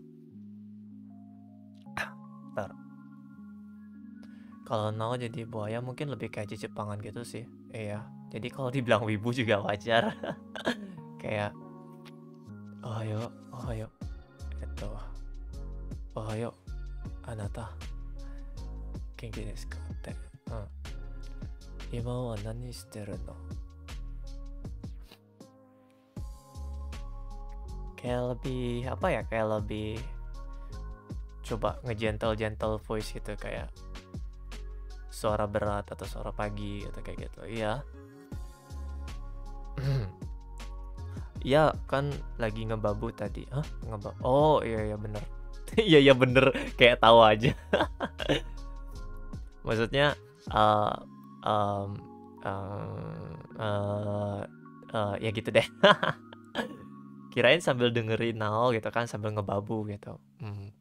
Ntar. Kalau Nao jadi buaya mungkin lebih kayak Jepangan gitu sih. Iya. Jadi kalau dibilang wibu juga wajar. Kayak ohayo, ohayo. Eto. Ohayo. Anata. Genki desu ka? Te. Hmm. Ima wa nani shiteru no? Kayak lebih apa ya? Kayak lebih coba ngegentle-gentle voice gitu kayak suara berat atau suara pagi atau kayak gitu. Iya. Iya kan lagi ngebabu tadi. Hah? Ngebabu. Oh iya iya bener. Iya iya bener kayak tahu aja. Maksudnya uh, um, uh, uh, uh, ya gitu deh. Kirain sambil dengerin Nao gitu kan sambil ngebabu gitu. Hmm.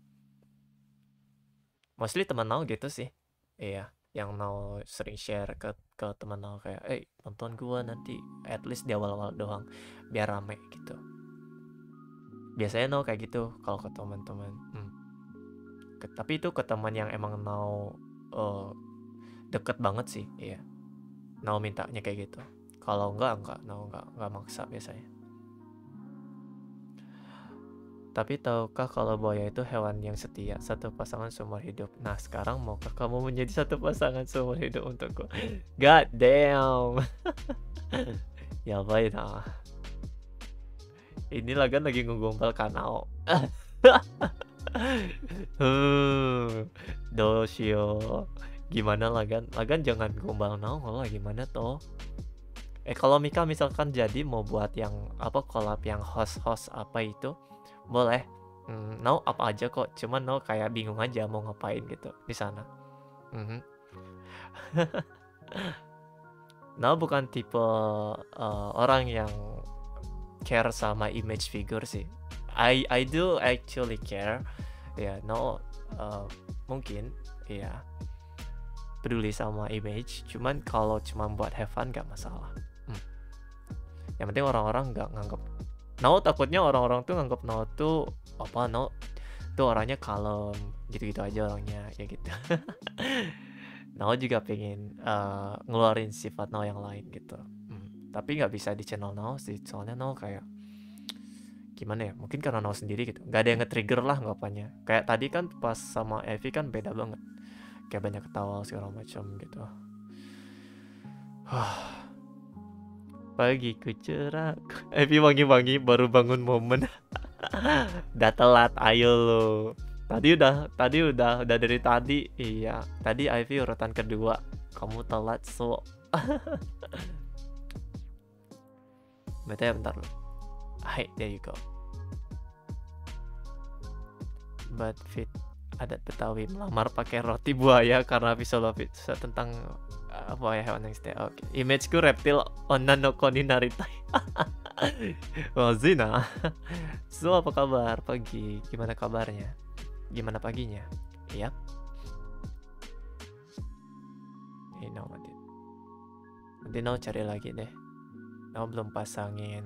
Mostly teman Nao gitu sih. Iya. Yang Nao sering share ke ke teman Nao kayak, eh tonton gua nanti, at least di awal-awal doang, biar rame gitu. Biasanya Nao kayak gitu kalau ke teman-teman. Hmm. Ke, tapi itu ke teman yang emang Nao uh, deket banget sih, iya. Nao mintanya kayak gitu. Kalau enggak enggak, Nao enggak enggak maksa biasanya. Tapi tahukah kalau buaya itu hewan yang setia, satu pasangan seumur hidup. Nah sekarang maukah kamu menjadi satu pasangan seumur hidup untukku? God damn. Ya baik nah. Ini Lagan lagi ngegombal Kanao. hmm, Doshio. Gimana Lagan? Lagan jangan gombal Nao lah, gimana toh? Eh kalau Mika misalkan jadi mau buat yang apa collab yang host-host apa itu, boleh. Hmm, Nao apa aja kok, cuman Nao kayak bingung aja mau ngapain gitu di sana. Mm-hmm. Nao bukan tipe uh, orang yang care sama image figure sih. I I do actually care. Ya, yeah, Nao uh, mungkin ya yeah, peduli sama image, cuman kalau cuma buat have fun gak masalah. Hmm. Yang penting orang-orang gak nganggap Nao, takutnya orang-orang tuh nganggap Nao tuh apa, Nao tuh orangnya kalem gitu-gitu aja orangnya ya gitu. Nao juga pengen uh, ngeluarin sifat Nao yang lain gitu. Hmm. Tapi nggak bisa di channel Nao sih, soalnya Nao kayak gimana ya, mungkin karena Nao sendiri gitu, nggak ada yang nge-trigger lah anggapannya. Kayak tadi kan pas sama Evi kan beda banget, kayak banyak ketawa segala macam gitu. Pagi ku cerah, Evi wangi-wangi baru bangun momen. Udah telat, ayo lo. Tadi udah, tadi udah, udah dari tadi. Iya, tadi Ivy urutan kedua. Kamu telat, so. Bentar ya, bentar lo. Hai, there you go. But fit adat Betawi melamar pakai roti buaya karena visual tentang uh, buaya hewan yang setia. Oke, okay. Imageku reptil onna no koni naritai. Oh, Zina. So, apa kabar pagi? Gimana kabarnya? Gimana paginya? Iya. Ini Nao mati. Nanti Nao cari lagi deh. Nao belum pasangin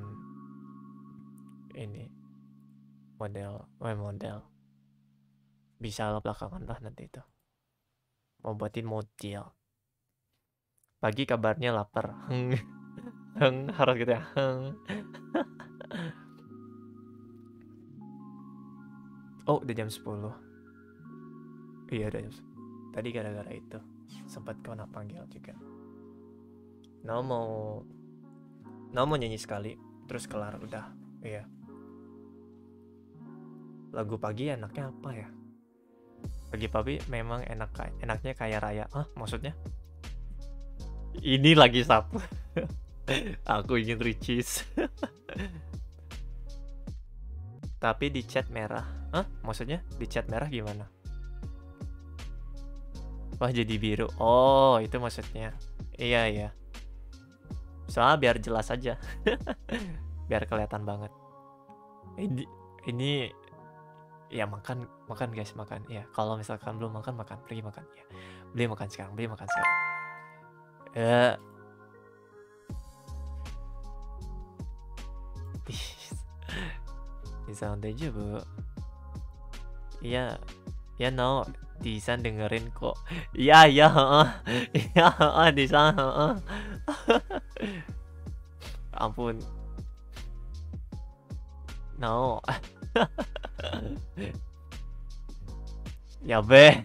ini model, oh model. Bisa belakangan lah nanti itu. Mau buatin model. Pagi kabarnya lapar. Heng, heng harus gitu ya. Heng. Oh, udah jam sepuluh. Iya, udah jam sepuluh. Tadi gara-gara itu sempat kau nak panggil juga. Nao mau Nao mau nyanyi sekali, terus kelar udah. Iya. Lagu pagi enaknya apa ya? Pagi-pagi memang enak, enaknya kayak raya. Hah, maksudnya? Ini lagi Sabtu. Aku ingin ricis. Tapi di chat merah. Hah? Maksudnya di chat merah gimana? Wah, jadi biru. Oh, itu maksudnya. Iya, iya. Soalnya biar jelas aja. Biar kelihatan banget. Ini ini ya makan makan guys, makan. Ya, kalau misalkan belum makan makan, pergi makan ya. Beli makan sekarang, beli makan sekarang. Eh Bisa aja, Bu. Iya, ya no, Disan dengerin kok. Iya, iya, heeh. Iya, heeh, Disan, heeh. Ampun. No. Ya, be.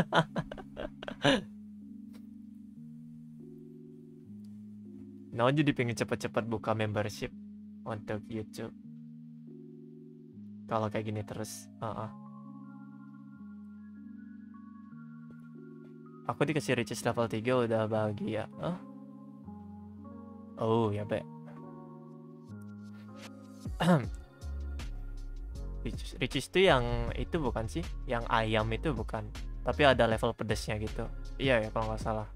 No, jadi pengen cepet-cepet buka membership untuk YouTube. Kalau kayak gini terus, uh-uh. Aku dikasih riches level tiga udah bahagia. Huh? Oh, ya be. riches, riches itu yang itu bukan sih? Yang ayam itu bukan. Tapi ada level pedesnya gitu. Iya ya kalau nggak salah.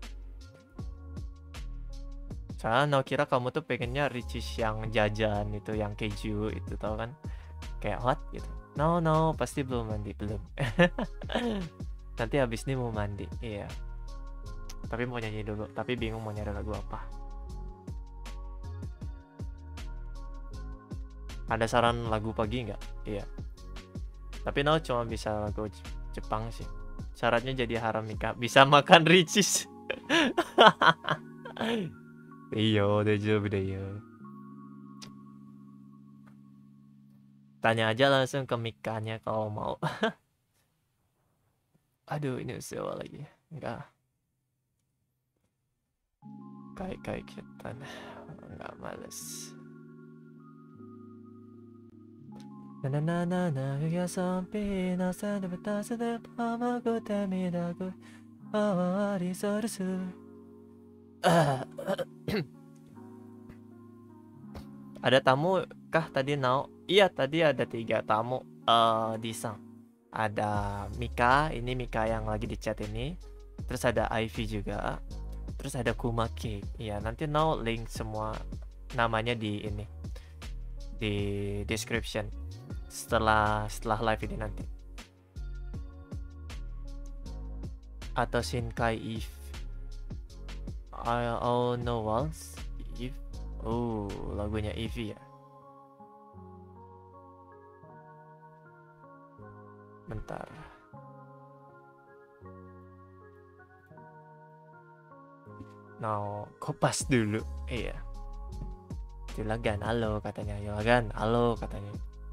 Soalnya no kira kamu tuh pengennya riches yang jajan itu, yang keju itu, tau kan? Kayak what gitu. No no pasti belum mandi, belum. Nanti habis ini mau mandi. Iya. Tapi mau nyanyi dulu, tapi bingung mau nyari lagu apa. Ada saran lagu pagi nggak? Iya. Tapi no cuma bisa lagu Jepang sih. Syaratnya jadi haramika, bisa makan ricis. Iyo, dejo budaya. Tanya aja langsung ke Mikanya kalau mau. Aduh, ini usaha lagi. Enggak. Kayak-kayak kita. Enggak, males. Na na na na ya sampai nasa de betasa de pamago temidago awari sorsu. Ada tamu kah tadi Nao? Iya, tadi ada tiga tamu uh, di Sang. Ada Mika, ini Mika yang lagi di chat ini. Terus ada Ivy juga. Terus ada Kumaki. Iya, nanti Nao link semua namanya di ini. Di description. Setelah setelah live ini nanti. Atau Shinkai If. I all know walls. If. Oh, lagunya Ivy ya. Bentar. Nah, kopas dulu. Iya. Julagan, halo katanya. Julagan, halo katanya.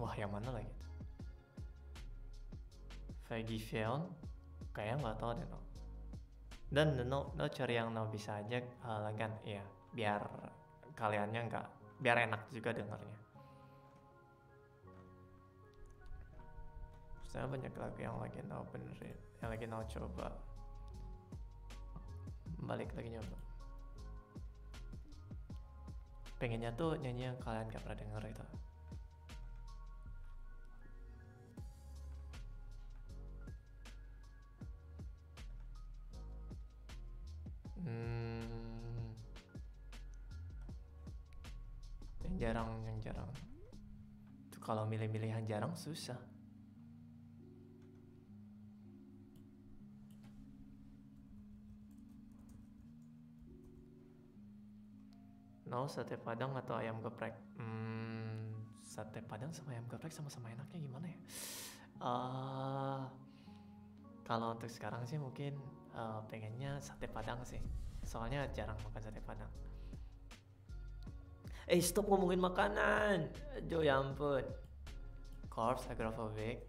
Wah, yang mana lagi tuh? Vegifion? Kayaknya nggak tahu deh, no. Dan no, no cari yang no bisa aja uh, kan, iya, biar kaliannya nggak, biar enak juga dengarnya. Saya banyak lagu yang lagi no benerin, yang lagi no coba. Balik lagi nyoba. Pengennya tuh nyanyi yang kalian gak pernah denger itu. Hmm, yang jarang, yang jarang. Tuh kalau milih-milih yang jarang susah. No, sate padang atau ayam geprek? Hmm, sate padang sama ayam geprek sama-sama enaknya gimana ya? Uh, kalau untuk sekarang sih mungkin uh, pengennya sate padang sih. Soalnya jarang makan sate padang. Eh, stop ngomongin makanan. Aduh, ya ampun. Corpse agoraphobic.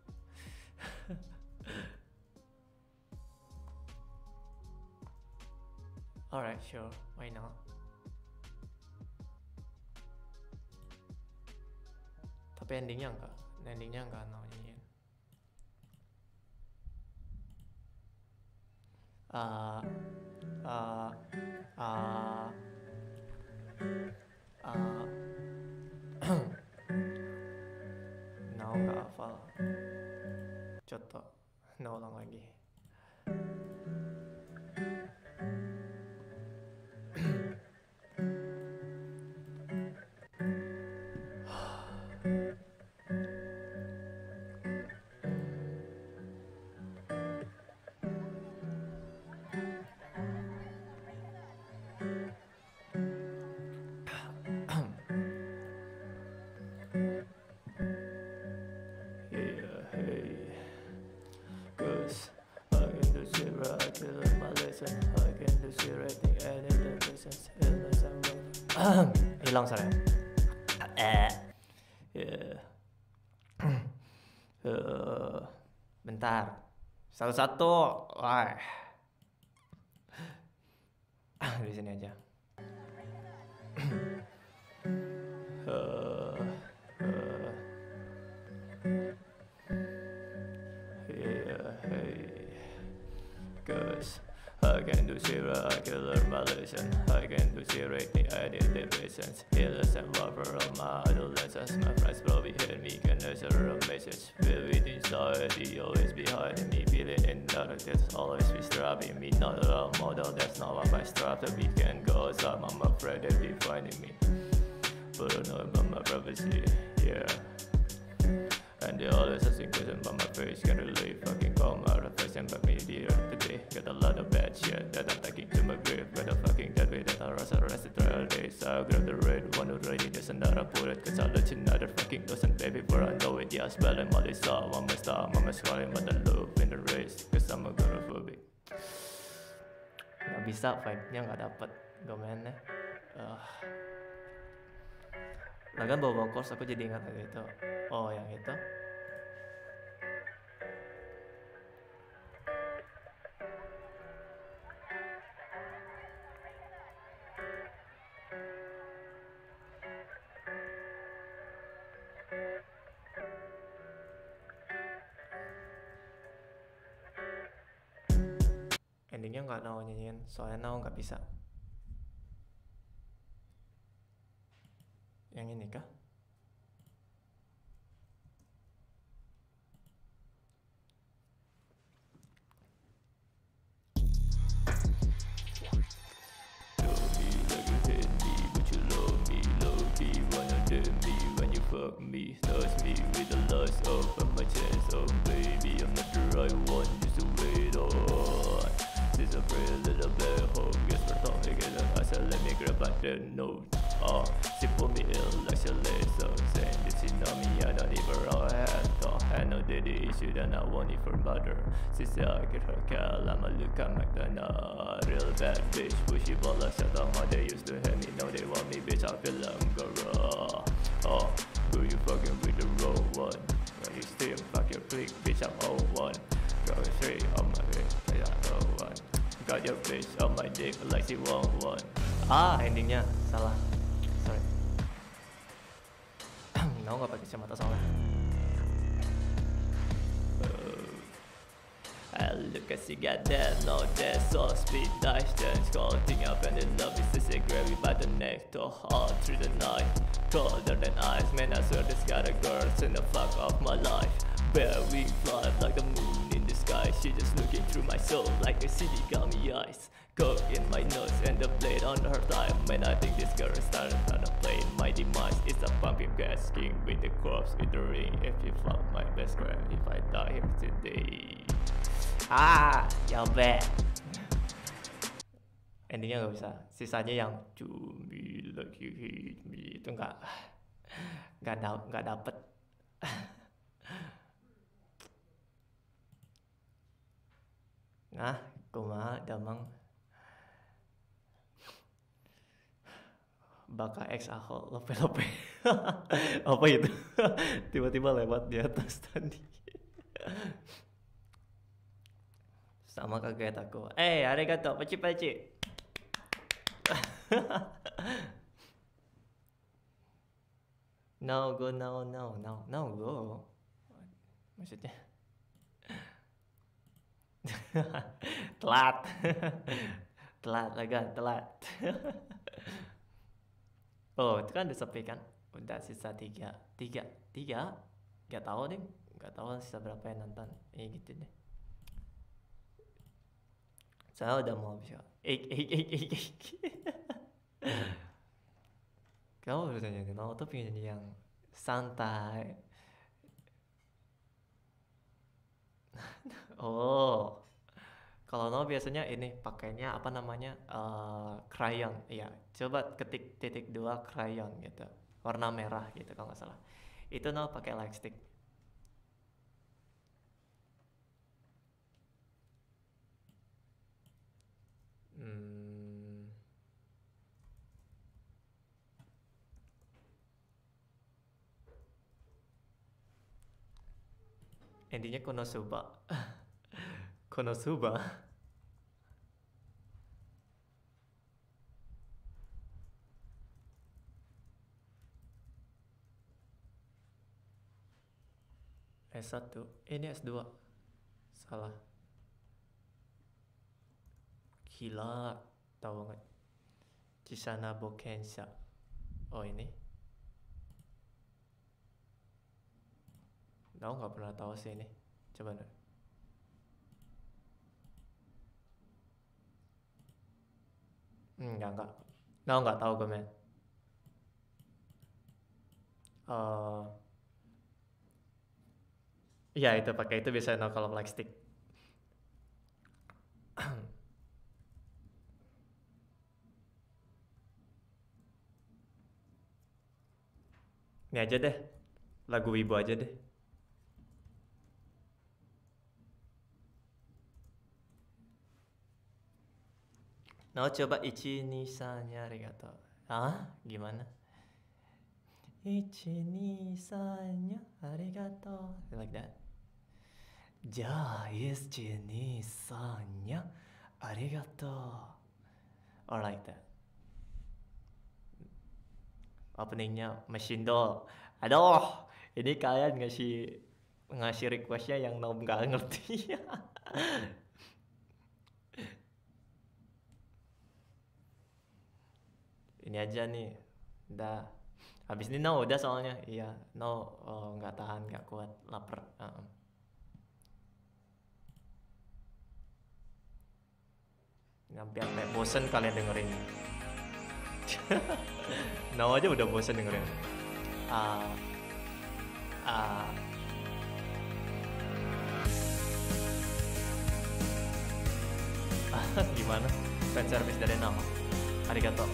Alright, sure. Why not? Tapi endingnya enggak, endingnya enggak no nyanyiin. Uh, uh, uh, uh, no enggak hafal. Contoh, no ulang lagi. Hilang saya. Eh, yeah. uh, bentar, satu-satu. Wah, di sini aja. uh, uh, yeah, hey, cause I can do zero, I can learn my lesson. I can do zero, I did the patience. Healers and lover of my adolescence. My friends probably hear me, can answer a message. Feel it inside, he always behind me. Feel it in darkness, always be strapping me. Not a role model, that's not what my strap. The weekend goes up, I'm afraid they'll be finding me. But I know about my privacy, yeah. And they always asking questions about my face. Can't really fucking call my reflection back me here today. Got a lot of bad shit that I'm taking to my grave. Got a fucking dead way that I was arrested trial days. I grab the red one already, there's another bullet. Cause I'll let you another fucking dozen baby before I know it. Yeah, spelling all this out. I'm a star, I'm a squalling but the loop in the race. Cause I'm a agoraphobic. Gak bisa, vibe-nya gak dapet. Gimana? Uh. Lagan bawa course aku jadi ingat lagi itu. Oh, yang itu. Endingnya nggak Nao nyanyiin, soalnya Nao nggak bisa. Yang ini kah? Fuck me, touch me with the lust of my chance. Oh baby, I'm not the right one, just to wait on. This a pretty little black hole. Guess we're talking again. I said let me grab back the note. Oh, she put me ill like she laid so saying that she know me, I don't even know her thought. I know that the issue that I want it for mother. She said I get her cal, I'ma look at McDonald. Real bad bitch, pushy ball like shut up. How they used to hate me, now they want me, bitch. I feel like I'm gonna. Oh. Do you fucking with the road? team, fuck your clique, bitch I'm oh one. Got a three on my dick, yeah oh one. Got your bitch on my dick like she want one. Ah endingnya salah, sorry. No nggak pakai kacamata soalnya. I look as you got that, no that so speed dice then scouting up and then love is to grab you by the neck to all through the night. Colder than ice, man I swear this got a girl in the fuck of my life. Where we fly like the moon in the sky, she just looking through my soul like a city gummy eyes. Coke in my nose and the blade on her thigh. Man I think this girl is starting on a plane. My demise is a pumping gas king with the corpse in the ring. If you fuck my best friend, if I die here today. Ah, ya be. Endingnya nggak bisa. Sisanya yang to me like you hate me itu nggak nggak da nggak dapet. Nah, kumaha damang baka X ahol lope-lope. Apa itu? Tiba-tiba lewat di atas tadi. Sama kaget aku. Eh, arigato, paci-paci. No go, no, no, no, no go. Maksudnya? Telat. Telat, agak telat. Oh, itu kan udah sepi kan? Udah sisa tiga, tiga, tiga. Gak tahu deh, gak tahu sisa berapa yang nonton. Eh gitu deh. Saya udah mau habis kok. Ik, ik, ik, ik, ik. Kamu udah nyanyi, mau tuh pengen nyanyi yang santai. Oh, kalau no biasanya ini pakainya apa namanya uh, crayon, iya. Coba ketik titik dua crayon gitu, warna merah gitu kalau nggak salah. Itu no pakai light stick. Hmm. Endingnya Konosuba. Konosuba. S satu. Eh, ini S dua. Salah. Gila, tahu banget. Chisana Bokensha. Oh ini. Tahu nggak pernah tahu sih ini. Coba deh. Enggak enggak. Tahu nggak tahu gue men. Uh, Iya itu pakai itu biasanya no kalau black stick. Ini aja deh, lagu Wibu aja deh. Nah coba ichi ni sanya arigato. Ah gimana? Ichi ni sanya arigato, like that. Ja ichi ni sanya arigato, or like that. Openingnya Machine Doll. Aduh, ini kalian ngasih ngasih requestnya yang nom nggak ngerti. Ini aja nih, udah. Habis ini no udah soalnya, iya no nggak oh, tahan nggak kuat lapar. Uh-uh. Sampai sampai bosen kalian dengerin. No aja udah bosen dengerin. Ah, ah. Gimana? Fan service dari nama. Arigato.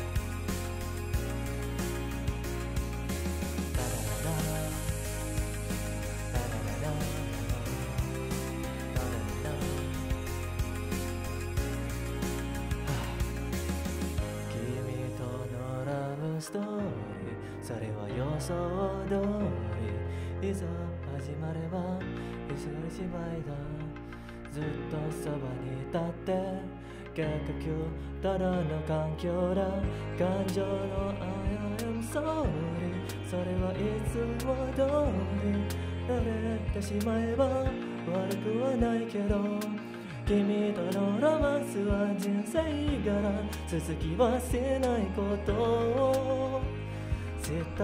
Story, それは予想通りいざ始まればいつのしまいだずっとそばに立って結局ただの環境だ感情の I am sorry それはいつも通り慣れてしまえば悪くはないけど君とのロマンスは人生柄続きはせないことを知った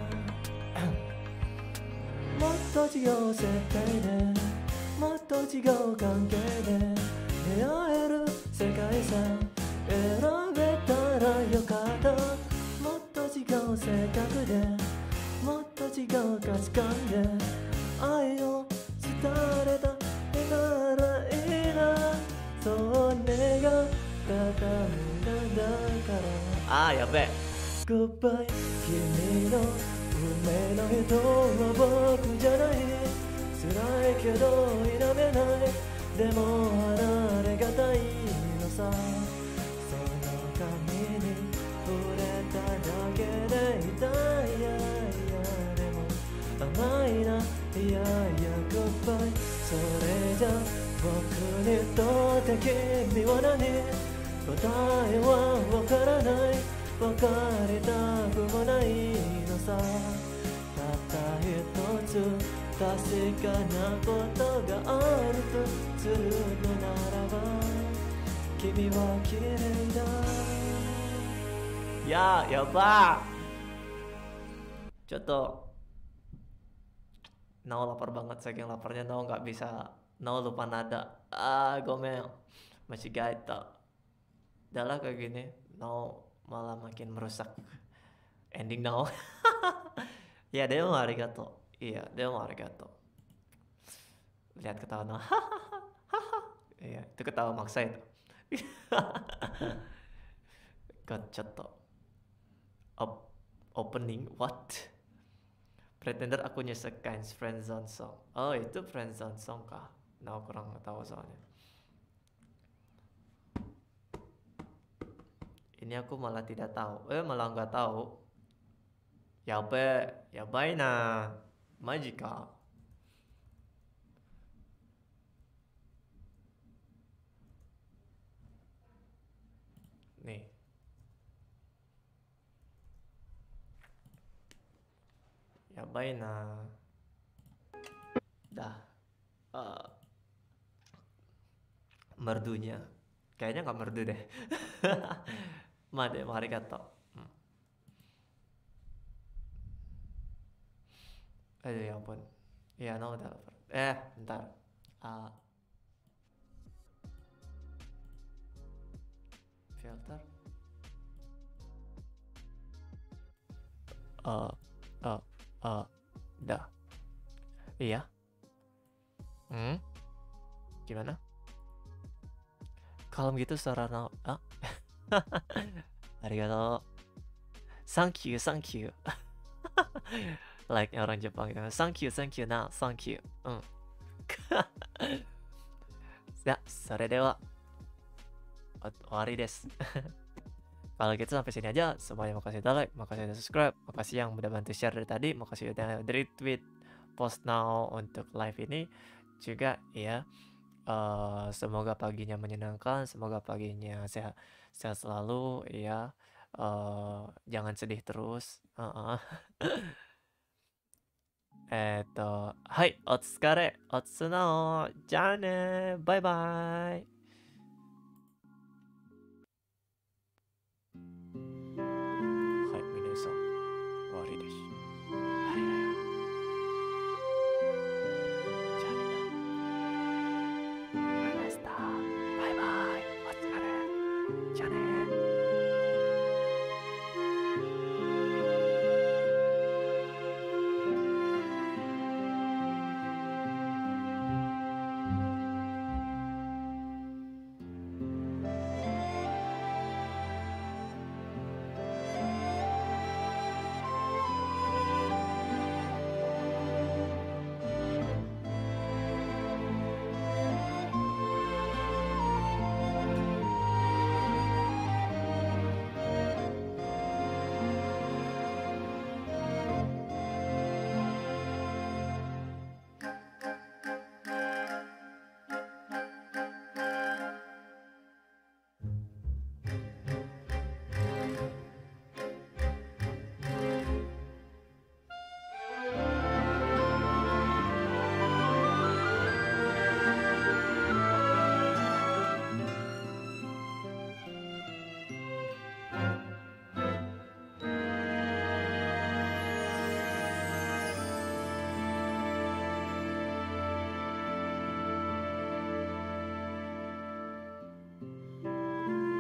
もっと違う設定でもっと違う関係で出会える世界さ選べたらよかったもっと違う性格でもっと違う価値観で愛を伝えたならいいなそう願ったためなんだからあーやべえ Goodbye 君の運命の人は僕じゃない辛いけど否めないでも離れがたいのさその髪に触れただけで痛いいやいやでも甘いないやいや Goodbye それじゃ僕にとって君は何答えはわからないわかりたくもないのさたった一つ確かなことがあるとするのならば君は綺麗だややばちょっとNao lapar banget saking laparnya Nao nggak bisa Nao lupa nada ah gomel masih gaita udah lah kayak gini Nao malah makin merusak ending Nao ya demo arigato iya demo arigato lihat ketawa Nao iya itu ketawa maksa itu Gotchato Op opening what Pretender aku nyesekkan friendzone song. Oh itu friendzone song kah? Nah aku kurang tahu soalnya. Ini aku malah tidak tahu. Eh malah nggak tahu. Yabe, yabai na, majika. Nih. Yabai na. Dah. Uh, merdunya. Kayaknya nggak merdu deh. Made, arigato. Hmm. Aduh ya ampun. Iya, no udah lapar. Eh, bentar. Uh, filter. Uh, uh, uh, dah. Iya. Hmm? Gimana? Kalau gitu secara no, ah? Arigato. Thank you, thank you. Like orang Jepang gitu. Thank you, thank you, now, thank you. Hmm. Ya, sore dewa. Owari desu. Kalau gitu sampai sini aja. Semuanya makasih udah like, makasih udah subscribe, makasih yang udah bantu share dari tadi, makasih udah retweet post now untuk live ini. Juga ya. Uh, semoga paginya menyenangkan, semoga paginya sehat, sehat selalu ya. Uh, jangan sedih terus. Uh-uh. Eto, hai, otsukare, otsunao, jane, bye bye. Hai, minasan, owari desu. Hai, hai. Bye bye. Otsukare. Jane.